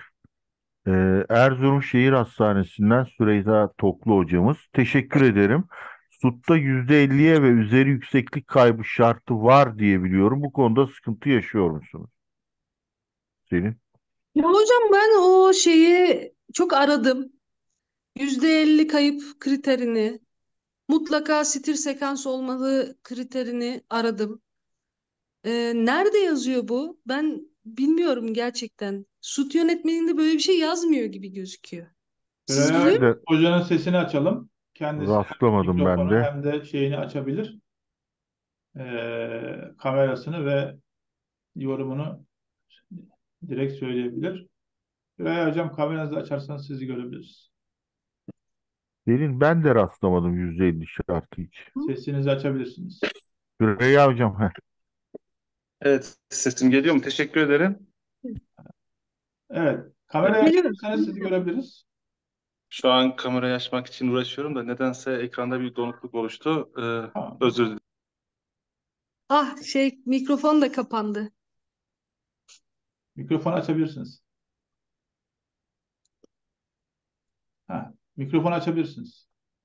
Erzurum Şehir Hastanesi'nden Süreyya Toklu hocamız. Teşekkür ederim. SUT'ta %50'ye ve üzeri yükseklik kaybı şartı var diye biliyorum. Bu konuda sıkıntı yaşıyor musunuz? Senin? Ya hocam ben o şeyi çok aradım. %50 kayıp kriterini, mutlaka stir sekans olmalı kriterini aradım. Nerede yazıyor bu? Ben bilmiyorum gerçekten. Süt yönetmeliğinde böyle bir şey yazmıyor gibi gözüküyor. Siz Süreyya biliyor Ben musunuz? de Hoca'nın sesini açalım. Kendisi hem rastlamadım ben mikrofonu de. hem de şeyini açabilir. Kamerasını ve yorumunu direkt söyleyebilir. Süreyya Hocam kameranızı açarsanız sizi görebiliriz. Ben de rastlamadım %50 şartı hiç. Sesinizi açabilirsiniz. Süreyya hocam. Heh. Evet, sesim geliyor mu? Teşekkür ederim. Evet. Kamerayı Geliyor. açarsanız sizi görebiliriz. Şu an kamerayı açmak için uğraşıyorum da nedense ekranda bir donukluk oluştu. Tamam. Özür dilerim. Ah mikrofon da kapandı. Mikrofonu açabilirsiniz. Mikrofonu açabilirsiniz.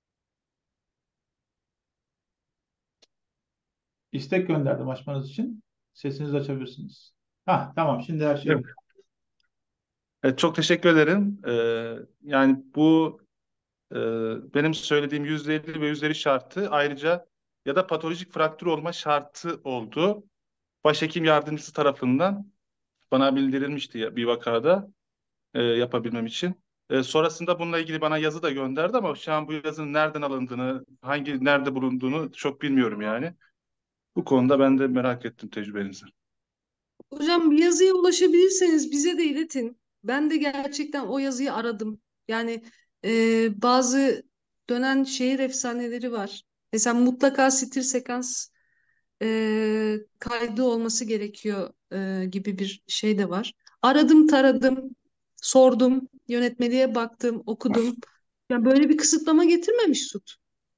İstek gönderdim açmanız için. Sesinizi açabilirsiniz. Tamam. Şimdi her şey. Evet. Evet, çok teşekkür ederim. Yani bu e, benim söylediğim %50 ve %50 şartı ayrıca ya da patolojik fraktür olma şartı oldu. Başhekim yardımcısı tarafından bana bildirilmişti bir vakada yapabilmem için. Sonrasında bununla ilgili bana yazı da gönderdi ama şu an bu yazının nereden alındığını, nerede bulunduğunu çok bilmiyorum yani. Bu konuda ben de merak ettim tecrübenizi. Hocam bir yazıya ulaşabilirseniz bize de iletin. Ben de gerçekten o yazıyı aradım. Yani bazı dönen şehir efsaneleri var. Mesela mutlaka stir sekans kaydı olması gerekiyor gibi bir şey de var. Aradım, taradım, sordum, yönetmeliğe baktım, okudum. Ya böyle bir kısıtlama getirmemiş SUT.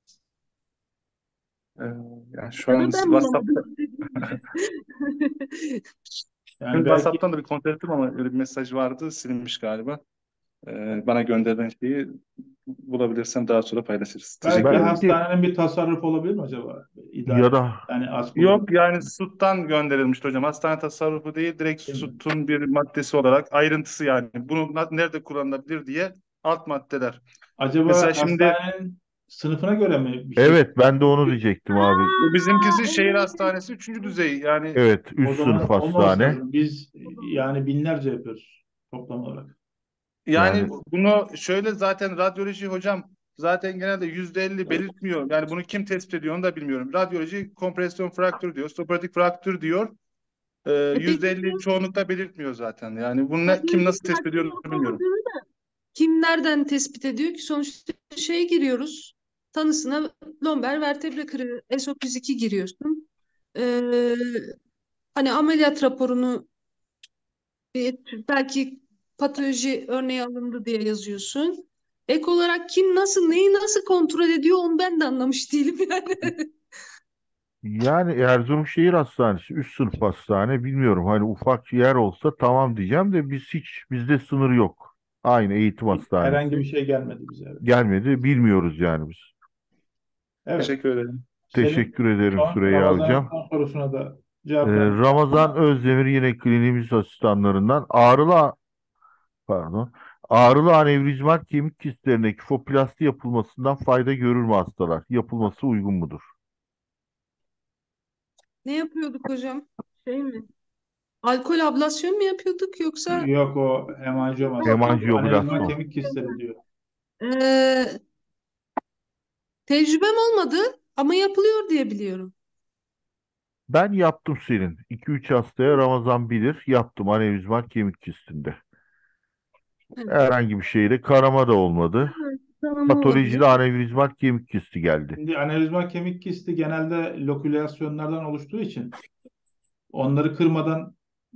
Ee, Yani şu Ya an da ben WhatsApp'ta, bulamadım. Dediğim gibi. Yani belki WhatsApp'tan da bir kontrol ettim ama öyle bir mesaj vardı, silinmiş galiba. Bana gönderilen şeyi bulabilirsem daha sonra paylaşırız. Teşekkür ederim. Belki hastanenin bir tasarrufu olabilir mi acaba? ya İdare. da Yani az kullanım. Yok yani SUT'tan gönderilmişti hocam. Hastane tasarrufu değil, direkt Değil mi? SUT'un bir maddesi olarak ayrıntısı yani. Bunu nerede kullanılabilir diye alt maddeler. Mesela Acaba şimdi hastanenin sınıfına göre mi bir şey? evet, ben de onu diyecektim abi. bu bizimkisi şehir Evet. hastanesi 3. düzey yani. Evet, O üst sınıf zaman olmaması hastane. lazım. Biz yani binlerce yapıyoruz toplam olarak. Yani Yani bunu şöyle zaten radyoloji hocam zaten genelde %50 belirtmiyor. Yani bunu kim tespit ediyor onu da bilmiyorum. Radyoloji kompresyon fraktür diyor, stoperatik fraktür diyor. Peki %50 çoğunlukla belirtmiyor zaten. Yani bunu kim patolojik nasıl tespit fraktür ediyor olup bilmiyorum. olmadığını kim nereden tespit ediyor ki? Sonuçta şeye giriyoruz. Tanısına lomber vertebre kırığı, SO32 giriyorsun. Ee, Hani ameliyat raporunu belki patoloji örneği alındı diye yazıyorsun. Ek olarak kim nasıl neyi nasıl kontrol ediyor onu ben de anlamış değilim yani. yani Erzurum Şehir Hastanesi üst sınıf hastane, bilmiyorum, hani ufak yer olsa tamam diyeceğim de bizde sınır yok. Aynı eğitim Herhangi hastanesi. bir şey gelmedi bize. Evet. Gelmedi, bilmiyoruz yani biz. Evet. Teşekkür ederim. Senin Teşekkür ederim Süreyya Ramazan'ın hocam. son sorusuna da cevap vermek. Ramazan Özdemir yine kliniğimiz asistanlarından. Pardon. Ağrılı anevrizmal kemik kistlerine kifoplasti yapılmasından fayda görür mü hastalar? Yapılması uygun mudur? Ne yapıyorduk hocam? Şey mi? Alkol ablasyon mu yapıyorduk yoksa Yok, o hemanjiyoma. Anevrizma Hemanjiyoblaston. kemik kistleri diyor. Ee, tecrübem olmadı ama yapılıyor diye biliyorum. Ben yaptım senin. 2-3 hastaya Ramazan bilir. Yaptım anevrizmal kemik kistinde. Evet. Herhangi bir şeyde kanama da olmadı. Evet, tamam olabilir. Patolojide anevrizmal kemik kisti geldi. Şimdi anevrizma kemik kisti genelde lokülasyonlardan oluştuğu için onları kırmadan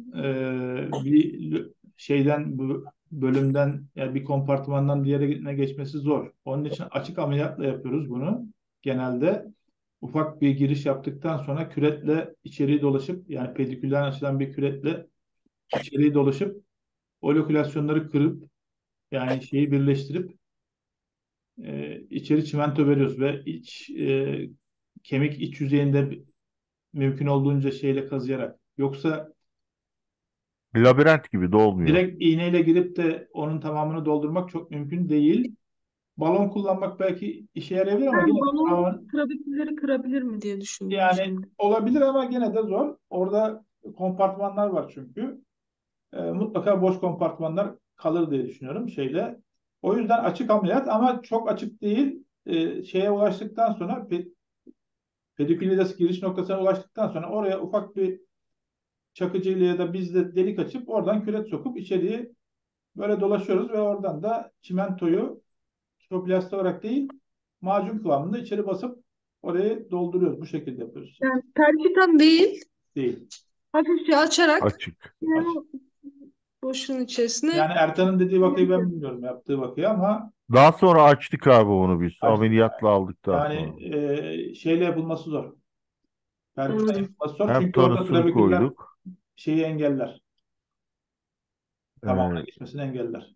bir şeyden bu bölümden yani bir kompartımandan diğerine geçmesi zor. Onun için açık ameliyatla yapıyoruz bunu. Genelde ufak bir giriş yaptıktan sonra küretle içeriği dolaşıp yani pedikülden açılan bir küretle içeriği dolaşıp o lokülasyonları kırıp yani şeyi birleştirip içeri çimento veriyoruz ve kemik iç yüzeyinde mümkün olduğunca şeyle kazıyarak. Yoksa Labirent gibi de olmuyor. Direkt iğneyle girip de onun tamamını doldurmak çok mümkün değil. Balon kullanmak belki işe yarayabilir ama Ben yine de balon kırabilirleri kırabilir mi diye düşündüm yani şimdi. olabilir ama gene de zor. Orada kompartmanlar var çünkü. Mutlaka boş kompartmanlar kalır diye düşünüyorum şeyle. O yüzden açık ameliyat ama çok açık değil. Şeye ulaştıktan sonra pedikülides giriş noktasına ulaştıktan sonra oraya ufak bir çakıcıyla ya da bizle delik açıp oradan küret sokup içeriye böyle dolaşıyoruz ve oradan da çimentoyu kifoplasti olarak değil macun kıvamında içeri basıp orayı dolduruyoruz. Bu şekilde yapıyoruz. Yani perkütan değil, Değil. hafifçe açarak Açık. Açık. boşluğun içerisine. Yani Ertan'ın dediği vakayı ben bilmiyorum yaptığı vakayı ama Daha sonra açtık abi onu biz. açtık. Ameliyatla aldıktan sonra. Yani şeyle yapılması zor. Perkütan Anladım. yapılması zor Hem çünkü orada tanısını trabeküller koyduk. şeyi engeller. Tamamına Ee, geçmesini engeller.